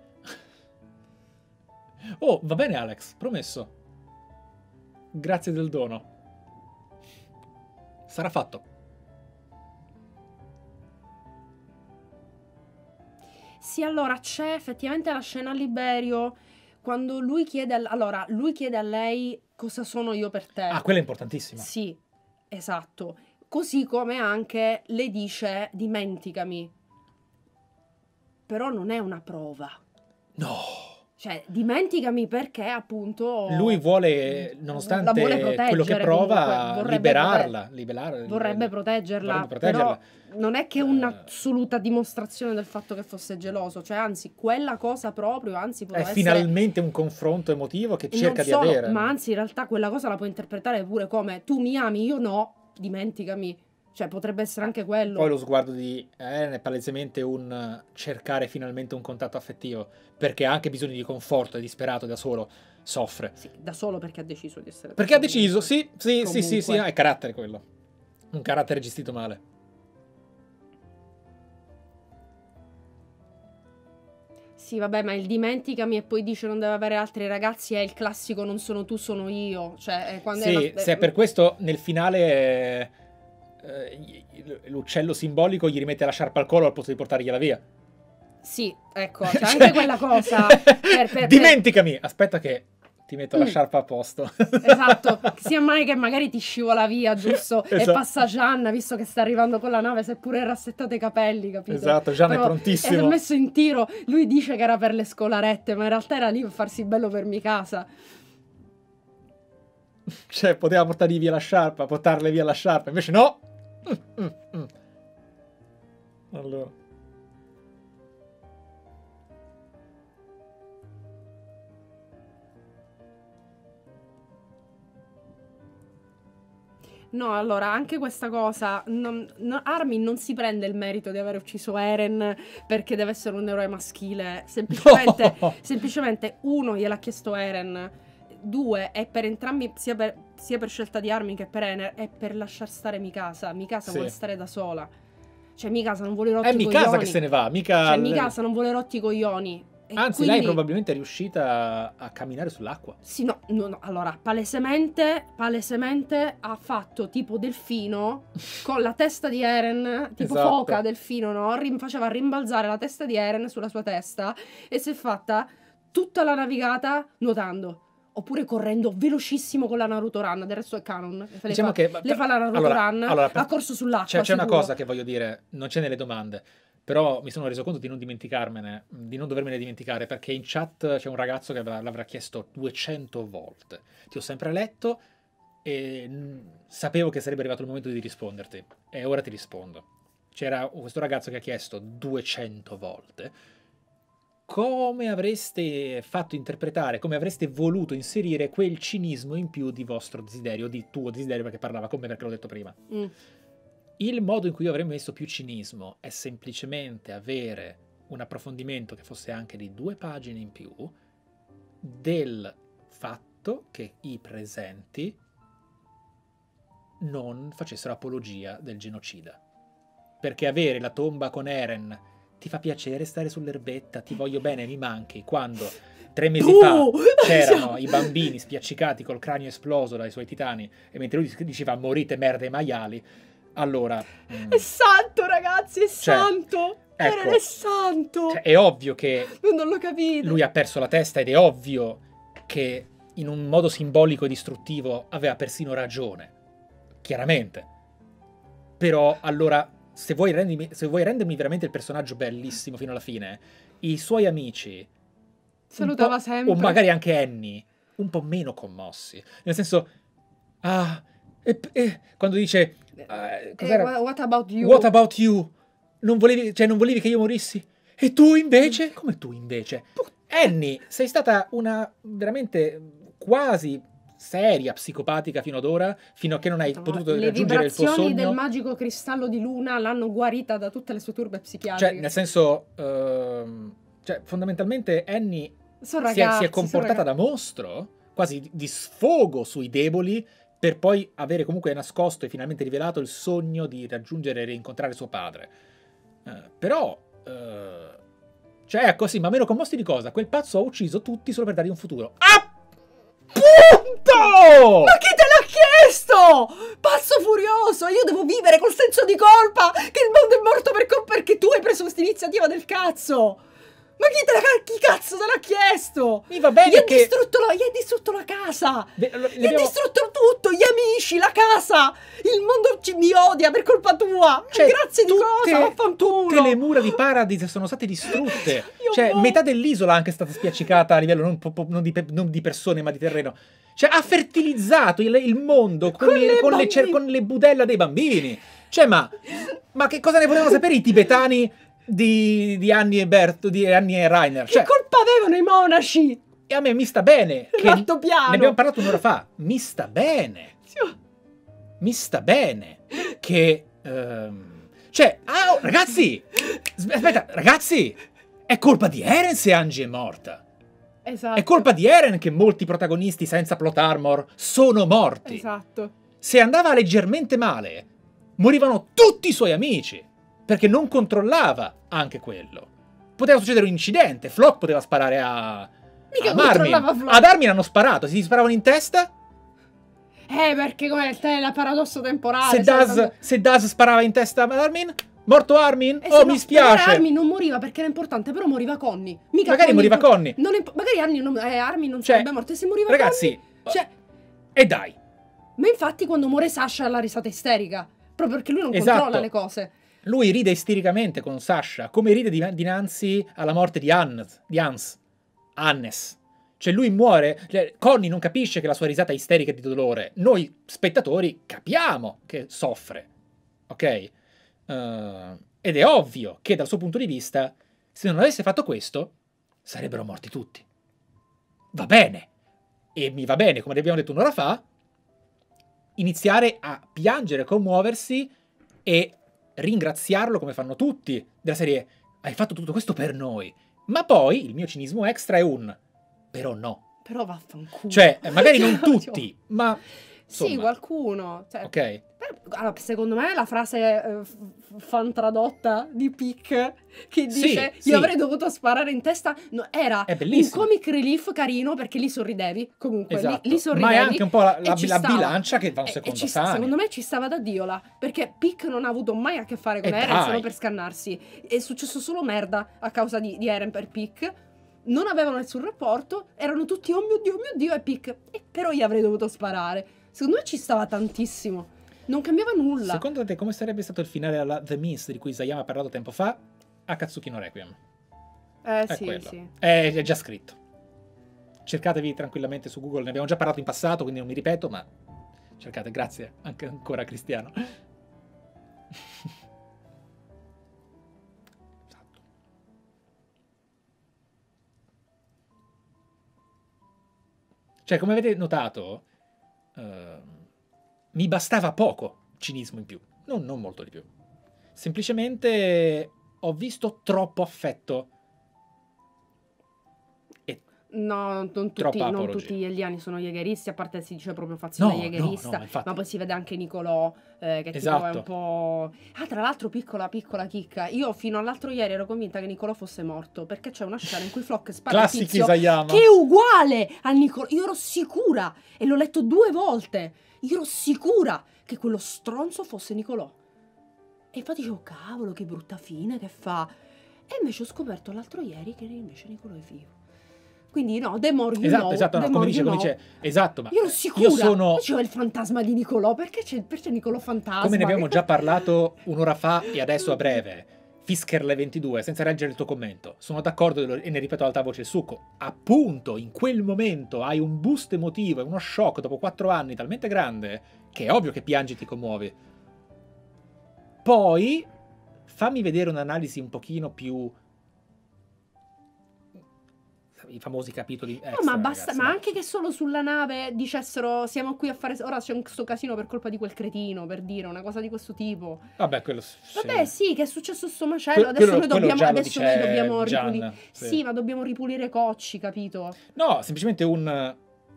Oh, va bene, Alex, promesso. Grazie del dono. Sarà fatto. Sì, allora c'è effettivamente la scena a Liberio quando lui chiede al- allora lui chiede a lei cosa sono io per te. Ah, quella è importantissima. Sì, esatto. Così come anche le dice dimenticami. Però non è una prova. No. Cioè, dimenticami perché appunto Lui vuole, la nonostante vuole proteggere quello che prova, comunque, vorrebbe liberarla. prote- liberar- vorrebbe proteggerla, vorrebbe proteggerla. però non è che Eh. un'assoluta dimostrazione del fatto che fosse geloso, cioè anzi quella cosa proprio, anzi È poteva essere finalmente un confronto emotivo che e non cerca di solo, avere. ma anzi in realtà quella cosa la puoi interpretare pure come tu mi ami, io no, dimenticami. Cioè potrebbe essere anche quello. Poi lo sguardo di Eren è palesemente un eh, cercare finalmente un contatto affettivo, perché ha anche bisogno di conforto, è disperato da solo, soffre. Sì, da solo perché ha deciso di essere da Perché ha solo, deciso, comunque. sì, sì, sì, sì, sì, Comunque. è carattere quello. Un carattere gestito male. Sì, vabbè, ma il dimenticami e poi dice non deve avere altri ragazzi è il classico non sono tu, sono io. Cioè, è quando è Sì, la- se è per questo nel finale eh, eh, l'uccello simbolico gli rimette la sciarpa al collo al posto di portargliela via. Sì, ecco, c'è Cioè- anche quella cosa. per- per- per- Dimenticami! Aspetta che ti metto la Mm. sciarpa a posto. Esatto, sia mai che magari ti scivola via, giusto? E Esatto. passa Gianna, visto che sta arrivando con la nave, seppure rassettato i capelli, capito? Esatto, Gianna è Però prontissimo. È messo in tiro, lui dice che era per le scolarette, ma in realtà era lì per farsi bello per Mikasa. Cioè, poteva portargli via la sciarpa, portarle via la sciarpa, invece no! Mm, mm, mm. Allora. No, allora, anche questa cosa, non- no- Armin non si prende il merito di aver ucciso Eren perché deve essere un eroe maschile, semplicemente, No! semplicemente uno gliel'ha chiesto Eren, due è per entrambi, sia per, sia per scelta di Armin che per Eren, è per lasciar stare Mikasa. Mikasa Sì. vuole stare da sola, cioè Mikasa non vuole rotti È i Mikasa coglioni. che se ne va, mica... Cioè Mikasa non vuole rotti i coglioni, E Anzi, quindi... lei probabilmente è riuscita a camminare sull'acqua. Sì, no, no, no, allora, palesemente, palesemente ha fatto tipo delfino con la testa di Eren, tipo Esatto. foca delfino, no? Rim- faceva rimbalzare la testa di Eren sulla sua testa e si è fatta tutta la navigata nuotando. Oppure correndo velocissimo con la Naruto Run, del resto è canon. Le Diciamo fa, che le fa la Naruto allora, Run, allora, ha corso sull'acqua. C'è, c'è una sicuro. cosa che voglio dire, non c'è nelle domande, però mi sono reso conto di non dimenticarmene, di non dovermene dimenticare, perché in chat c'è un ragazzo che avrà- l'avrà chiesto duecento volte. Ti ho sempre letto e mm, sapevo che sarebbe arrivato il momento di risponderti, e ora ti rispondo. C'era questo ragazzo che ha chiesto duecento volte come avreste fatto interpretare, come avreste voluto inserire quel cinismo in più di vostro desiderio, di tuo desiderio, perché parlava con me, perché l'ho detto prima. Mm. Il modo in cui io avrei messo più cinismo è semplicemente avere un approfondimento che fosse anche di due pagine in più del fatto che i presenti non facessero apologia del genocida. Perché avere la tomba con Eren ti fa piacere stare sull'erbetta, ti voglio bene, mi manchi, quando tre mesi Tu! fa c'erano i bambini spiaccicati col cranio esploso dai suoi titani e mentre lui diceva morite merda e maiali, allora... mm, È santo, ragazzi, è Cioè, santo! ecco, Eren è santo! cioè, è ovvio che Non l'ho capito. lui ha perso la testa ed è ovvio che in un modo simbolico e distruttivo aveva persino ragione, chiaramente. Però allora, se vuoi, rendimi, se vuoi rendermi veramente il personaggio bellissimo fino alla fine, i suoi amici, Salutava un po', sempre. o magari anche Annie, un po' meno commossi. Nel senso, ah, e, e, quando dice, eh, cos'era? Eh, what about you? What about you? Non volevi, cioè, non volevi che io morissi? E tu invece? Come tu invece? Annie, sei stata una veramente quasi seria psicopatica fino ad ora, fino a che non hai No, potuto le raggiungere il tuo vibrazioni sogno. del magico cristallo di luna l'hanno guarita da tutte le sue turbe psichiatriche. Cioè, nel senso, ehm, cioè, fondamentalmente Annie Sono si, è, si è ragazzi, comportata sono da mostro, quasi di- di sfogo sui deboli, per poi avere comunque nascosto e finalmente rivelato il sogno di raggiungere e rincontrare suo padre. Eh, però, eh, cioè, ecco, sì, ma meno commossi di cosa? Quel pazzo ha ucciso tutti solo per dargli un futuro. Appunto! Ma chi te l'ha chiesto? Pazzo furioso! Io devo vivere col senso di colpa che il mondo è morto per colpa perché tu hai preso questa iniziativa del cazzo! Ma chi te la chi cazzo te l'ha chiesto? Mi va bene gli, hai che... distrutto la, gli hai distrutto la casa! De- lo- Gli hai abbiamo- distrutto tutto! Gli amici, la casa! Il mondo ci, mi odia per colpa tua! Cioè, Grazie di cosa? Vaffanculo! Tutte le mura di Paradise sono state distrutte. Io Cioè, no. metà dell'isola è anche stata spiaccicata a livello non, po- po- non di, pe- non di persone, ma di terreno. Cioè, ha fertilizzato il, il mondo con, Con le, le con, le, cer- bambine. con le budella dei bambini. Cioè, ma, ma che cosa ne volevano sapere i tibetani di, di Annie e Bert, di Annie e Rainer? Cioè, Che colpa avevano i monaci? e a me mi sta bene. Che L'altopiano. ne abbiamo parlato un'ora fa. Mi sta bene. Sì, Mi sta bene che... ehm, cioè, ah, oh, ragazzi! s- Aspetta, ragazzi! È colpa di Eren se Angie è morta. esatto. È colpa di Eren che molti protagonisti senza plot armor sono morti. Esatto. Se andava leggermente male, morivano tutti i suoi amici. Perché non controllava anche quello. Poteva succedere un incidente. Flock poteva sparare a... Mica a Armin. controllava Flock. Ad Armin hanno sparato. Si sparavano in testa. Eh, perché come il te- la paradosso temporale. Se sai, Daz, quando- se Daz sparava in testa ad Armin, morto Armin, Eh, oh se mi no, spiace. magari Armin non moriva perché era importante, però moriva Connie. Mica Magari Connie moriva impo- Connie. non è impo- magari Armin non, eh, Armin non Cioè, sarebbe morto. E se moriva ragazzi, Connie, cioè, e dai, ma infatti quando muore Sasha ha la risata isterica. Proprio perché lui non Esatto. controlla le cose. lui ride istericamente con Sasha, come ride di- dinanzi alla morte di Hans, di Hans, Hannes. Cioè lui muore, cioè, Connie non capisce che la sua risata è isterica di dolore. Noi spettatori capiamo che soffre, ok? Eh, ed è ovvio che dal suo punto di vista, se non avesse fatto questo, sarebbero morti tutti. Va bene. E mi va bene, come abbiamo detto un'ora fa, iniziare a piangere, commuoversi e ringraziarlo come fanno tutti, della serie hai fatto tutto questo per noi. Ma poi il mio cinismo extra è un però no. Però vaffanculo. Cioè, magari non Cioè, tutti, ma Sì, Insomma, qualcuno. Cioè, ok? beh, allora, secondo me la frase eh, f- fan tradotta di Pic che Sì, dice sì. io avrei dovuto sparare in testa no, era È un bellissima. comic relief carino perché lì sorridevi comunque, lì- Esatto. lì, sorridevi Ma è anche un po' la, e la, ci la stava. bilancia che va un E- e secondo ci sta- sani. secondo me ci stava da Dio là perché Pic non ha avuto mai a che fare con E Eren se dai. non per scannarsi. È successo solo merda a causa di, di Eren per Pic. Non avevano nessun rapporto, erano tutti oh mio Dio, oh mio Dio e Pic. E però gli avrei dovuto sparare. Secondo me ci stava tantissimo. Non cambiava nulla. Secondo te come sarebbe stato il finale alla The Mist di cui Isayama ha parlato tempo fa? Akatsuki no Requiem. Eh È sì, quello. sì. È, è già scritto. Cercatevi tranquillamente su Google, ne abbiamo già parlato in passato, quindi non mi ripeto, ma cercate, grazie anche ancora Cristiano. Esatto. Cioè, come avete notato, ehm, mi bastava poco cinismo in più, non, non molto di più. Semplicemente ho visto troppo affetto. No, non tutti, Troppa non apologia. tutti gli alieni sono jägheristi, a parte si dice proprio fazione No, no, jägherista, no, ma infatti. ma poi si vede anche Nicolò, eh, che tipo è Esatto. un po'... Ah, tra l'altro, piccola, piccola chicca, io fino all'altro ieri ero convinta che Nicolò fosse morto, perché c'è una scena in cui Flock spara il Classici tizio Isayama. che è uguale a Nicolò, io ero sicura, e l'ho letto due volte, io ero sicura che quello stronzo fosse Nicolò. E infatti dicevo, cavolo, che brutta fine che fa. E invece ho scoperto l'altro ieri che invece Nicolò è vivo. Quindi no, the more you Esatto, know, esatto, no, the come more dice, you come know. dice, esatto, ma Io ero sicura, io sono, poi c'era il fantasma di Nicolò, perché c'è, perché c'è Nicolò fantasma? come ne abbiamo già parlato un'ora fa e adesso a breve, Fiskerle ventidue, senza leggere il tuo commento, sono d'accordo e ne ripeto ad alta voce il succo, appunto in quel momento hai un boost emotivo e uno shock dopo quattro anni talmente grande che è ovvio che piangi e ti commuovi. Poi fammi vedere un'analisi un pochino più... i famosi capitoli extra, No, ma basta, ragazzi, ma no. anche che solo sulla nave dicessero siamo qui a fare, ora c'è un sto casino per colpa di quel cretino, per dire una cosa di questo tipo. Vabbè, quello sì. Vabbè, sì, che è successo sto macello, Que- adesso quello- noi quello dobbiamo, già lo adesso dice noi dobbiamo Gian, ripulire. sì. Sì, ma dobbiamo ripulire Cocci, capito? No, semplicemente un...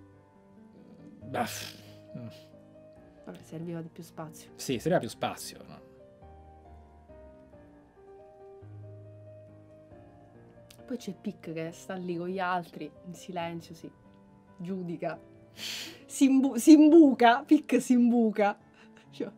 Baff. Mm. Vabbè, serviva di più spazio. Sì, serviva più spazio, no? Poi c'è Pic che sta lì con gli altri, in silenzio, si giudica. Si, imbu- si imbuca, Pic si imbuca. Cioè,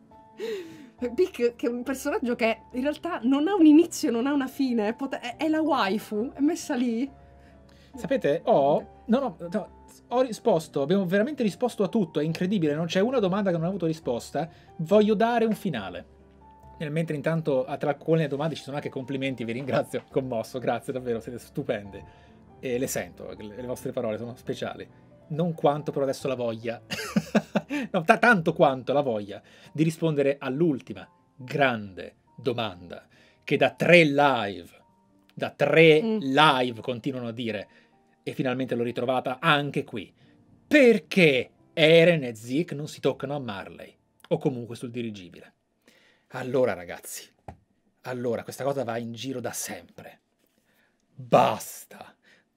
Pic che è un personaggio che in realtà non ha un inizio, non ha una fine, è, pot- è- è la waifu, è messa lì. Sapete, ho... No, no, no, ho risposto, abbiamo veramente risposto a tutto, è incredibile, non c'è una domanda che non ha avuto risposta. Voglio dare un finale. Nel mentre intanto tra alcune domande ci sono anche complimenti, vi ringrazio, commosso, grazie davvero, siete stupende. E le sento, le, le vostre parole sono speciali. Non quanto però adesso la voglia, no, t- tanto quanto la voglia di rispondere all'ultima grande domanda che da tre live, da tre Mm. live continuano a dire, e finalmente l'ho ritrovata anche qui. Perché Eren e Zeke non si toccano a Marley? O comunque sul dirigibile? Allora ragazzi, allora questa cosa va in giro da sempre. Basta.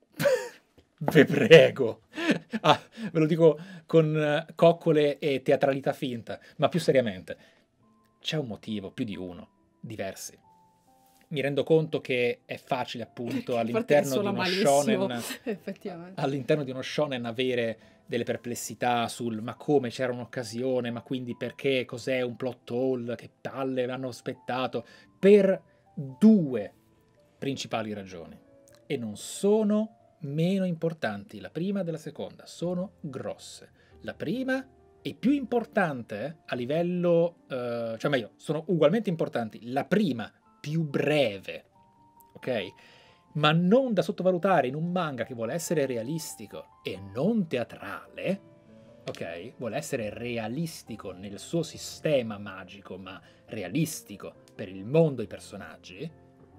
Ve prego. Ah, ve lo dico con eh, coccole e teatralità finta, ma più seriamente. C'è un motivo, più di uno, diversi. Mi rendo conto che è facile appunto A parte che all'interno di suona uno malissimo, shonen effettivamente. all'interno di uno shonen avere delle perplessità sul ma come c'era un'occasione, ma quindi perché, cos'è un plot hole, che palle l'hanno aspettato, per due principali ragioni. E non sono meno importanti la prima della seconda, sono grosse. La prima è più importante a livello, eh, cioè meglio, sono ugualmente importanti. La prima più breve, ok? Ma non da sottovalutare in un manga che vuole essere realistico e non teatrale, ok? Vuole essere realistico nel suo sistema magico, ma realistico per il mondo e i personaggi.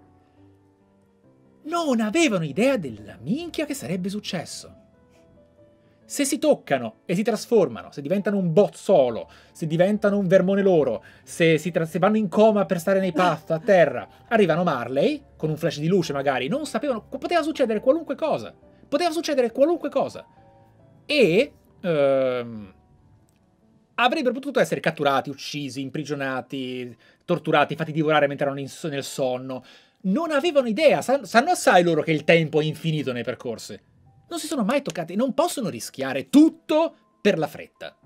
Non avevano idea della minchia che sarebbe successo. Se si toccano e si trasformano, se diventano un bozzolo, se diventano un vermone loro, se, si tra- se vanno in coma per stare nei path a terra, arrivano Marley, con un flash di luce magari, non sapevano, poteva succedere qualunque cosa, poteva succedere qualunque cosa. E, ehm, avrebbero potuto essere catturati, uccisi, imprigionati, torturati, fatti divorare mentre erano in, nel sonno. Non avevano idea, sanno, sanno assai loro che il tempo è infinito nei percorsi. Non si sono mai toccati, non possono rischiare tutto per la fretta.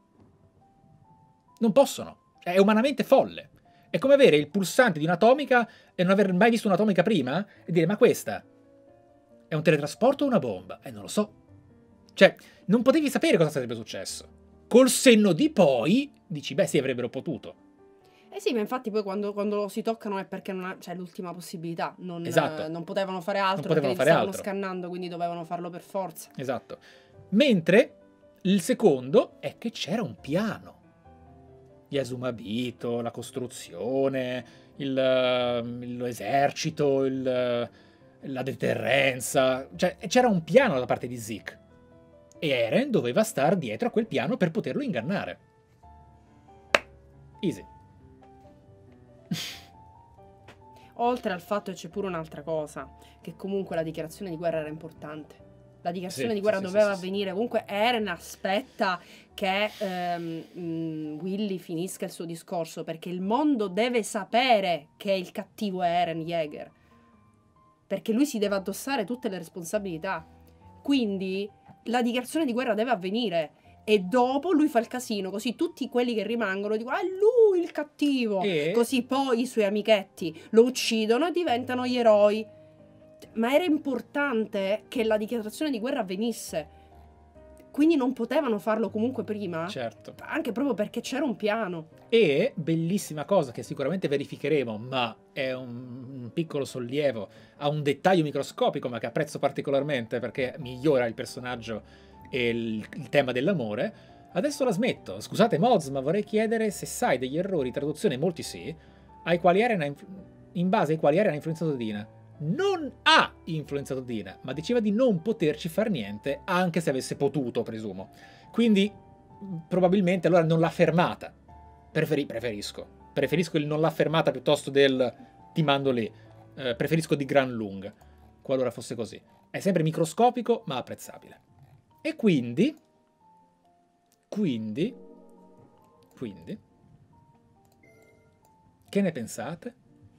Non possono, è umanamente folle. È come avere il pulsante di un'atomica e non aver mai visto un'atomica prima e dire ma questa è un teletrasporto o una bomba? E eh, non lo so. Cioè, non potevi sapere cosa sarebbe successo. Col senno di poi dici beh sì, avrebbero potuto. Eh sì, ma infatti poi quando, quando si toccano è perché non c'è l'ultima possibilità, non, Esatto. eh, non potevano fare altro non potevano perché fare li stavano altro. scannando, quindi dovevano farlo per forza. Esatto. Mentre il secondo è che c'era un piano. Gli Asumabito, la costruzione, l'esercito, la deterrenza. Cioè c'era un piano da parte di Zeke. E Eren doveva star dietro a quel piano per poterlo ingannare. Easy. Oltre al fatto che c'è pure un'altra cosa, che comunque la dichiarazione di guerra era importante. La dichiarazione sì, di guerra sì, doveva sì, sì, avvenire, comunque Eren aspetta che ehm, mh, Willy finisca il suo discorso, perché il mondo deve sapere che il cattivo è Eren Yeager, perché lui si deve addossare tutte le responsabilità. Quindi la dichiarazione di guerra deve avvenire. E dopo lui fa il casino, così tutti quelli che rimangono dicono è lui il cattivo, e... così poi i suoi amichetti lo uccidono e diventano gli eroi. Ma era importante che la dichiarazione di guerra avvenisse, quindi non potevano farlo comunque prima. Certo. Anche proprio perché c'era un piano. E bellissima cosa che sicuramente verificheremo, ma è un, un piccolo sollievo, ha un dettaglio microscopico ma che apprezzo particolarmente perché migliora il personaggio e il, il tema dell'amore. Adesso la smetto. Scusate Moz, ma vorrei chiedere se sai degli errori di traduzione, molti sì, ai quali Eren ha in base ai quali Eren ha influenzato Dina. Non ha influenzato Dina, ma diceva di non poterci far niente, anche se avesse potuto, presumo. Quindi probabilmente allora non l'ha fermata. Preferi, preferisco. Preferisco il non l'ha fermata piuttosto del ti mando lì. Eh, preferisco di gran lunga, qualora fosse così. È sempre microscopico, ma apprezzabile. E quindi, quindi, quindi, che ne pensate?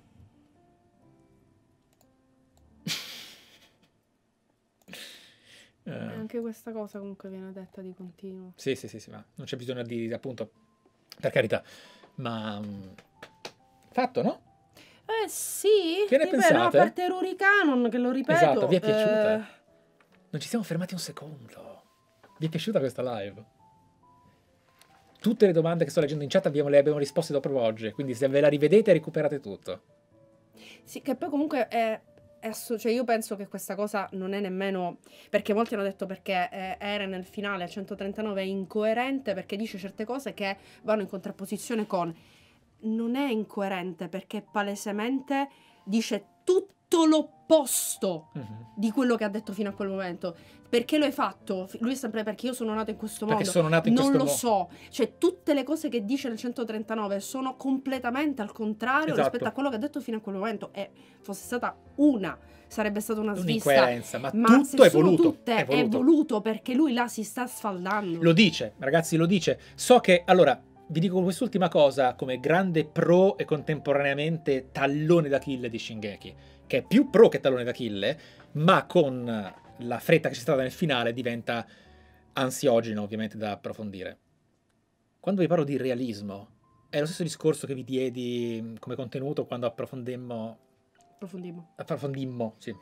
uh. Anche questa cosa comunque viene detta di continuo. Sì, sì, sì, sì, ma non c'è bisogno di, appunto, per carità, ma fatto, no? Eh sì, che ne ripeto, pensate? No, a parte Ruricanon, che lo ripeto. Esatto, vi è piaciuta? Eh... Non ci siamo fermati un secondo. Vi è piaciuta questa live? Tutte le domande che sto leggendo in chat abbiamo, le abbiamo risposte dopo oggi, quindi se ve la rivedete recuperate tutto. Sì, che poi comunque è, è cioè io penso che questa cosa non è nemmeno, perché molti hanno detto perché eh, Eren nel finale a centotrentanove è incoerente perché dice certe cose che vanno in contrapposizione con... Non è incoerente perché palesemente dice tutto l'opposto uh-huh. di quello che ha detto fino a quel momento. Perché lo hai fatto? Lui è sempre perché io sono nato in questo perché modo. Sono nato in non questo lo mo- so. Cioè tutte le cose che dice nel centotrentanove sono completamente al contrario esatto. rispetto a quello che ha detto fino a quel momento. E fosse stata una, sarebbe stata una svista. Un'incoerenza, ma, ma tutto se è voluto. Tutte è voluto. È voluto perché lui là si sta sfaldando. Lo dice, ragazzi, lo dice. So che, allora, vi dico quest'ultima cosa come grande pro e contemporaneamente tallone d'Achille di Shingeki, che è più pro che tallone d'Achille, ma con la fretta che c'è stata nel finale diventa ansiogeno, ovviamente, da approfondire. Quando vi parlo di realismo, è lo stesso discorso che vi diedi come contenuto quando approfondimmo... Approfondimmo. Approfondimmo, sì.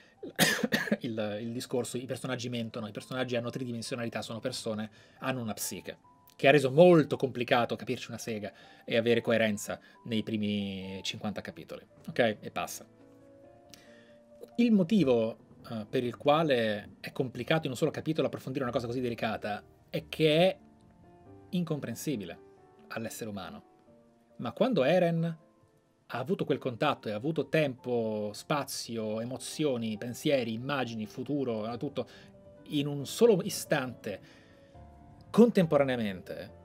il, il discorso, i personaggi mentono, i personaggi hanno tridimensionalità, sono persone, hanno una psiche, che ha reso molto complicato capirci una sega e avere coerenza nei primi cinquanta capitoli. Ok? E passa. Il motivo uh, per il quale è complicato in un solo capitolo approfondire una cosa così delicata è che è incomprensibile all'essere umano. Ma quando Eren ha avuto quel contatto e ha avuto tempo, spazio, emozioni, pensieri, immagini, futuro, tutto, in un solo istante, contemporaneamente,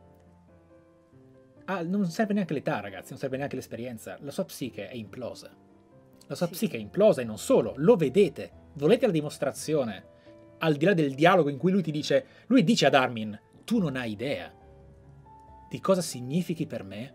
ah, non serve neanche l'età, ragazzi, non serve neanche l'esperienza, la sua psiche è implosa. La sua sì. psiche è implosa e non solo, lo vedete, volete la dimostrazione, al di là del dialogo in cui lui ti dice, lui dice ad Armin, tu non hai idea. di cosa significhi per me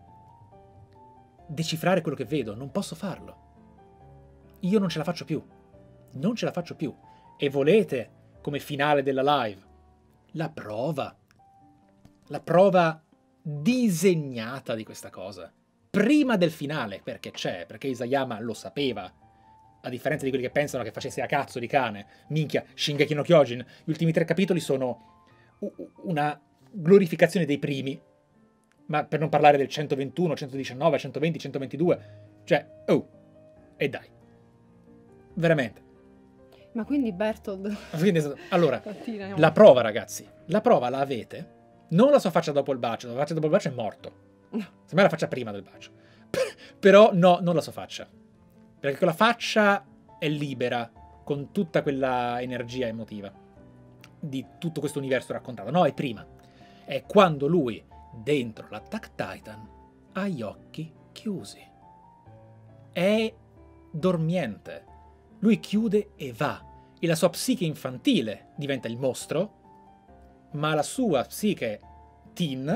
decifrare quello che vedo. Non posso farlo. Io non ce la faccio più. Non ce la faccio più. E volete, come finale della live, la prova. La prova disegnata di questa cosa. Prima del finale, perché c'è, perché Isayama lo sapeva. A differenza di quelli che pensano che facesse a cazzo di cane. Minchia, Shingeki no Kyojin. Gli ultimi tre capitoli sono una glorificazione dei primi. Ma per non parlare del centoventuno, centodiciannove, centoventi, centoventidue. Cioè, oh, e dai. Veramente. Ma quindi Bertold... Allora, la prova, ragazzi. La prova la avete. Non la sua faccia dopo il bacio. La faccia dopo il bacio è morto. Se me la faccia prima del bacio. Però no, non la sua faccia. Perché quella faccia è libera, con tutta quella energia emotiva di tutto questo universo raccontato. No, è prima. È quando lui, dentro l'Attack Titan, ha gli occhi chiusi. È dormiente. Lui chiude e va. E la sua psiche infantile diventa il mostro, ma la sua psiche teen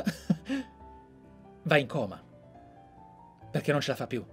va in coma. Perché non ce la fa più.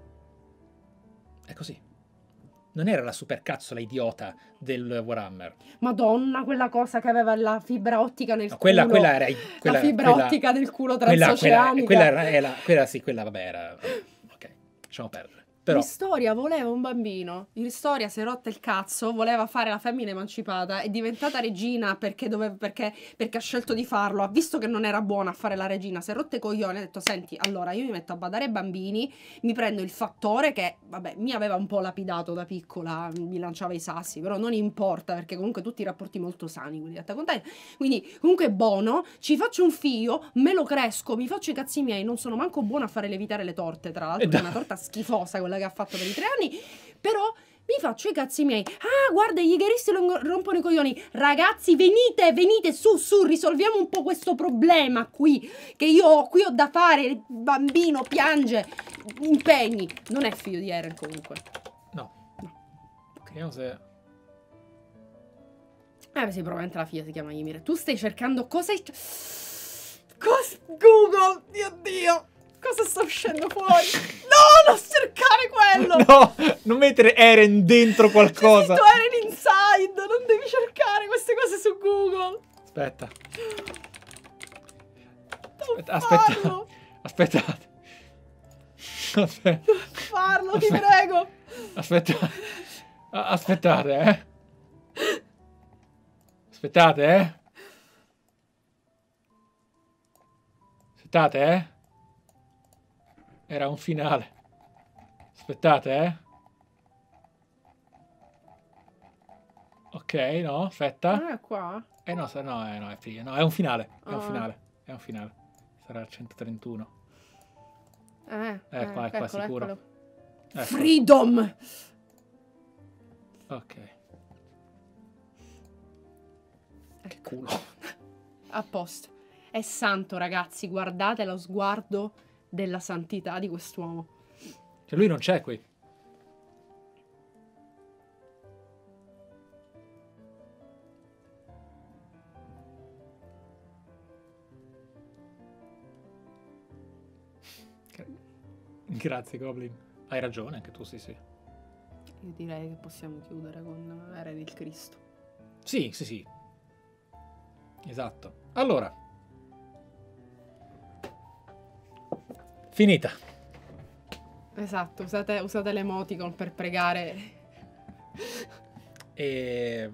È così. Non era la supercazzola idiota del Warhammer. Madonna, quella cosa che aveva la fibra ottica nel no, quella, culo. Quella era quella, la fibra quella, ottica del culo transoceanica. transoceanica. Quella, quella, era, era, quella sì, quella vabbè era... Ok, lasciamo perdere. Però... Historia voleva un bambino. Historia si è rotta il cazzo, voleva fare la femmina emancipata, è diventata regina perché, doveva, perché, perché ha scelto di farlo, ha visto che non era buona a fare la regina, si è rotta i coglioni, ha detto senti, allora io mi metto a badare ai bambini, mi prendo il fattore che, vabbè, mi aveva un po' lapidato da piccola, mi lanciava i sassi, però non importa perché comunque tutti i rapporti molto sani, quindi, quindi comunque è buono, ci faccio un figlio, me lo cresco, mi faccio i cazzi miei, non sono manco buona a fare levitare le torte, tra l'altro è una torta schifosa quella che ha fatto per i tre anni, però mi faccio i cazzi miei. Ah, guarda, i yegheristi rompono i coglioni. Ragazzi, venite, venite, su, su, risolviamo un po' questo problema qui, che io ho, qui ho da fare, il bambino piange, impegni. Non è figlio di Eren comunque. No. No. Vediamo se... Eh, sì, probabilmente la figlia si chiama Ymir. Tu stai cercando cosa... Cos... Google, mio Dio. Cosa sta uscendo fuori? No, non cercare quello! No, non mettere Eren dentro qualcosa. C'è scritto Eren Inside, non devi cercare queste cose su Google. Aspetta. Non Aspetta, farlo. aspettate. Aspetta. Non farlo, ti prego. Aspetta. Aspettate, eh. Aspettate, eh. Aspettate, eh. Era un finale. Aspettate, eh. Ok, no, aspetta. Ah, è qua? Eh no, no, eh, no, è figlio. No, è un finale. È un Ah. finale. È un finale. Sarà il centotrentuno. Eh, Eh, qua, è qua, eccolo, sicuro. eccolo. Ecco. Freedom! Ok. Che culo. A posto. È santo, ragazzi, guardate lo sguardo della santità di quest'uomo. Cioè lui non c'è qui. Grazie Goblin. Hai ragione anche tu, sì sì. Io direi che possiamo chiudere con Eren il Cristo. Sì, sì, sì. Esatto. Allora. Finita. Esatto, usate, usate l'emoticon per pregare. E...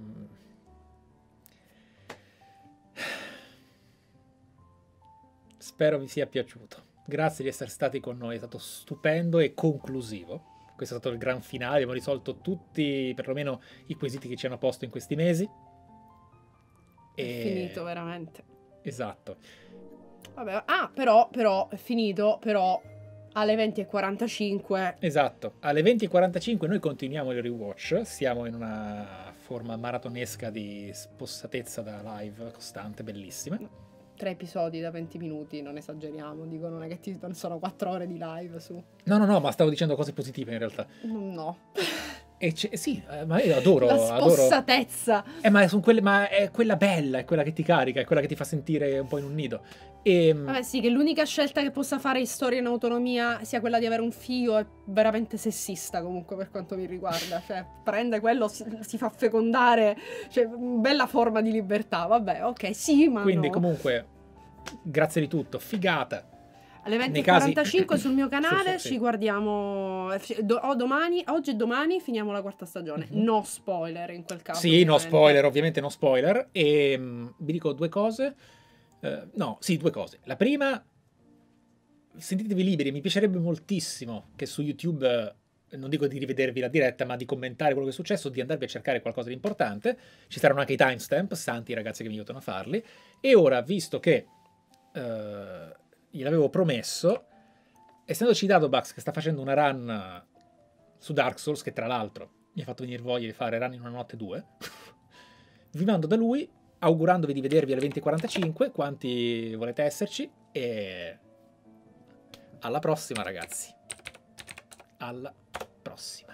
Spero vi sia piaciuto. Grazie di essere stati con noi, è stato stupendo e conclusivo. Questo è stato il gran finale, abbiamo risolto tutti, perlomeno, i quesiti che ci hanno posto in questi mesi. È E... finito, veramente. Esatto. Vabbè, ah, però, però, è finito, però alle venti e quarantacinque. Esatto, alle venti e quarantacinque noi continuiamo il rewatch, siamo in una forma maratonesca di spossatezza da live costante, bellissima. Tre episodi da venti minuti, non esageriamo, dico, non è che ti sono quattro ore di live su. No, no, no, ma stavo dicendo cose positive in realtà. No. E c'è- sì, eh, ma io adoro, La adoro. spossatezza. Eh, ma, son quelle, ma è quella bella, è quella che ti carica, è quella che ti fa sentire un po' in un nido. E, Vabbè, sì, che l'unica scelta che possa fare in storia in autonomia sia quella di avere un figlio è veramente sessista, comunque, per quanto mi riguarda. Cioè, prende quello, si, si fa fecondare, cioè, bella forma di libertà. Vabbè, ok, sì, ma quindi no. comunque, grazie di tutto, figata. Alle Nei venti e casi- quarantacinque sul mio canale Su- su- sì. ci guardiamo. eh, fi- do- o domani, oggi e domani finiamo la quarta stagione. Mhm. No spoiler in quel caso. Sì, no ovviamente. spoiler, ovviamente no spoiler. E mm, vi dico due cose. Eh, no, sì, due cose. La prima, sentitevi liberi, mi piacerebbe moltissimo che su YouTube, eh, non dico di rivedervi la diretta, ma di commentare quello che è successo, di andarvi a cercare qualcosa di importante. Ci saranno anche i timestamp, santi i ragazzi che mi aiutano a farli. E ora, visto che eh, gliel'avevo promesso, essendoci Dadobax che sta facendo una run su Dark Souls, che tra l'altro mi ha fatto venire voglia di fare run in una notte due, vi mando da lui, augurandovi di vedervi alle venti e quarantacinque, quanti volete esserci, e alla prossima ragazzi. Alla prossima.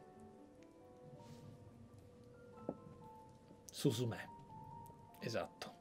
Suzume. Esatto.